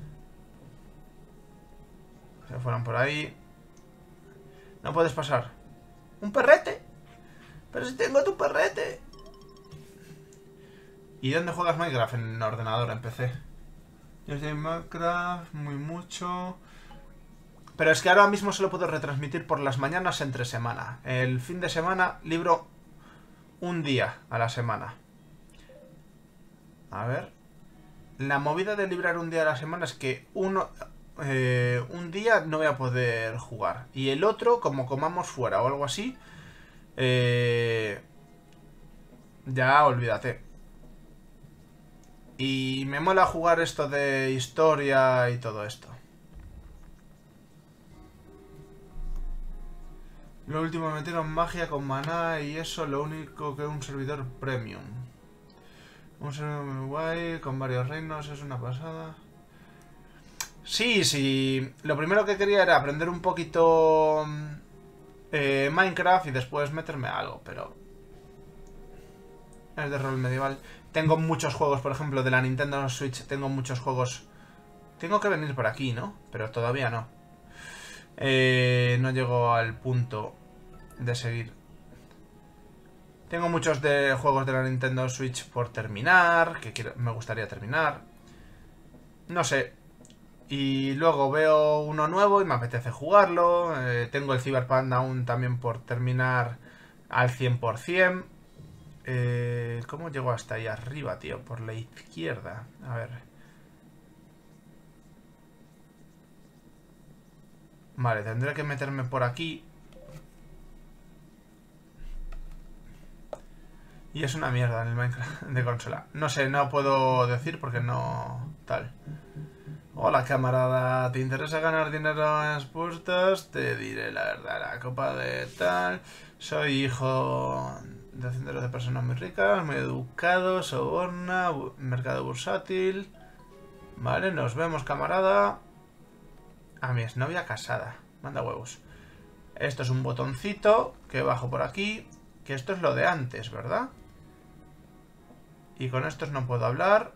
Se fueron por ahí. No puedes pasar. ¡Un perrete! ¡Pero si tengo tu perrete! ¿Y dónde juegas Minecraft? En ordenador, en P C. Yo estoy en Minecraft muy mucho. Pero es que ahora mismo solo puedo retransmitir por las mañanas entre semana. El fin de semana libro un día a la semana. A ver. La movida de librar un día a la semana es que uno... Eh, un día no voy a poder jugar. Y el otro, como comamos fuera o algo así, eh, ya olvídate. Y me mola jugar esto de historia y todo esto. Lo último metieron magia con maná y eso, lo único que un servidor premium. Un servidor muy guay, con varios reinos, es una pasada. Sí, sí. Lo primero que quería era aprender un poquito eh, Minecraft y después meterme a algo, pero... Es de rol medieval. Tengo muchos juegos, por ejemplo, de la Nintendo Switch. Tengo muchos juegos... Tengo que venir por aquí, ¿no? Pero todavía no. Eh, no llego al punto de seguir. Tengo muchos de juegos de la Nintendo Switch por terminar, que quiero, me gustaría terminar. No sé. Y luego veo uno nuevo y me apetece jugarlo. Eh, tengo el Cyberpunk aún también por terminar al cien por cien. Eh, ¿Cómo llego hasta ahí arriba, tío? Por la izquierda. A ver. Vale, tendré que meterme por aquí. Y es una mierda en el Minecraft de consola. No sé, no puedo decir porque no... Tal. Hola, camarada. ¿Te interesa ganar dinero en expuestas? Te diré la verdad. La copa de tal... Soy hijo de hacenderos de personas muy ricas, muy educado, soborna, bu mercado bursátil... Vale, nos vemos, camarada. A mi exnovia casada. Manda huevos. Esto es un botoncito que bajo por aquí. Que esto es lo de antes, ¿verdad? Y con estos no puedo hablar.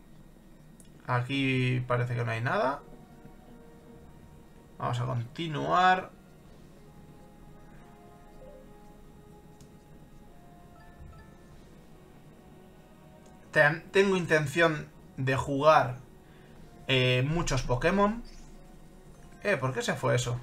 Aquí parece que no hay nada. Vamos a continuar. Tengo intención de jugar eh, muchos Pokémon. Eh, ¿por qué se fue eso?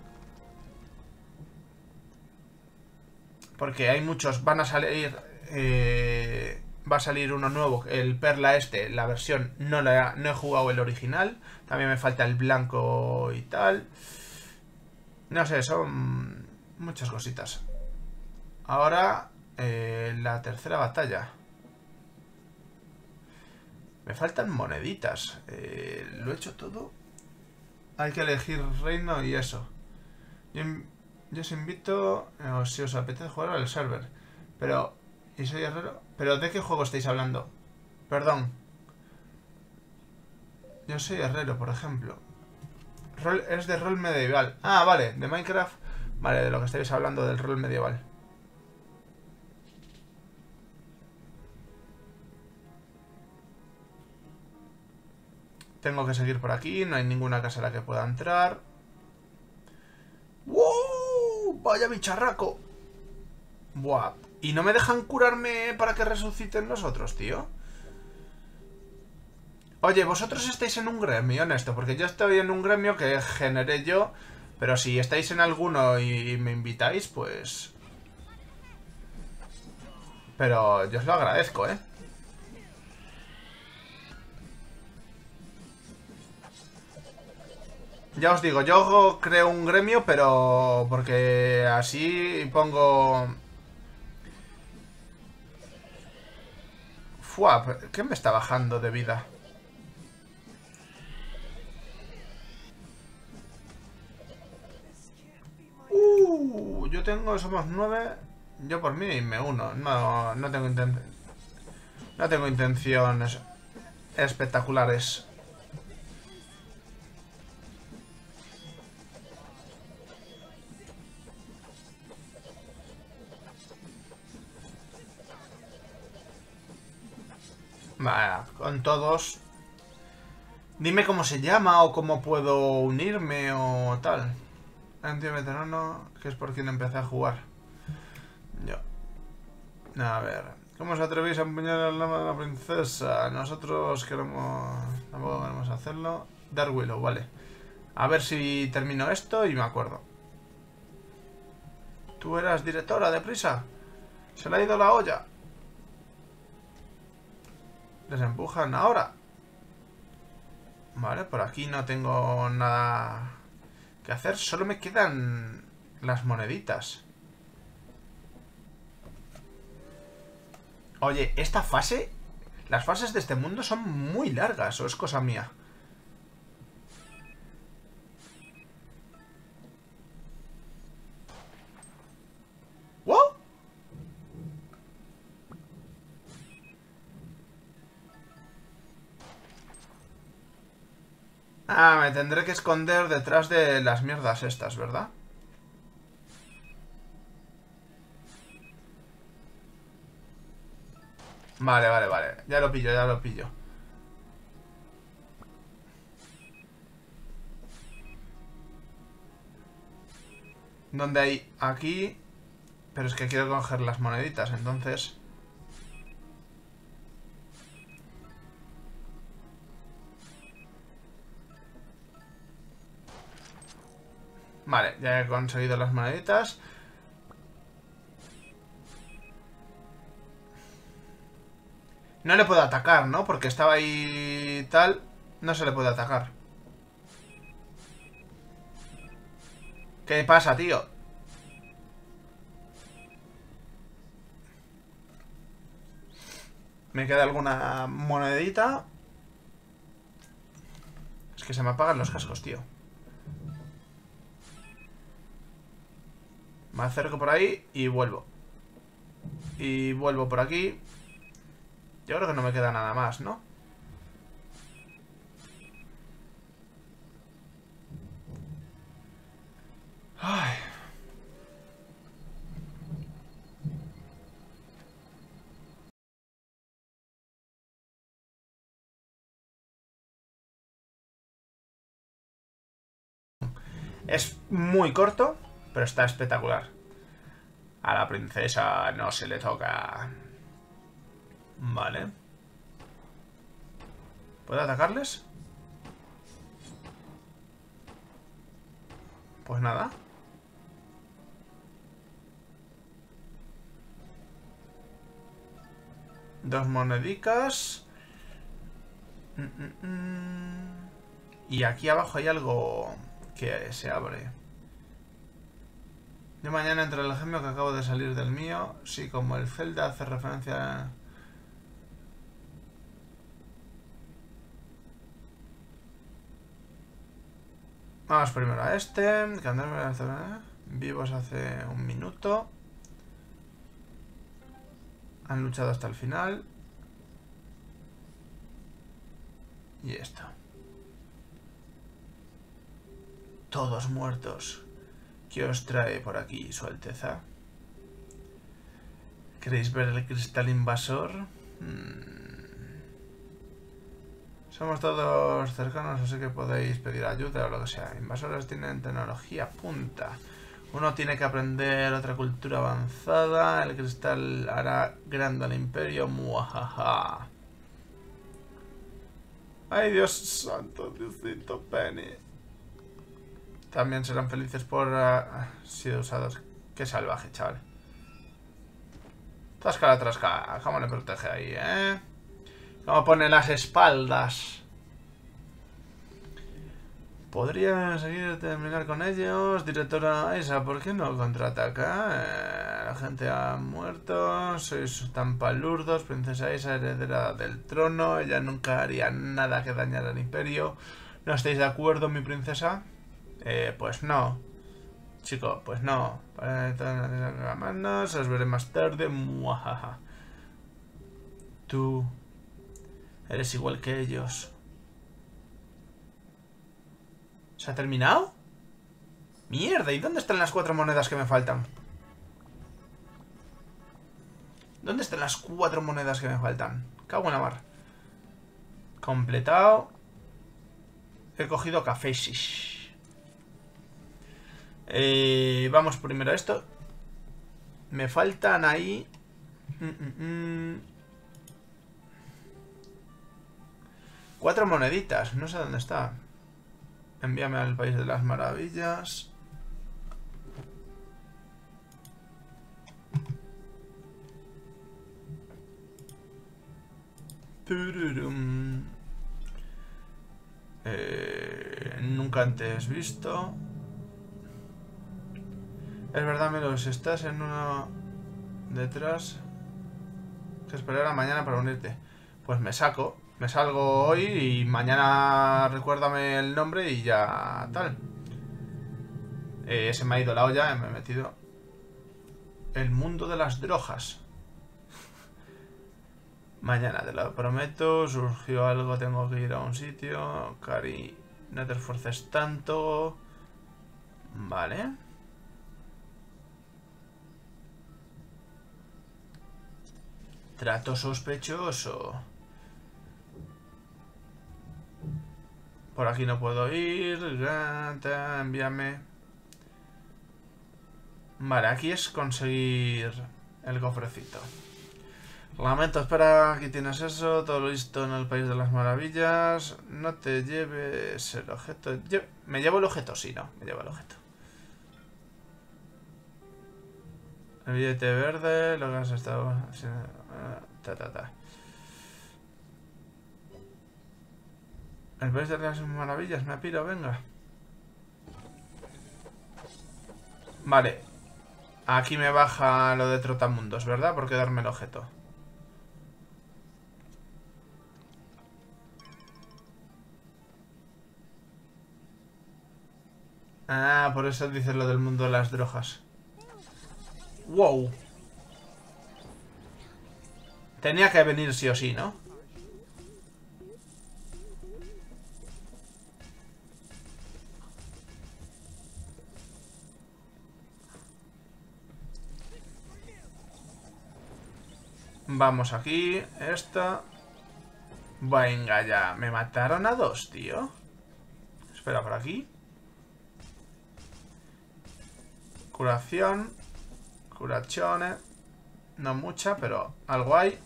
Porque hay muchos. Van a salir... Eh, va a salir uno nuevo. El Perla este, la versión, no, la, no he jugado el original. También me falta el blanco y tal. No sé, son muchas cositas. Ahora, eh, la tercera batalla. Me faltan moneditas. Eh, lo he hecho todo. Hay que elegir reino y eso. Yo, yo os invito, o si os apetece jugar al server. Pero, ¿y soy herrero? ¿Pero de qué juego estáis hablando? Perdón. Yo soy herrero, por ejemplo. Rol, es de rol medieval. Ah, vale, de Minecraft. Vale, de lo que estáis hablando del rol medieval. Tengo que seguir por aquí. No hay ninguna casa a la que pueda entrar. ¡Wow! ¡Vaya bicharraco! Buah. ¿Y no me dejan curarme para que resuciten los otros, tío? Oye, vosotros estáis en un gremio, honesto, porque yo estoy en un gremio que generé yo. Pero si estáis en alguno y me invitáis, pues... Pero yo os lo agradezco, ¿eh? Ya os digo, yo creo un gremio, pero... Porque así pongo... Fua, ¿qué me está bajando de vida? Uh, yo tengo, somos nueve. Yo por mí me uno. No, no tengo intención. No tengo intenciones espectaculares. Vaya, con todos. Dime cómo se llama o cómo puedo unirme o tal. Antiveterano, que es por quien empecé a jugar. Yo. A ver. ¿Cómo os atrevéis a empuñar el alma de la princesa? Nosotros queremos... Tampoco queremos hacerlo. Dark Willow, vale. A ver si termino esto y me acuerdo. Tú eras directora, deprisa. Se le ha ido la olla. Les empujan ahora. Vale, por aquí no tengo nada que hacer. Solo me quedan las moneditas. Oye, esta fase... Las fases de este mundo son muy largas, ¿o es cosa mía? ¿Wow? Ah, me tendré que esconder detrás de las mierdas estas, ¿verdad? Vale, vale, vale. Ya lo pillo, ya lo pillo. ¿Dónde hay? Aquí. Pero es que quiero coger las moneditas, entonces... Vale, ya he conseguido las moneditas. No le puedo atacar, ¿no? Porque estaba ahí tal. No se le puede atacar. ¿Qué pasa, tío? Me queda alguna monedita. Es que se me apagan los cascos, tío. Me acerco por ahí y vuelvo. Y vuelvo por aquí. Yo creo que no me queda nada más, ¿no? Ay... Es muy corto, pero está espectacular. A la princesa no se le toca. Vale. ¿Puedo atacarles? Pues nada. Dos monedicas. Mm, mm, mm. Y aquí abajo hay algo que se abre. De mañana entre el gemio que acabo de salir del mío. Sí, como el Zelda hace referencia a... Vamos primero a este. Que andamos vivos hace un minuto. Han luchado hasta el final. Y esto. Todos muertos. ¿Qué os trae por aquí, Su Alteza? ¿Queréis ver el cristal invasor? Hmm. Somos todos cercanos, así que podéis pedir ayuda o lo que sea. Invasores tienen tecnología punta. Uno tiene que aprender otra cultura avanzada. El cristal hará grande al imperio. Muajaja. Ay, Dios santo, Diosito Penny. También serán felices por uh, sido usados. Qué salvaje, chaval. Trasca, trasca. ¿Cómo le protege ahí, eh? ¿Cómo pone las espaldas? Podría seguir terminar con ellos. Directora Isa, ¿por qué no contraataca? Eh, la gente ha muerto. Sois tan palurdos. Princesa Isa, heredera del trono. Ella nunca haría nada que dañara al imperio. ¿No estáis de acuerdo, mi princesa? Eh, pues no. Chico, pues no. Para las manos, os veré más tarde. Muajaja. Tú eres igual que ellos. ¿Se ha terminado? Mierda, ¿y dónde están las cuatro monedas que me faltan? ¿Dónde están las cuatro monedas que me faltan? Cago en la mar. Completado. He cogido café. Eh, vamos primero a esto. Me faltan ahí mm, mm, mm. Cuatro moneditas. No sé dónde está. Envíame al país de las maravillas. Eh, nunca antes visto. Es verdad, Melo, si estás en uno detrás, que esperar a mañana para unirte. Pues me saco, me salgo hoy y mañana recuérdame el nombre y ya tal. Eh, se me ha ido la olla, me he metido. El mundo de las drogas. Mañana, te lo prometo, surgió algo, tengo que ir a un sitio. Cari, no te esfuerces tanto. Vale. Trato sospechoso. Por aquí no puedo ir. Envíame. Vale, aquí es conseguir el cofrecito. Lamento, espera, aquí tienes eso. Todo listo en el país de las maravillas. No te lleves el objeto. Lle ¿Me llevo el objeto? Sí, no, me llevo el objeto. El billete verde, lo que has estado... Ta, ta, ta. El país de las maravillas, me piro, venga. Vale. Aquí me baja lo de trotamundos, ¿verdad? Por quedarme el objeto. Ah, por eso dices lo del mundo de las drogas. Wow. Tenía que venir sí o sí, ¿no? Vamos aquí. Esta. Venga ya. Me mataron a dos, tío. Espera, por aquí. Curación. Curazione. No mucha, pero algo hay.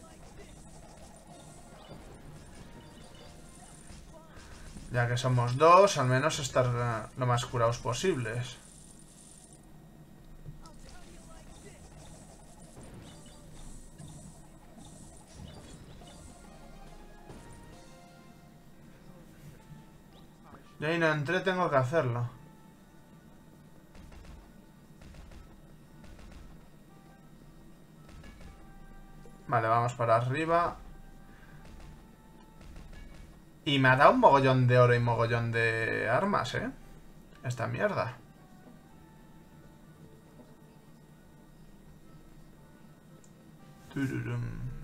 Ya que somos dos, al menos estar lo más curados posibles. Yo ahí no entré, tengo que hacerlo. Vale, vamos para arriba. Y me ha dado un mogollón de oro y mogollón de armas, ¿eh? Esta mierda. Tururum.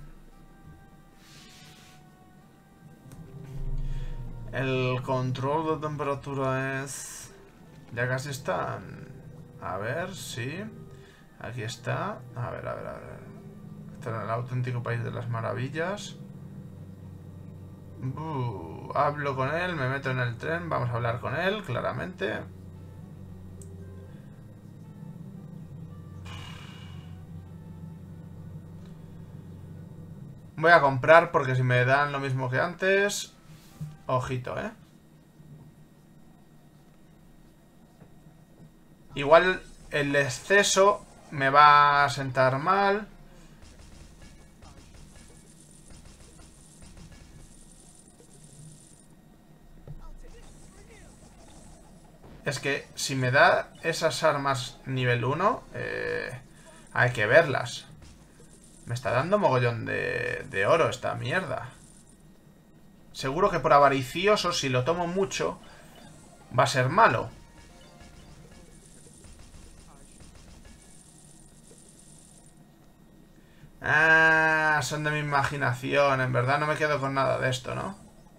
El control de temperatura es... Ya casi está. A ver, sí. Aquí está. A ver, a ver, a ver. Está en el auténtico país de las maravillas. Uh, hablo con él, me meto en el tren. Vamos a hablar con él, claramente. Voy a comprar porque si me dan lo mismo que antes... Ojito, ¿eh? Igual el exceso me va a sentar mal. Es que si me da esas armas nivel uno, eh, hay que verlas. Me está dando mogollón de, de oro esta mierda. Seguro que por avaricioso, si lo tomo mucho, va a ser malo. Ah, son de mi imaginación. En verdad no me quedo con nada de esto, ¿no?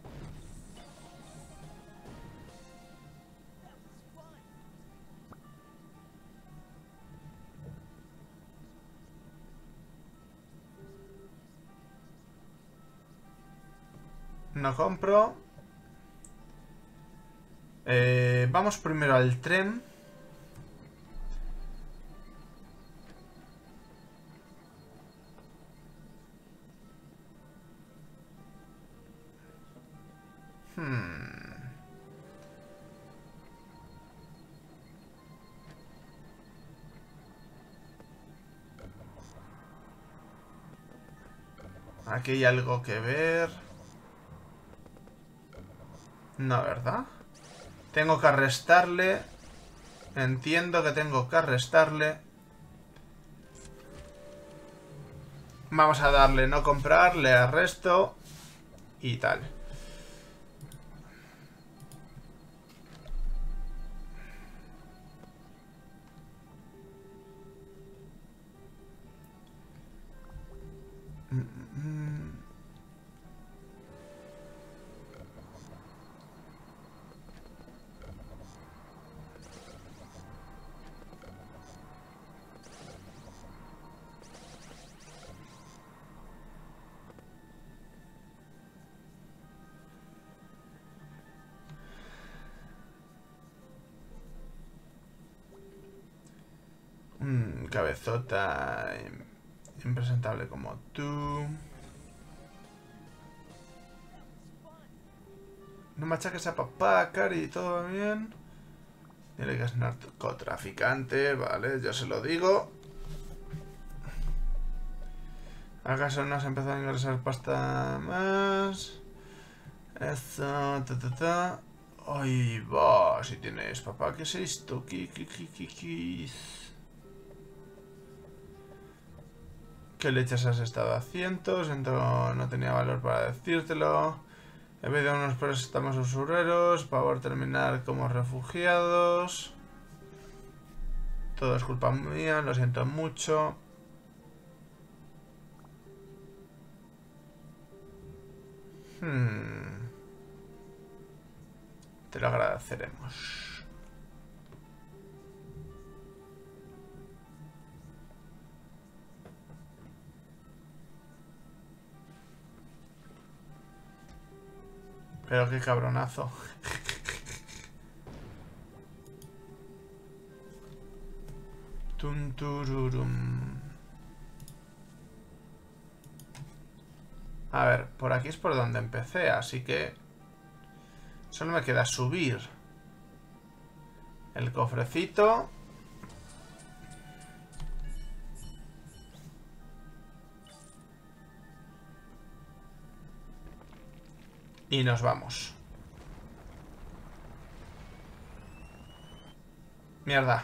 No compro. Eh, vamos primero al tren. Hmm. Aquí hay algo que ver. No, ¿verdad? Tengo que arrestarle. Entiendo que tengo que arrestarle. Vamos a darle no comprar, le arresto. Y tal. Mm, cabezota impresentable como tú. No machaques a papá, Cari, ¿todo bien? Dile que es narcotraficante, vale, yo se lo digo. ¿Acaso no has empezado a ingresar pasta más? Eso, ta ta ta. Ay, va, si tienes papá, ¿qué es esto? ¿Qué, qué, qué, qué, qué? ¿Qué leches has estado haciendo? Siento, no tenía valor para decírtelo. He pedido unos préstamos usureros para poder terminar como refugiados. Todo es culpa mía, lo siento mucho. Hmm. Te lo agradeceremos. Pero qué cabronazo. Tum, tururum. A ver, por aquí es por donde empecé, así que solo me queda subir el cofrecito. Y nos vamos. Mierda.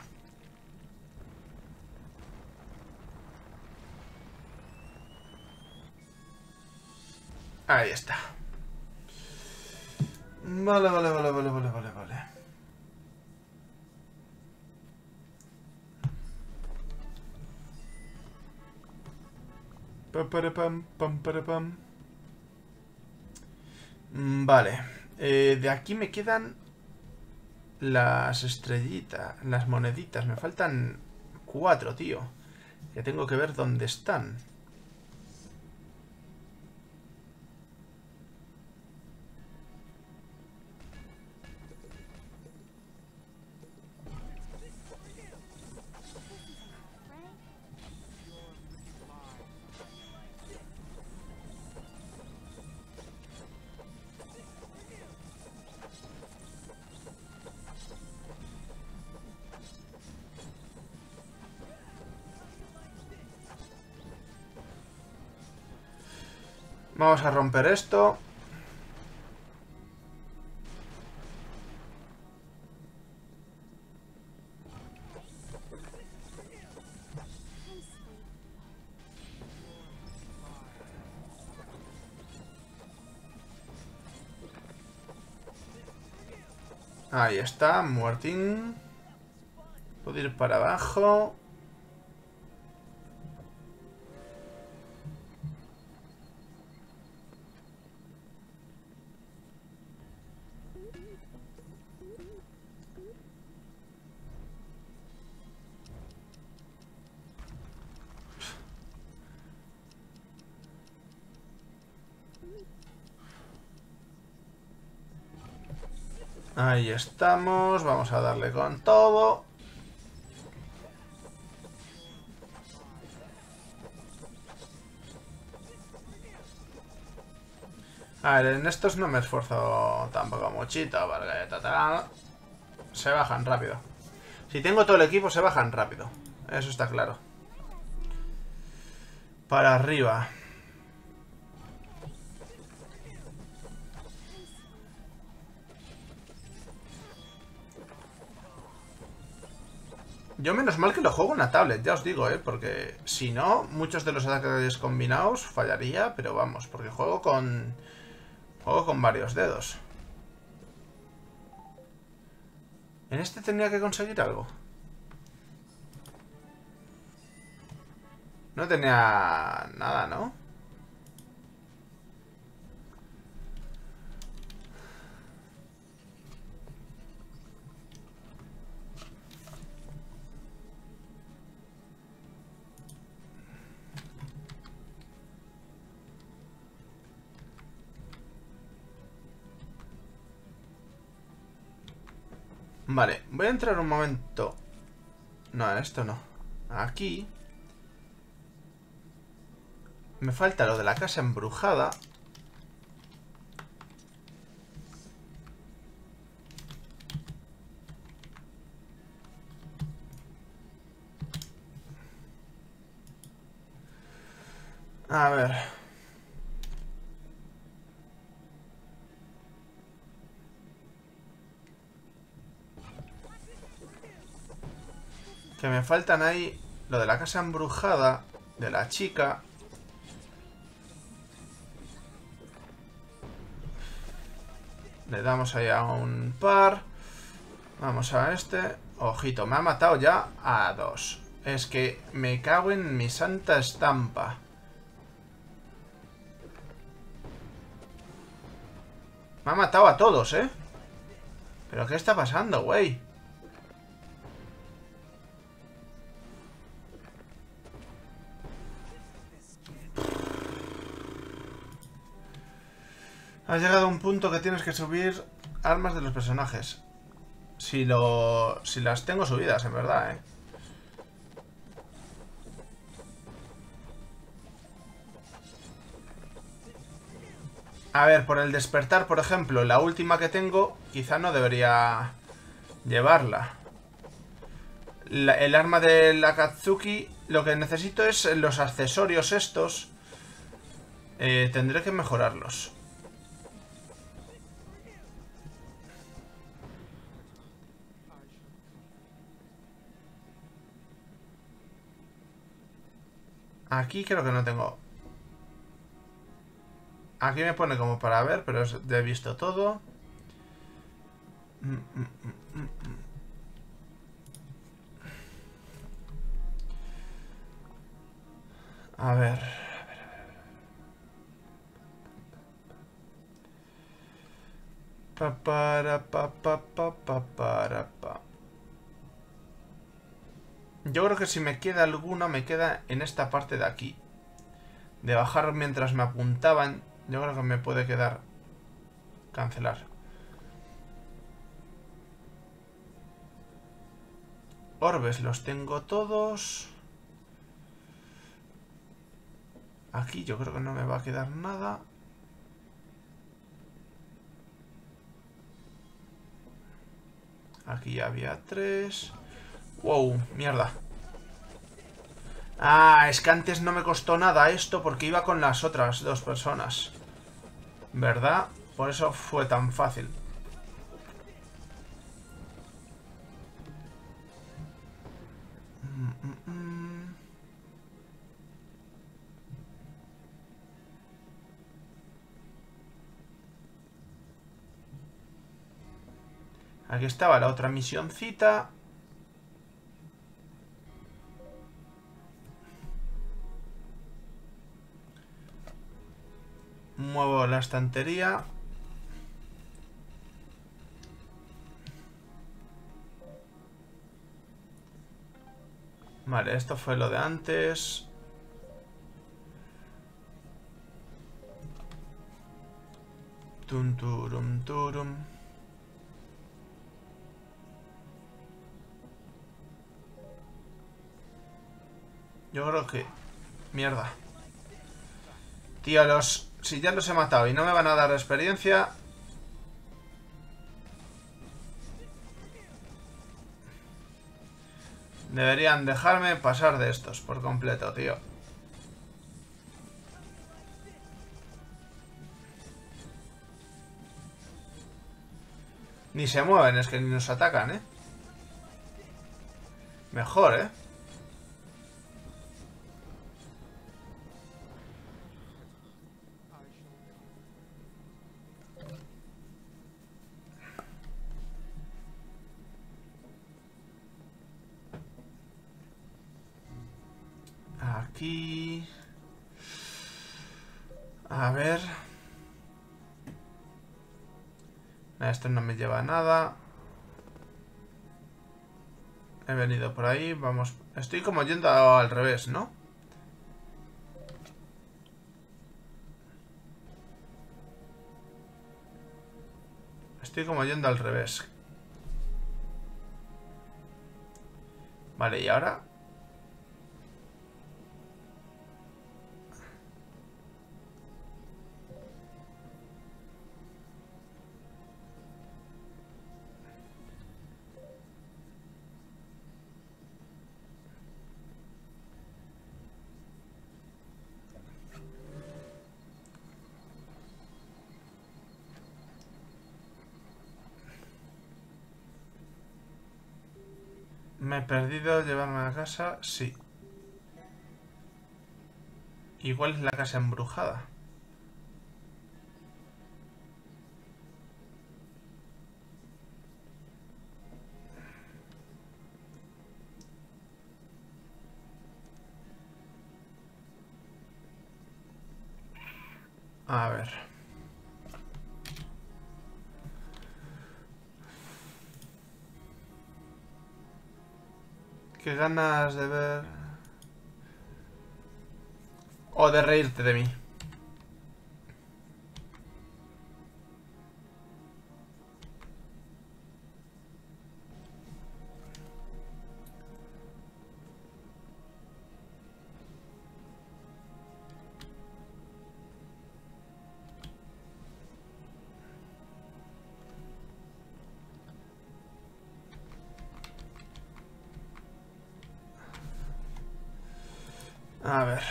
Ahí está. Vale, vale, vale, vale, vale, vale, vale. Pam, para, pam, pam, para, pam. Vale. Eh, de aquí me quedan las estrellitas, las moneditas. Me faltan cuatro, tío. Ya tengo que ver dónde están. Vamos a romper esto. Ahí está, muertín. Puedo ir para abajo. Ahí estamos, vamos a darle con todo. A ver, en estos no me esfuerzo tampoco muchito, porque total, se bajan rápido. Si tengo todo el equipo, se bajan rápido. Eso está claro. Para arriba. Yo menos mal que lo juego en una tablet, ya os digo, ¿eh? Porque si no, muchos de los ataques combinados fallaría, pero vamos, porque juego con... Juego con varios dedos. ¿En este tendría que conseguir algo? No tenía nada, ¿no? Vale, voy a entrar un momento. No, esto no. Aquí. Me falta lo de la casa embrujada. A ver. Que me faltan ahí lo de la casa embrujada de la chica. Le damos ahí a un par. Vamos a este. Ojito, me ha matado ya a dos. Es que me cago en mi santa estampa. Me ha matado a todos, ¿eh? ¿Pero qué está pasando, güey? Has llegado a un punto que tienes que subir armas de los personajes. Si lo... Si las tengo subidas, en verdad, ¿eh? A ver, por el despertar, por ejemplo, la última que tengo, quizá no debería llevarla. La, el arma de la Akatsuki, lo que necesito es los accesorios estos. Eh, tendré que mejorarlos. Aquí creo que no tengo. Aquí me pone como para ver, pero he visto todo. Mm, mm, mm, mm, mm. A ver. Pa para pa pa pa pa para pa. Yo creo que si me queda alguna, me queda en esta parte de aquí. De bajar mientras me apuntaban. Yo creo que me puede quedar. Cancelar. Orbes los tengo todos. Aquí yo creo que no me va a quedar nada. Aquí ya había tres. Wow, mierda. Ah, es que antes no me costó nada esto porque iba con las otras dos personas. ¿Verdad? Por eso fue tan fácil. Mm, mm, mm. Aquí estaba la otra misioncita. Muevo la estantería. Vale, esto fue lo de antes. Tum, turum, turum. Yo creo que... Mierda. Tío, los... Si ya los he matado y no me van a dar experiencia... Deberían dejarme pasar de estos por completo, tío. Ni se mueven, es que ni nos atacan, ¿eh? Mejor, ¿eh? Aquí... A ver... Esto no me lleva a nada. He venido por ahí, vamos... Estoy como yendo al revés, ¿no? Estoy como yendo al revés. Vale, ¿y ahora? ¿Me he perdido llevarme a casa? Sí. Igual es la casa embrujada. A ver. Qué ganas de ver... O de reírte de mí. A ver.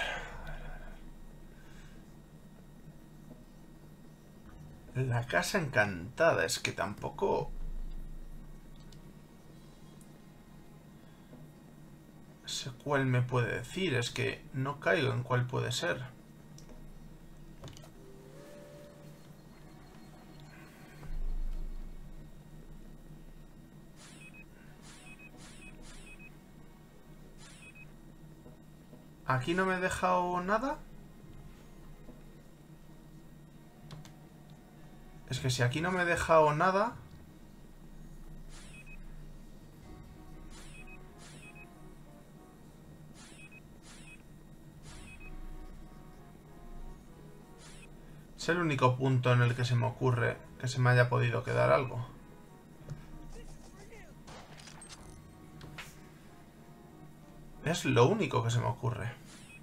La casa encantada. Es que tampoco... sé cuál me puede decir. Es que no caigo en cuál puede ser. ¿Aquí no me he dejado nada? Es que si aquí no me he dejado nada... es el único punto en el que se me ocurre que se me haya podido quedar algo. Es lo único que se me ocurre.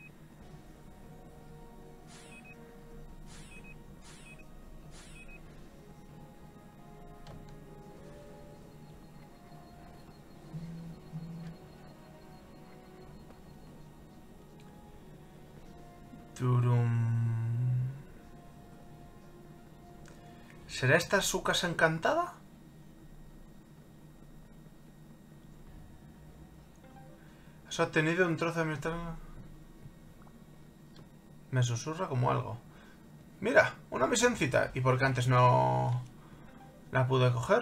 Turum. ¿Será esta su casa encantada? Has obtenido un trozo de mi... me susurra como algo. Mira, una misioncita. ¿Y por qué antes no la pude coger?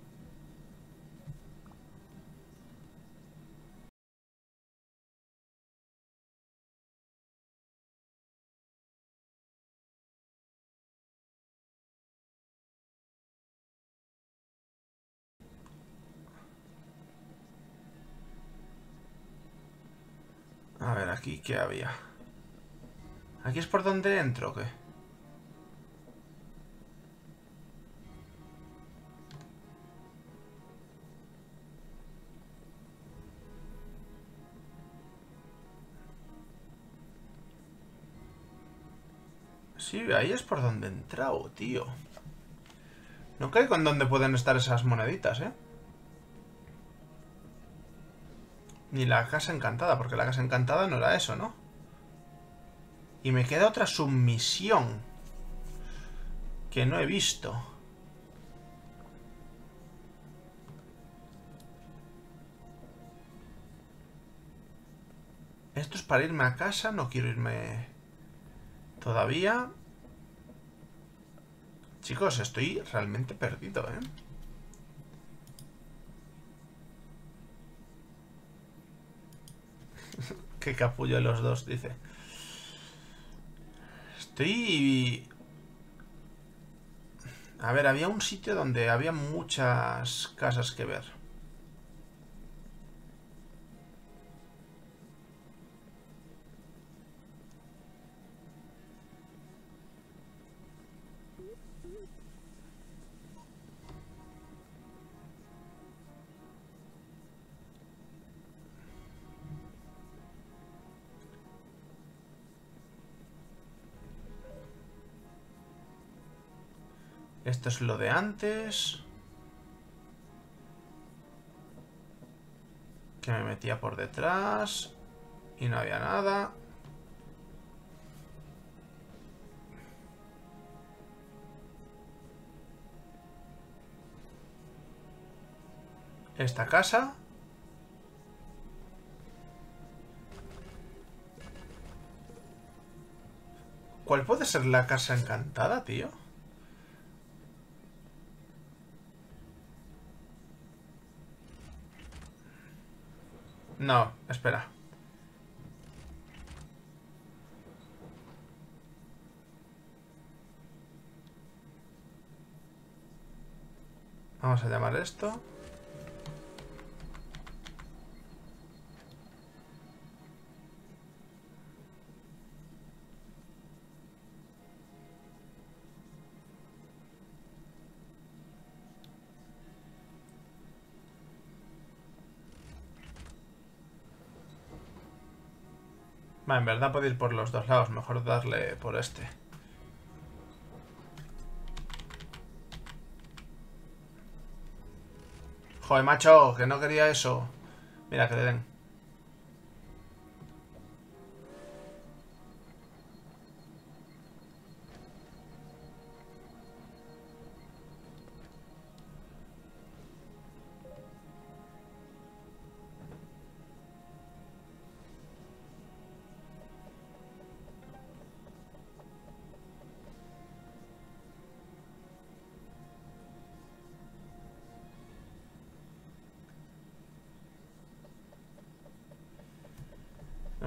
A ver, aquí, ¿qué había? ¿Aquí es por donde entro o qué? Sí, ahí es por donde he entrado, tío. No caigo en dónde pueden estar esas moneditas, ¿eh? Ni la casa encantada, porque la casa encantada no era eso, ¿no? Y me queda otra submisión que no he visto. Esto es para irme a casa, no quiero irme todavía. Chicos, estoy realmente perdido, ¿eh? Qué capullo los dos, dice. Estoy... a ver, había un sitio donde había muchas casas que ver. Esto es lo de antes. Que me metía por detrás. Y no había nada. Esta casa. ¿Cuál puede ser la casa encantada, tío? No, espera. Vamos a llamar esto. Va, en verdad puede ir por los dos lados. Mejor darle por este. Joder, macho, que no quería eso. Mira, que le den.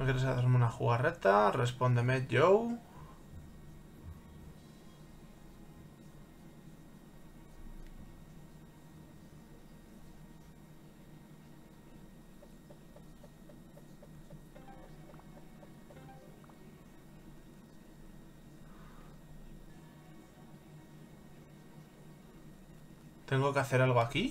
quieres hacerme una jugarreta? Respóndeme, Joe. ¿Tengo que hacer algo aquí?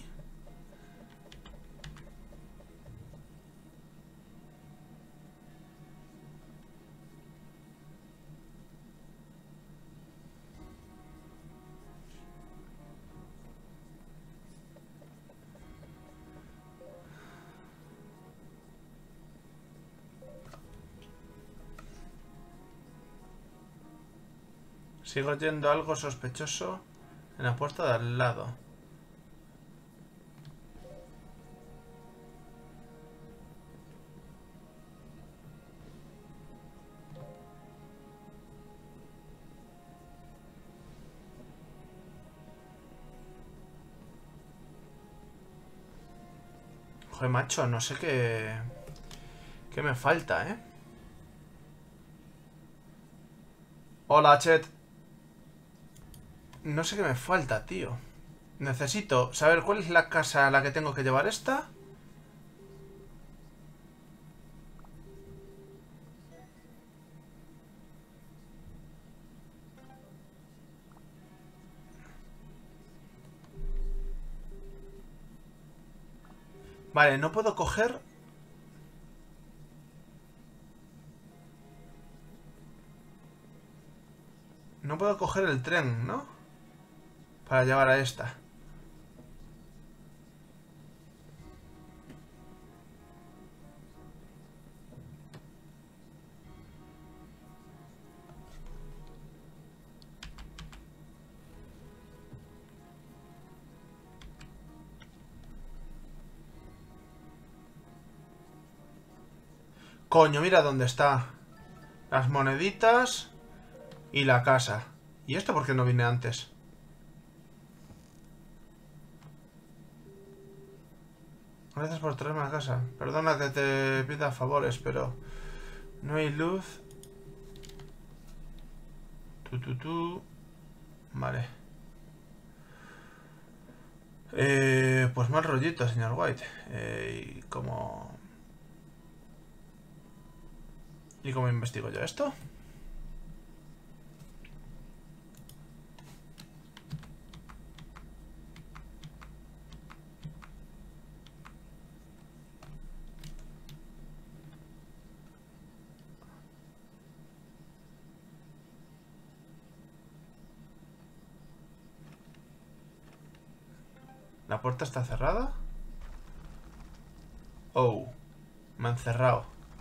Sigo oyendo algo sospechoso en la puerta de al lado. Joder, macho, no sé qué... qué me falta, ¿eh? Hola, Chet. No sé qué me falta, tío. Necesito saber cuál es la casa a la que tengo que llevar esta. Vale, no puedo coger... No puedo coger el tren, ¿no? Para llevar a esta. Coño, mira dónde está. Las moneditas y la casa. ¿Y esto por qué no vine antes? Gracias por traerme a casa. Perdona que te pida favores, pero no hay luz. Tu, tu, tu. Vale. Eh, pues mal rollito, señor White. Eh, ¿y cómo... ¿Y cómo investigo yo esto? ¿La puerta está cerrada? Oh, me han cerrado.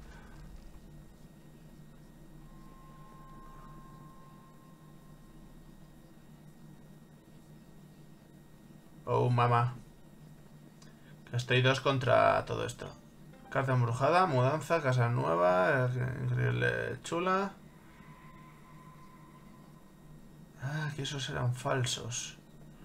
Oh, mamá. Que estoy dos contra todo esto. Carta embrujada, mudanza, casa nueva, increíble chula. Ah, que esos eran falsos.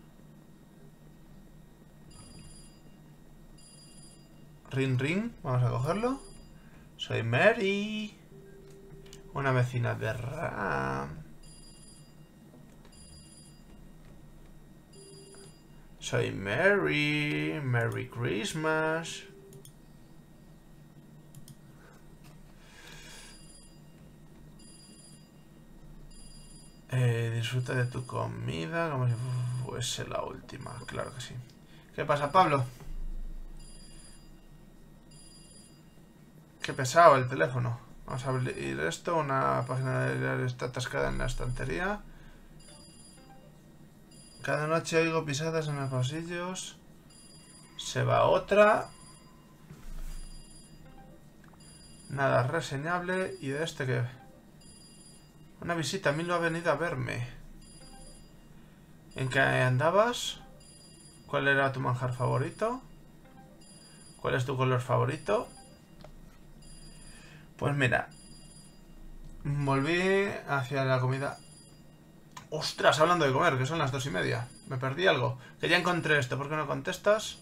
Ring ring, vamos a cogerlo. Soy Mary. Una vecina de Ram. Soy Mary. Merry Christmas. Eh, disfruta de tu comida como si fuese la última. Claro que sí. ¿Qué pasa, Pablo? Qué pesado el teléfono. Vamos a abrir esto. Una página de diario está atascada en la estantería. Cada noche oigo pisadas en los pasillos. Se va otra. Nada reseñable. ¿Y de este qué? Una visita. Milo ha venido a verme. ¿En qué andabas? ¿Cuál era tu manjar favorito? ¿Cuál es tu color favorito? Pues mira. Volví hacia la comida. ¡Ostras! Hablando de comer, que son las dos y media. Me perdí algo. Que ya encontré esto. ¿Por qué no contestas?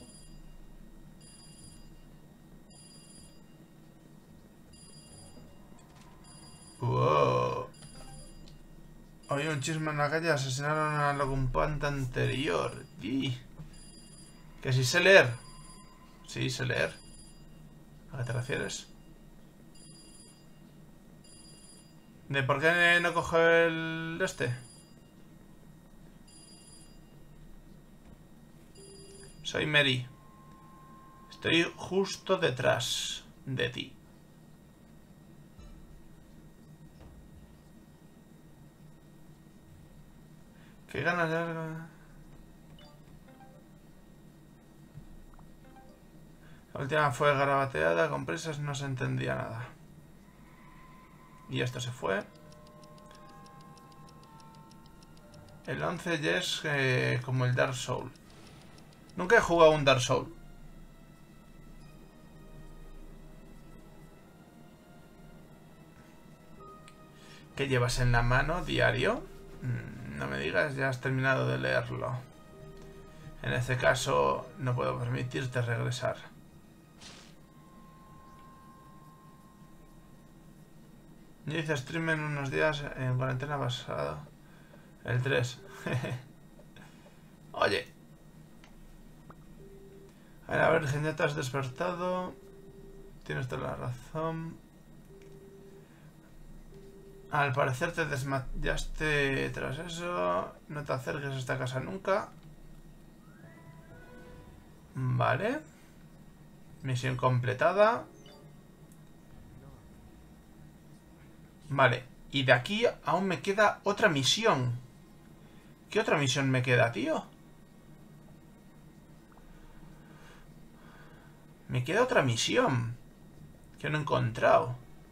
Oí un chisme en la calle, asesinaron al ocupante anterior. Y... que si sé leer. Sí, sé leer. ¿A qué te refieres? ¿De por qué no cojo el este? Soy Mary. Estoy justo detrás de ti. ¿Qué ganas de...? La última fue garabateada, con prisas, no se entendía nada. Y esto se fue. El once ya es eh, como el Dark Soul. Nunca he jugado un Dark Soul. ¿Qué llevas en la mano diario? No me digas, ya has terminado de leerlo. En este caso, no puedo permitirte regresar. Yo hice stream en unos días en cuarentena pasado. El tres. Oye. A ver, a ver, ya te has despertado. Tienes toda la razón. Al parecer te desmayaste tras eso. No te acerques a esta casa nunca. Vale. Misión completada. Vale. Y de aquí aún me queda otra misión. ¿Qué otra misión me queda, tío? Me queda otra misión que no he encontrado.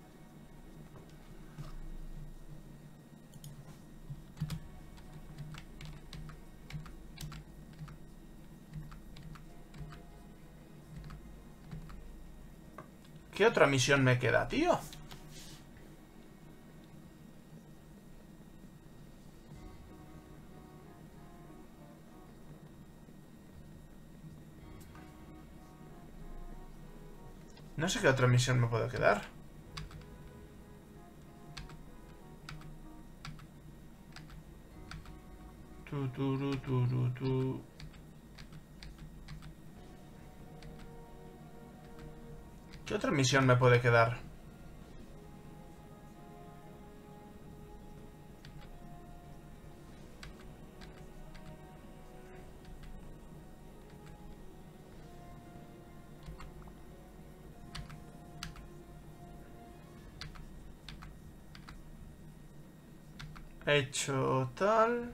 ¿Qué otra misión me queda, tío? No sé qué otra misión me puede quedar. Tu, tu, tu, tu, tu, tu. ¿Qué otra misión me puede quedar? He hecho tal...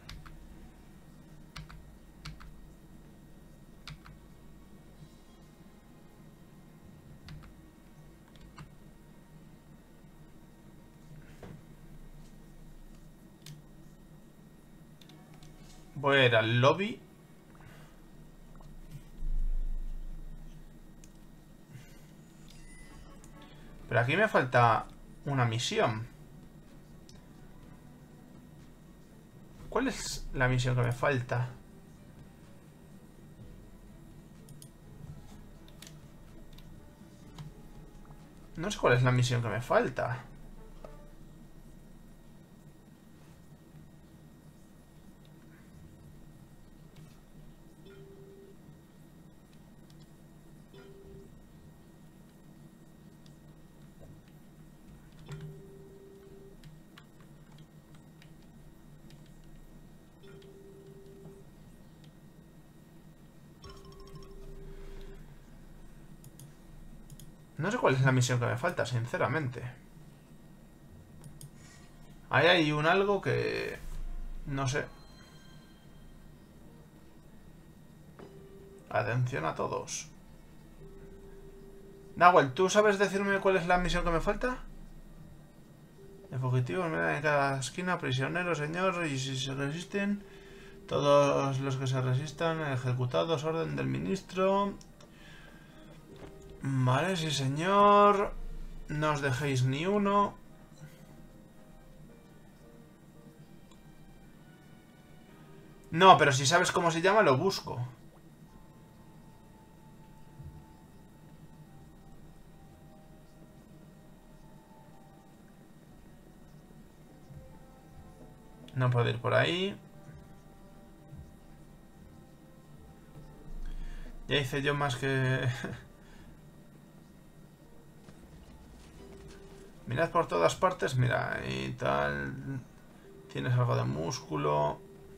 Voy a ir al lobby. Pero aquí me falta una misión. ¿Cuál es la misión que me falta? No sé cuál es la misión que me falta. No sé cuál es la misión que me falta, sinceramente. Ahí hay un algo que... no sé. Atención a todos. Nahuel, ¿tú sabes decirme cuál es la misión que me falta? El fugitivo, mira, en cada esquina, prisionero, señor, y si se resisten, todos los que se resistan, ejecutados, orden del ministro. Vale, sí señor. No os dejéis ni uno. No, pero si sabes cómo se llama, lo busco. No puedo ir por ahí. Ya hice yo más que... Mirad por todas partes, mira, y tal... Tienes algo de músculo.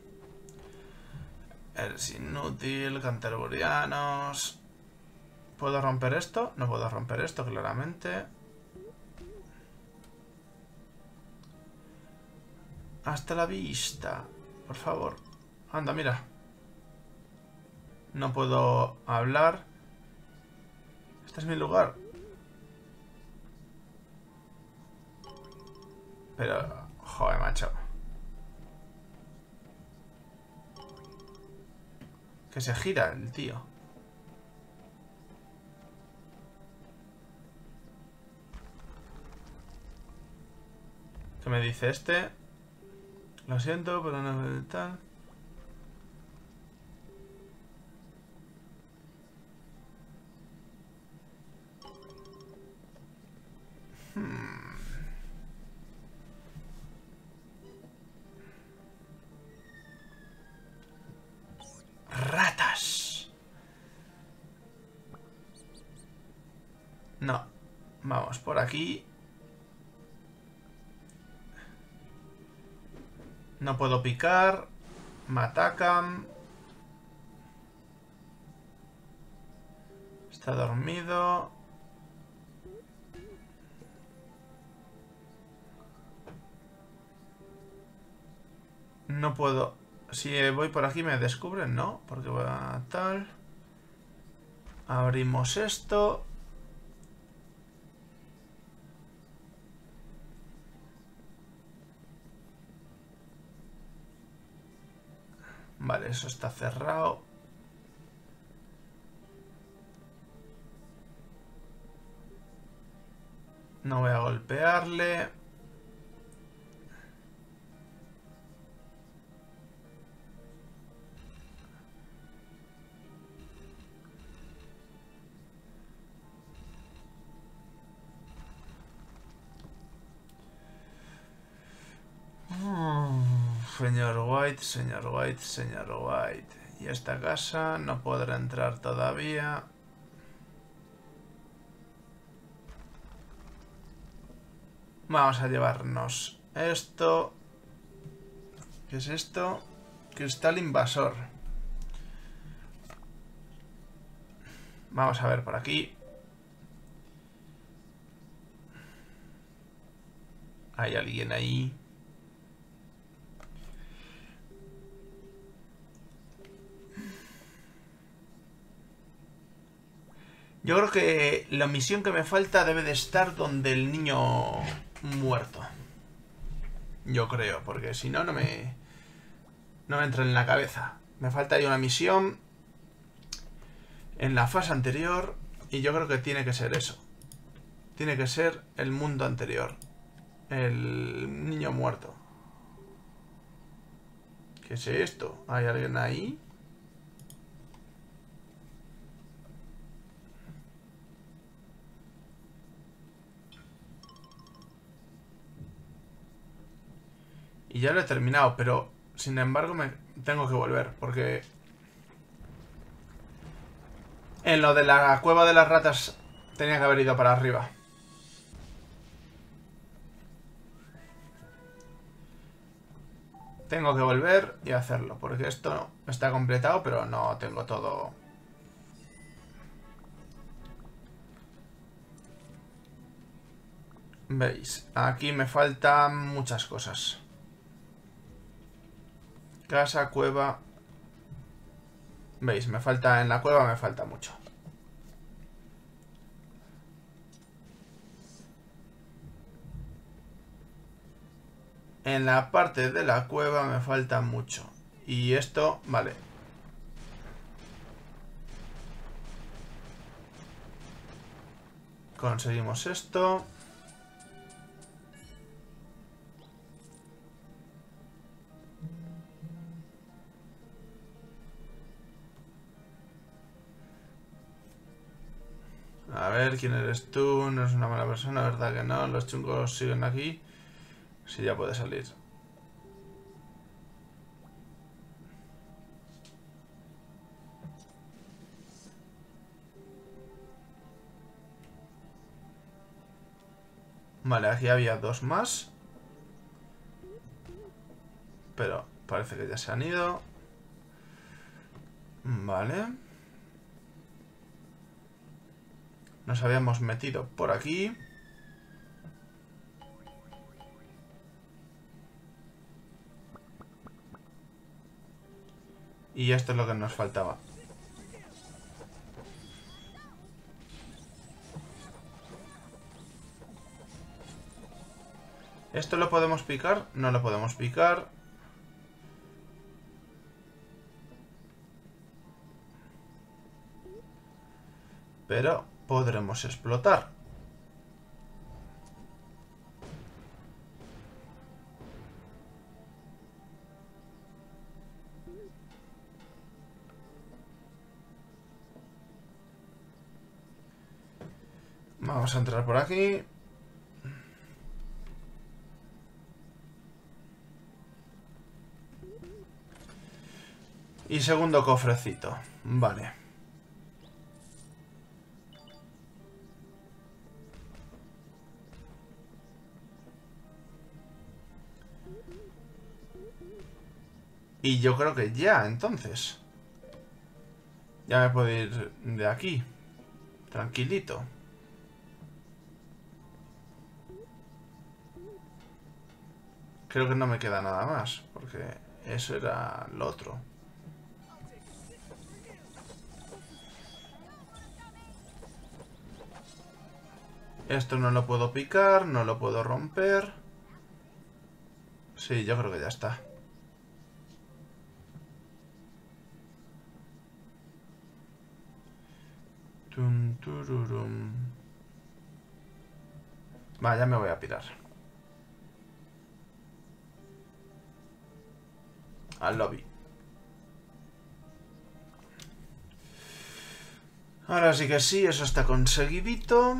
Eres inútil, canterburianos. ¿Puedo romper esto? No puedo romper esto, claramente. Hasta la vista. Por favor. Anda, mira. No puedo hablar. Este es mi lugar. Pero... Joder, macho. Que se gira el tío. ¿Qué me dice este? Lo siento, pero no es tal. Hmm. Ratas. No. Vamos por aquí. No puedo picar. Me atacan. Está dormido. No puedo. Si voy por aquí me descubren, ¿no? Porque voy a tal. Abrimos esto. Vale, eso está cerrado. No voy a golpearle. Señor White, señor White, señor White. Y esta casa no podrá entrar todavía. Vamos a llevarnos esto. ¿Qué es esto? Cristal invasor. Vamos a ver por aquí. Hay alguien ahí. Yo creo que la misión que me falta debe de estar donde el niño muerto. Yo creo, porque si no, no me... No me entra en la cabeza. Me falta ahí una misión en la fase anterior y yo creo que tiene que ser eso. Tiene que ser el mundo anterior. El niño muerto. ¿Qué es esto? ¿Hay alguien ahí? Y ya lo he terminado, pero sin embargo me tengo que volver, porque en lo de la cueva de las ratas tenía que haber ido para arriba. Tengo que volver y hacerlo, porque esto está completado, pero no tengo todo. ¿Veis? Aquí me faltan muchas cosas. Casa, cueva. ¿Veis? Me falta, en la cueva me falta mucho. En la parte de la cueva me falta mucho. Y esto, vale. Conseguimos esto. A ver, ¿quién eres tú? No es una mala persona, ¿verdad que no? Los chungos siguen aquí. Sí, ya puede salir. Vale, aquí había dos más. Pero parece que ya se han ido. Vale. Nos habíamos metido por aquí. Y esto es lo que nos faltaba. ¿Esto lo podemos picar? No lo podemos picar. Pero podremos explotar. Vamos a entrar por aquí. Y segundo cofrecito. Vale. Y yo creo que ya, entonces. Ya me puedo ir de aquí. Tranquilito. Creo que no me queda nada más, porque eso era lo otro. Esto no lo puedo picar, no lo puedo romper. Sí, yo creo que ya está. Tum, tururum. Va, ya me voy a pirar. Al lobby. Ahora sí que sí, eso está conseguidito.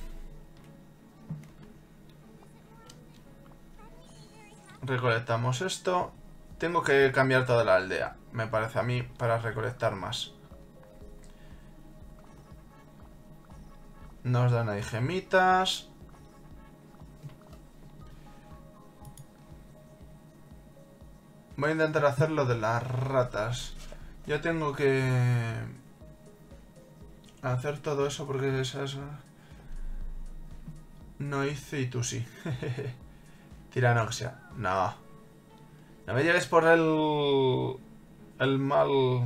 Recolectamos esto. Tengo que cambiar toda la aldea, me parece a mí, para recolectar más. Nos dan ahí gemitas. Voy a intentar hacer lo de las ratas. Yo tengo que hacer todo eso porque esas no hice y tú sí. Tiranoxia. No. No me lleves por el... el mal...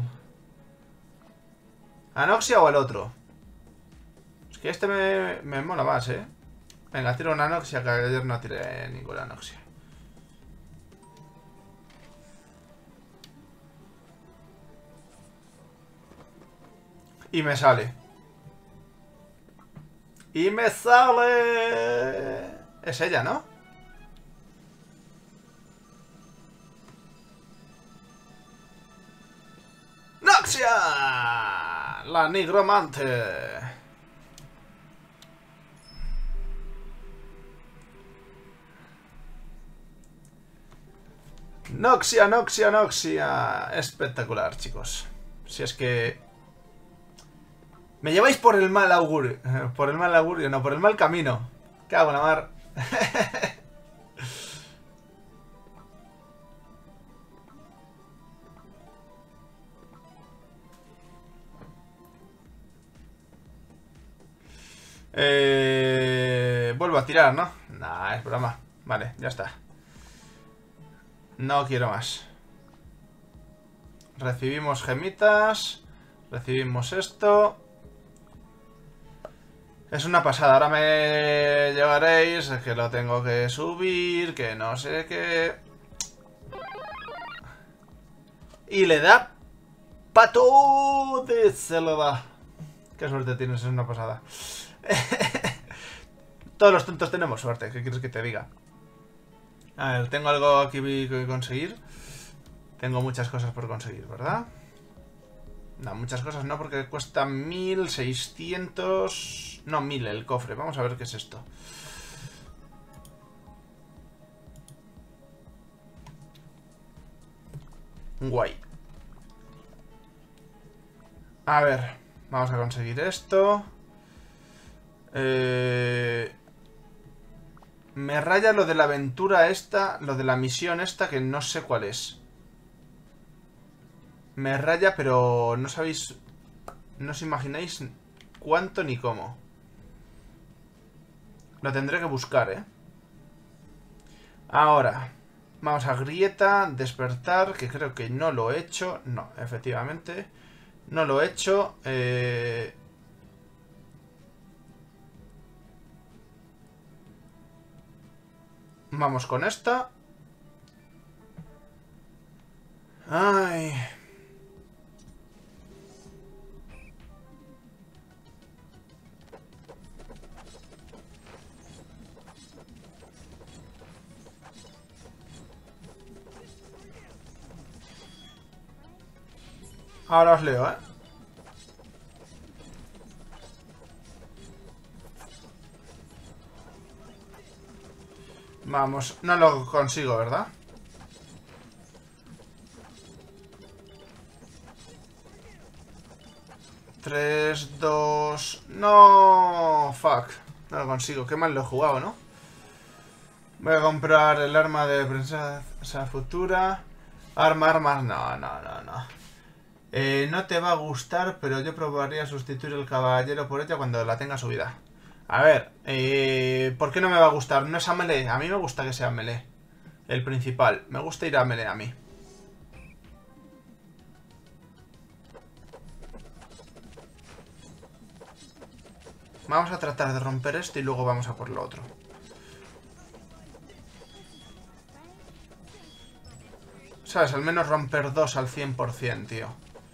¿Anoxia o el otro? Es que este me, me mola más, ¿eh? Venga, tiro una anoxia, que ayer no tiré ninguna anoxia. Y me sale. Y me sale... Es ella, ¿no? ¡Noxia! La nigromante. Noxia, Noxia, Noxia. Espectacular, chicos. Si es que... me lleváis por el mal augurio. Por el mal augurio, no, por el mal camino. Cago en la mar. eh... Vuelvo a tirar, ¿no? Nah, es broma. Vale, ya está. No quiero más. Recibimos gemitas. Recibimos esto. Es una pasada. Ahora me llevaréis que lo tengo que subir, que no sé qué. Y le da pato de se lo da. Qué suerte tienes, es una pasada. Todos los tontos tenemos suerte. ¿Qué quieres que te diga? A ver, tengo algo aquí que conseguir. Tengo muchas cosas por conseguir, ¿verdad? No, muchas cosas no, porque cuesta mil seiscientos... No, mil el cofre. Vamos a ver qué es esto. Guay. A ver, vamos a conseguir esto. Eh... raya lo de la aventura esta, lo de la misión esta, que no sé cuál es. Me raya, pero no sabéis, no os imagináis cuánto ni cómo. Lo tendré que buscar, ¿eh? Ahora, vamos a grieta, despertar, que creo que no lo he hecho. No, efectivamente, no lo he hecho. Eh... Vamos con esta. Ay... Ahora os leo, ¿eh? Vamos, no lo consigo, ¿verdad? Tres, dos... No, fuck. No lo consigo, qué mal lo he jugado, ¿no? Voy a comprar el arma de prensa futura. Arma, armas, no, no, no, no. Eh, no te va a gustar, pero yo probaría sustituir el caballero por ella cuando la tenga subida. A ver, eh, ¿por qué no me va a gustar? No es a melee, a mí me gusta que sea melee. El principal, me gusta ir a melee a mí. Vamos a tratar de romper esto y luego vamos a por lo otro. ¿Sabes? Al menos romper dos al cien por cien, tío.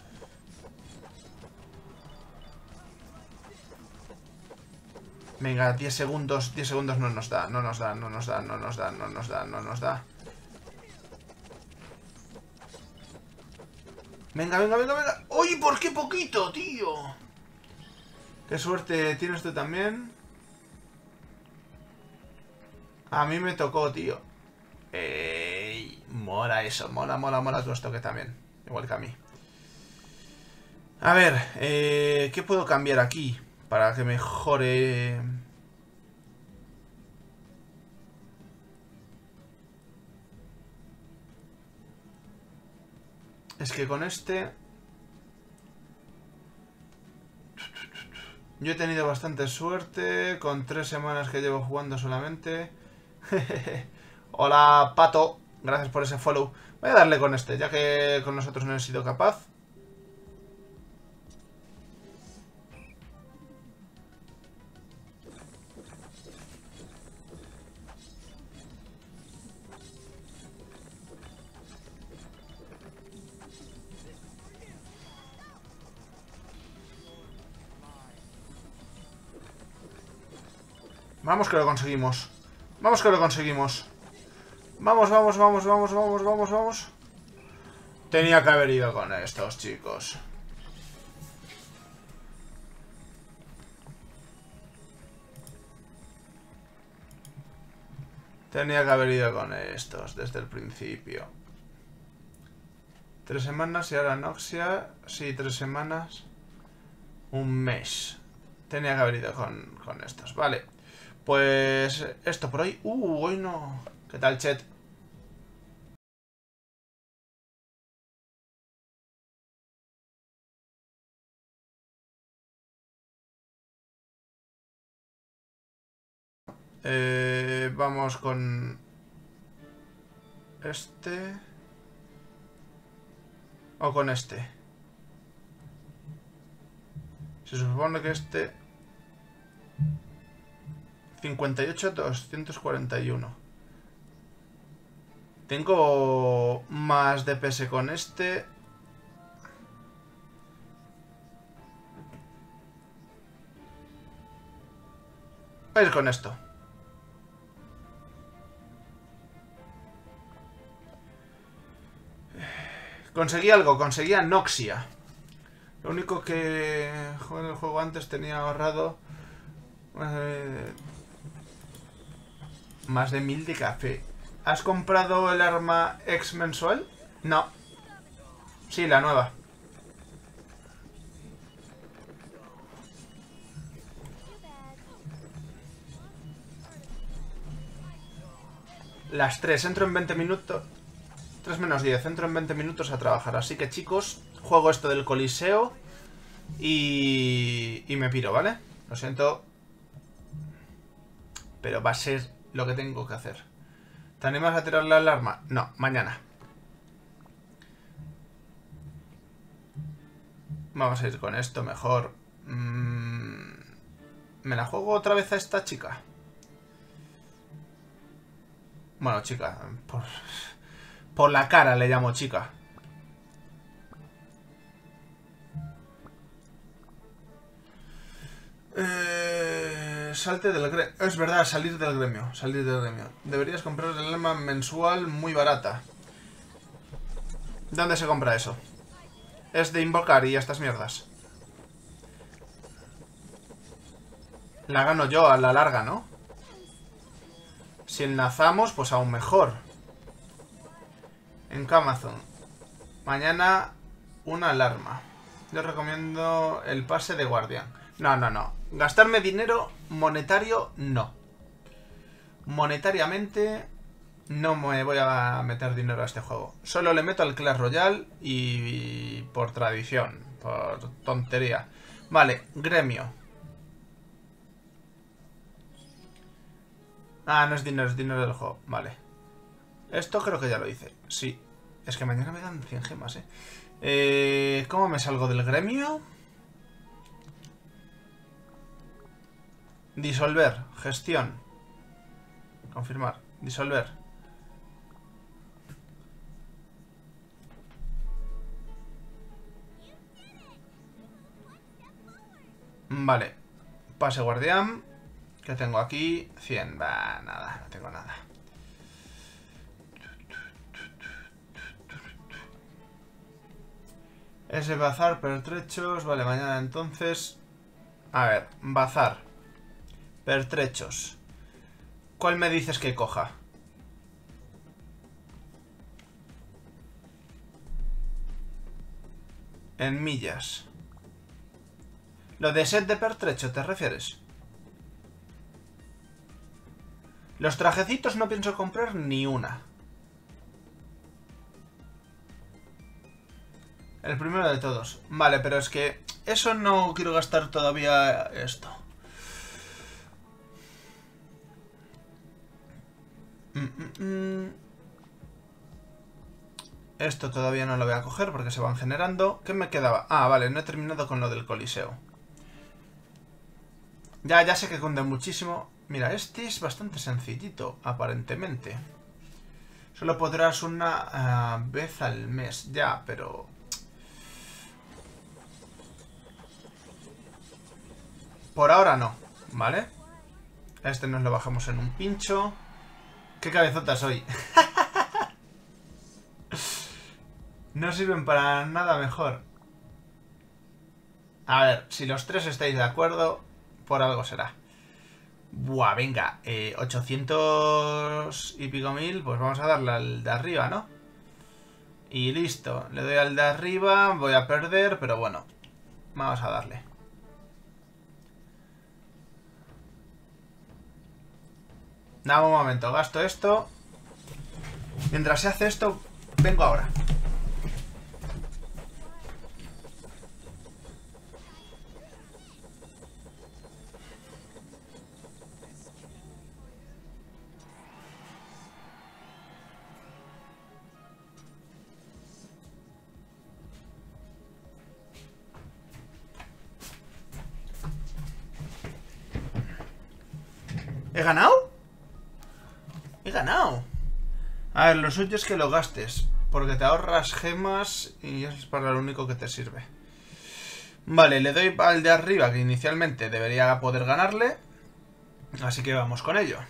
Venga, diez segundos, diez segundos no nos da, no nos da, no nos da, no nos da, no nos da, no nos da. Venga, venga, venga, venga. ¡Uy, por qué poquito, tío! Qué suerte tienes tú también. A mí me tocó, tío. Ey, mola eso, mola, mola, mola tu toque también. Igual que a mí. A ver, eh, ¿qué puedo cambiar aquí? Para que mejore... Es que con este... Yo he tenido bastante suerte con tres semanas que llevo jugando solamente. Hola, Pato. Gracias por ese follow. Voy a darle con este, ya que con nosotros no he sido capaz. Vamos que lo conseguimos. Vamos que lo conseguimos. Vamos, vamos, vamos, vamos, vamos, vamos, vamos. Tenía que haber ido con estos, chicos. Tenía que haber ido con estos desde el principio. Tres semanas y ahora Noxia. Sí, tres semanas. Un mes. Tenía que haber ido con, con estos. Vale. Pues esto por hoy. Uh, hoy no. ¿Qué tal, chat? Eh, vamos con este o con este. Se supone que este cincuenta y ocho, doscientos cuarenta y uno. Tengo más D P S con este. Voy a ir con esto. Conseguí algo, conseguía Noxia. Lo único que en el juego antes tenía ahorrado eh, más de mil de café. ¿Has comprado el arma X mensual? No. Sí, la nueva. las tres, entro en veinte minutos. tres menos diez, entro en veinte minutos a trabajar. Así que chicos, juego esto del Coliseo y, y me piro, ¿vale? Lo siento, pero va a ser lo que tengo que hacer. ¿Te animas a tirar la alarma? No, mañana. Vamos a ir con esto mejor. Mm, ¿Me la juego otra vez a esta chica? Bueno, chica, por, por la cara le llamo chica. Eh, salte del gremio. Es verdad, salir del gremio. Salir del gremio. Deberías comprar el alma mensual muy barata. ¿Dónde se compra eso? Es de invocar y estas mierdas. La gano yo a la larga, ¿no? Si enlazamos, pues aún mejor. En Amazon. Mañana una alarma. Yo recomiendo el pase de guardián. No, no, no. Gastarme dinero monetario, no. Monetariamente no me voy a meter dinero a este juego. Solo le meto al Clash Royale y, y por tradición, por tontería. Vale, gremio. Ah, no es dinero, es dinero del juego. Vale. Esto creo que ya lo hice. Sí. Es que mañana me dan cien gemas, eh. eh ¿Cómo me salgo del gremio? Disolver. Gestión. Confirmar. Disolver. Vale. Pase guardián. ¿Qué tengo aquí? cien. Bah, nada, no tengo nada. Ese bazar, pertrechos. Vale, mañana entonces. A ver, bazar. Pertrechos. ¿Cuál me dices que coja? En millas. ¿Lo de set de pertrecho te refieres? Los trajecitos no pienso comprar ni una. El primero de todos. Vale, pero es que eso no quiero gastar todavía esto. Mm, mm, mm. Esto todavía no lo voy a coger porque se van generando. ¿Qué me quedaba? Ah, vale, no he terminado con lo del Coliseo. Ya, ya sé que cunde muchísimo. Mira, este es bastante sencillito, aparentemente. Solo podrás una uh, vez al mes. Ya, pero... por ahora no, ¿vale? Este nos lo bajamos en un pincho. ¡Qué cabezota soy! No sirven para nada mejor. A ver, si los tres estáis de acuerdo, por algo será. Buah, venga, eh, ochocientos y pico mil, pues vamos a darle al de arriba, ¿no? Y listo, le doy al de arriba, voy a perder, pero bueno, vamos a darle. Dame un momento, gasto esto. Mientras se hace esto, vengo ahora. ¿He ganado? He ganado. A ver, lo suyo es que lo gastes, porque te ahorras gemas y es para lo único que te sirve. Vale, le doy al de arriba, que inicialmente debería poder ganarle. Así que vamos con ello.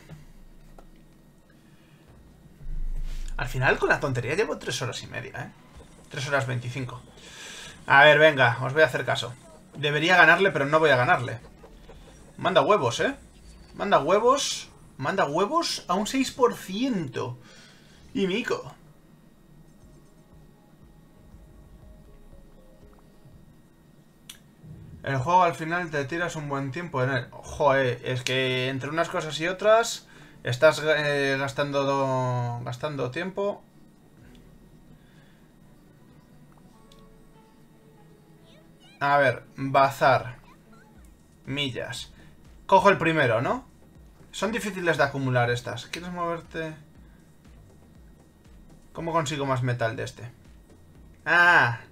Al final con la tontería llevo tres horas y media, ¿eh? tres horas veinticinco. A ver, venga, os voy a hacer caso. Debería ganarle, pero no voy a ganarle. Manda huevos, ¿eh? Manda huevos. Manda huevos a un seis por ciento. Y mico. El juego al final te tiras un buen tiempo en él. Joder, es que entre unas cosas y otras Estás eh, gastando, gastando tiempo. A ver, bazar. Millas. Cojo el primero, ¿no? Son difíciles de acumular estas. ¿Quieres moverte? ¿Cómo consigo más metal de este? ¡Ah!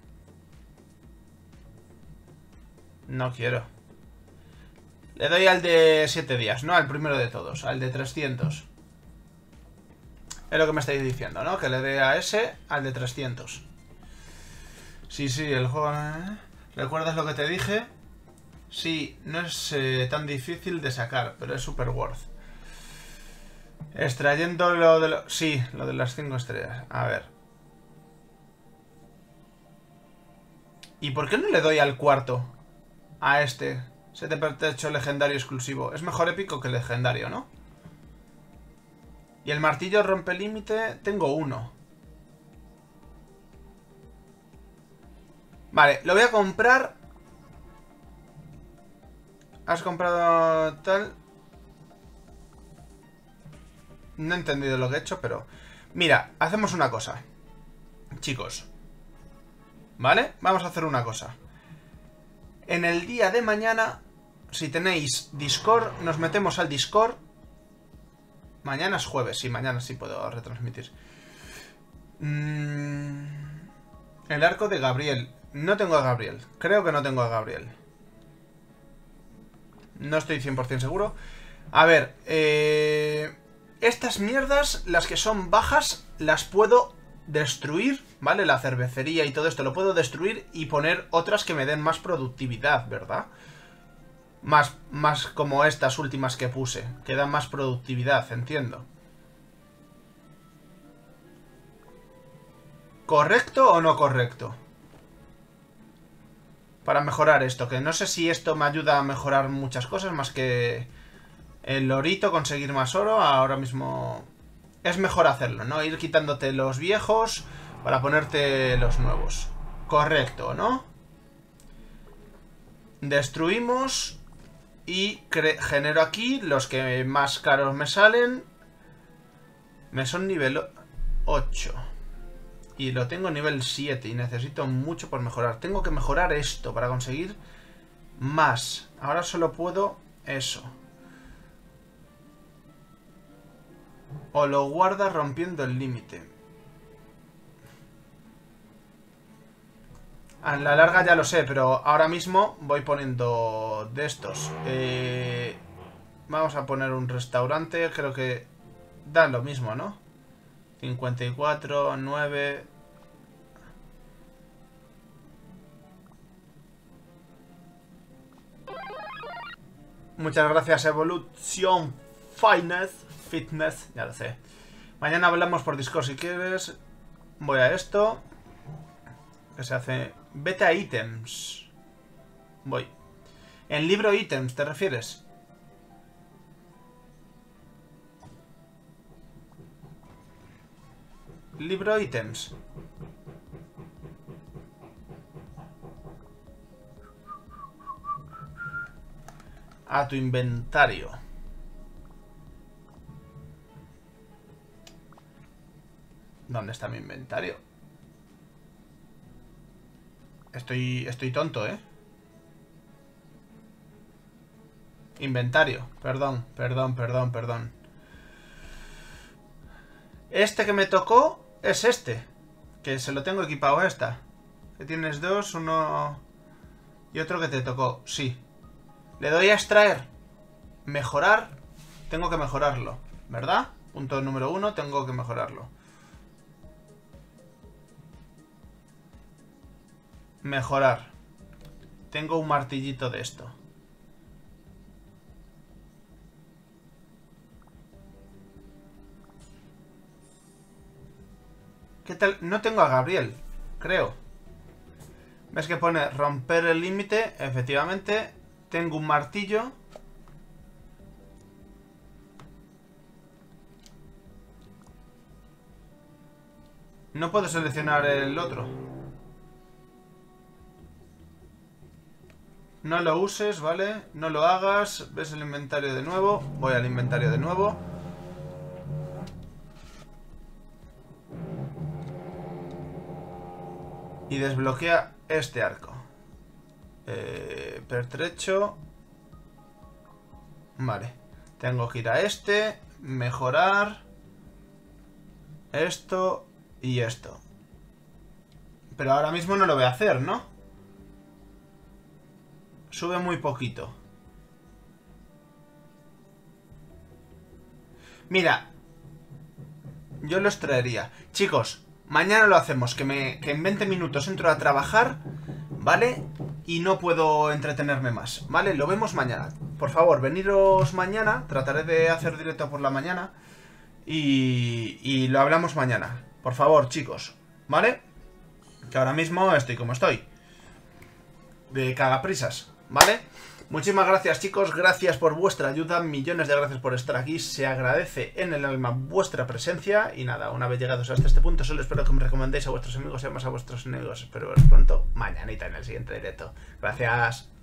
No quiero. Le doy al de siete días, no al primero de todos, al de trescientos. Es lo que me estáis diciendo, ¿no? Que le dé a ese al de trescientos. Sí, sí, el juego... ¿eh? ¿Recuerdas lo que te dije? Sí, no es eh, tan difícil de sacar, pero es super worth. Extrayendo lo de lo... Sí, lo de las cinco estrellas. A ver. ¿Y por qué no le doy al cuarto? A este. Se te ha hecho legendario exclusivo. Es mejor épico que legendario, ¿no? Y el martillo rompe límite. Tengo uno. Vale, lo voy a comprar. ¿Has comprado tal? No he entendido lo que he hecho, pero... Mira, hacemos una cosa. Chicos. ¿Vale? Vamos a hacer una cosa. En el día de mañana, si tenéis Discord, nos metemos al Discord. Mañana es jueves, sí, mañana sí puedo retransmitir. Mm, el arco de Gabriel. No tengo a Gabriel. Creo que no tengo a Gabriel. No estoy cien por cien seguro. A ver, eh... estas mierdas, las que son bajas, las puedo destruir, ¿vale? La cervecería y todo esto lo puedo destruir y poner otras que me den más productividad, ¿verdad? Más, más como estas últimas que puse, que dan más productividad, entiendo. ¿Correcto o no correcto? Para mejorar esto, que no sé si esto me ayuda a mejorar muchas cosas, más que el orito, conseguir más oro. Ahora mismo es mejor hacerlo, ¿no? Ir quitándote los viejos para ponerte los nuevos. Correcto, ¿no? Destruimos y genero aquí los que más caros me salen. Me son nivel ocho. Y lo tengo nivel siete y necesito mucho por mejorar. Tengo que mejorar esto para conseguir más. Ahora solo puedo eso. O lo guarda rompiendo el límite. A la larga ya lo sé, pero ahora mismo voy poniendo de estos. Eh, vamos a poner un restaurante. Creo que dan lo mismo, ¿no? cincuenta y cuatro, nueve... Muchas gracias, Evolution Fitness. Fitness, ya lo sé. Mañana hablamos por Discord si quieres. Voy a esto. Que se hace... Vete a ítems. Voy. En libro ítems, ¿te refieres? Libro ítems. A tu inventario. ¿Dónde está mi inventario? Estoy, estoy tonto, ¿eh? Inventario. Perdón, perdón, perdón, perdón. Este que me tocó es este. Que se lo tengo equipado a esta. Que tienes dos, uno... Y otro que te tocó. Sí. Le doy a extraer. Mejorar. Tengo que mejorarlo, ¿verdad? Punto número uno, tengo que mejorarlo. Mejorar. Tengo un martillito de esto. ¿Qué tal? No tengo a Gabriel, creo. ¿Ves que pone romper el límite? Efectivamente. Tengo un martillo. No puedo seleccionar el otro. No lo uses, ¿vale? No lo hagas. Ves el inventario de nuevo. Voy al inventario de nuevo. Y desbloquea este arco. Eh, pertrecho. Vale. Tengo que ir a este. Mejorar. Esto. Y esto. Pero ahora mismo no lo voy a hacer, ¿no? Sube muy poquito. Mira. Yo los traería. Chicos, mañana lo hacemos. Que, me, que en veinte minutos entro a trabajar. ¿Vale? Y no puedo entretenerme más. ¿Vale? Lo vemos mañana. Por favor, veniros mañana. Trataré de hacer directo por la mañana. Y, y lo hablamos mañana. Por favor, chicos. ¿Vale? Que ahora mismo estoy como estoy. De cagaprisas. ¿Vale? Muchísimas gracias, chicos. Gracias por vuestra ayuda. Millones de gracias por estar aquí. Se agradece en el alma vuestra presencia. Y nada, una vez llegados hasta este punto, solo espero que me recomendéis a vuestros amigos y además a vuestros enemigos. Espero veros pronto, mañanita en el siguiente directo. Gracias.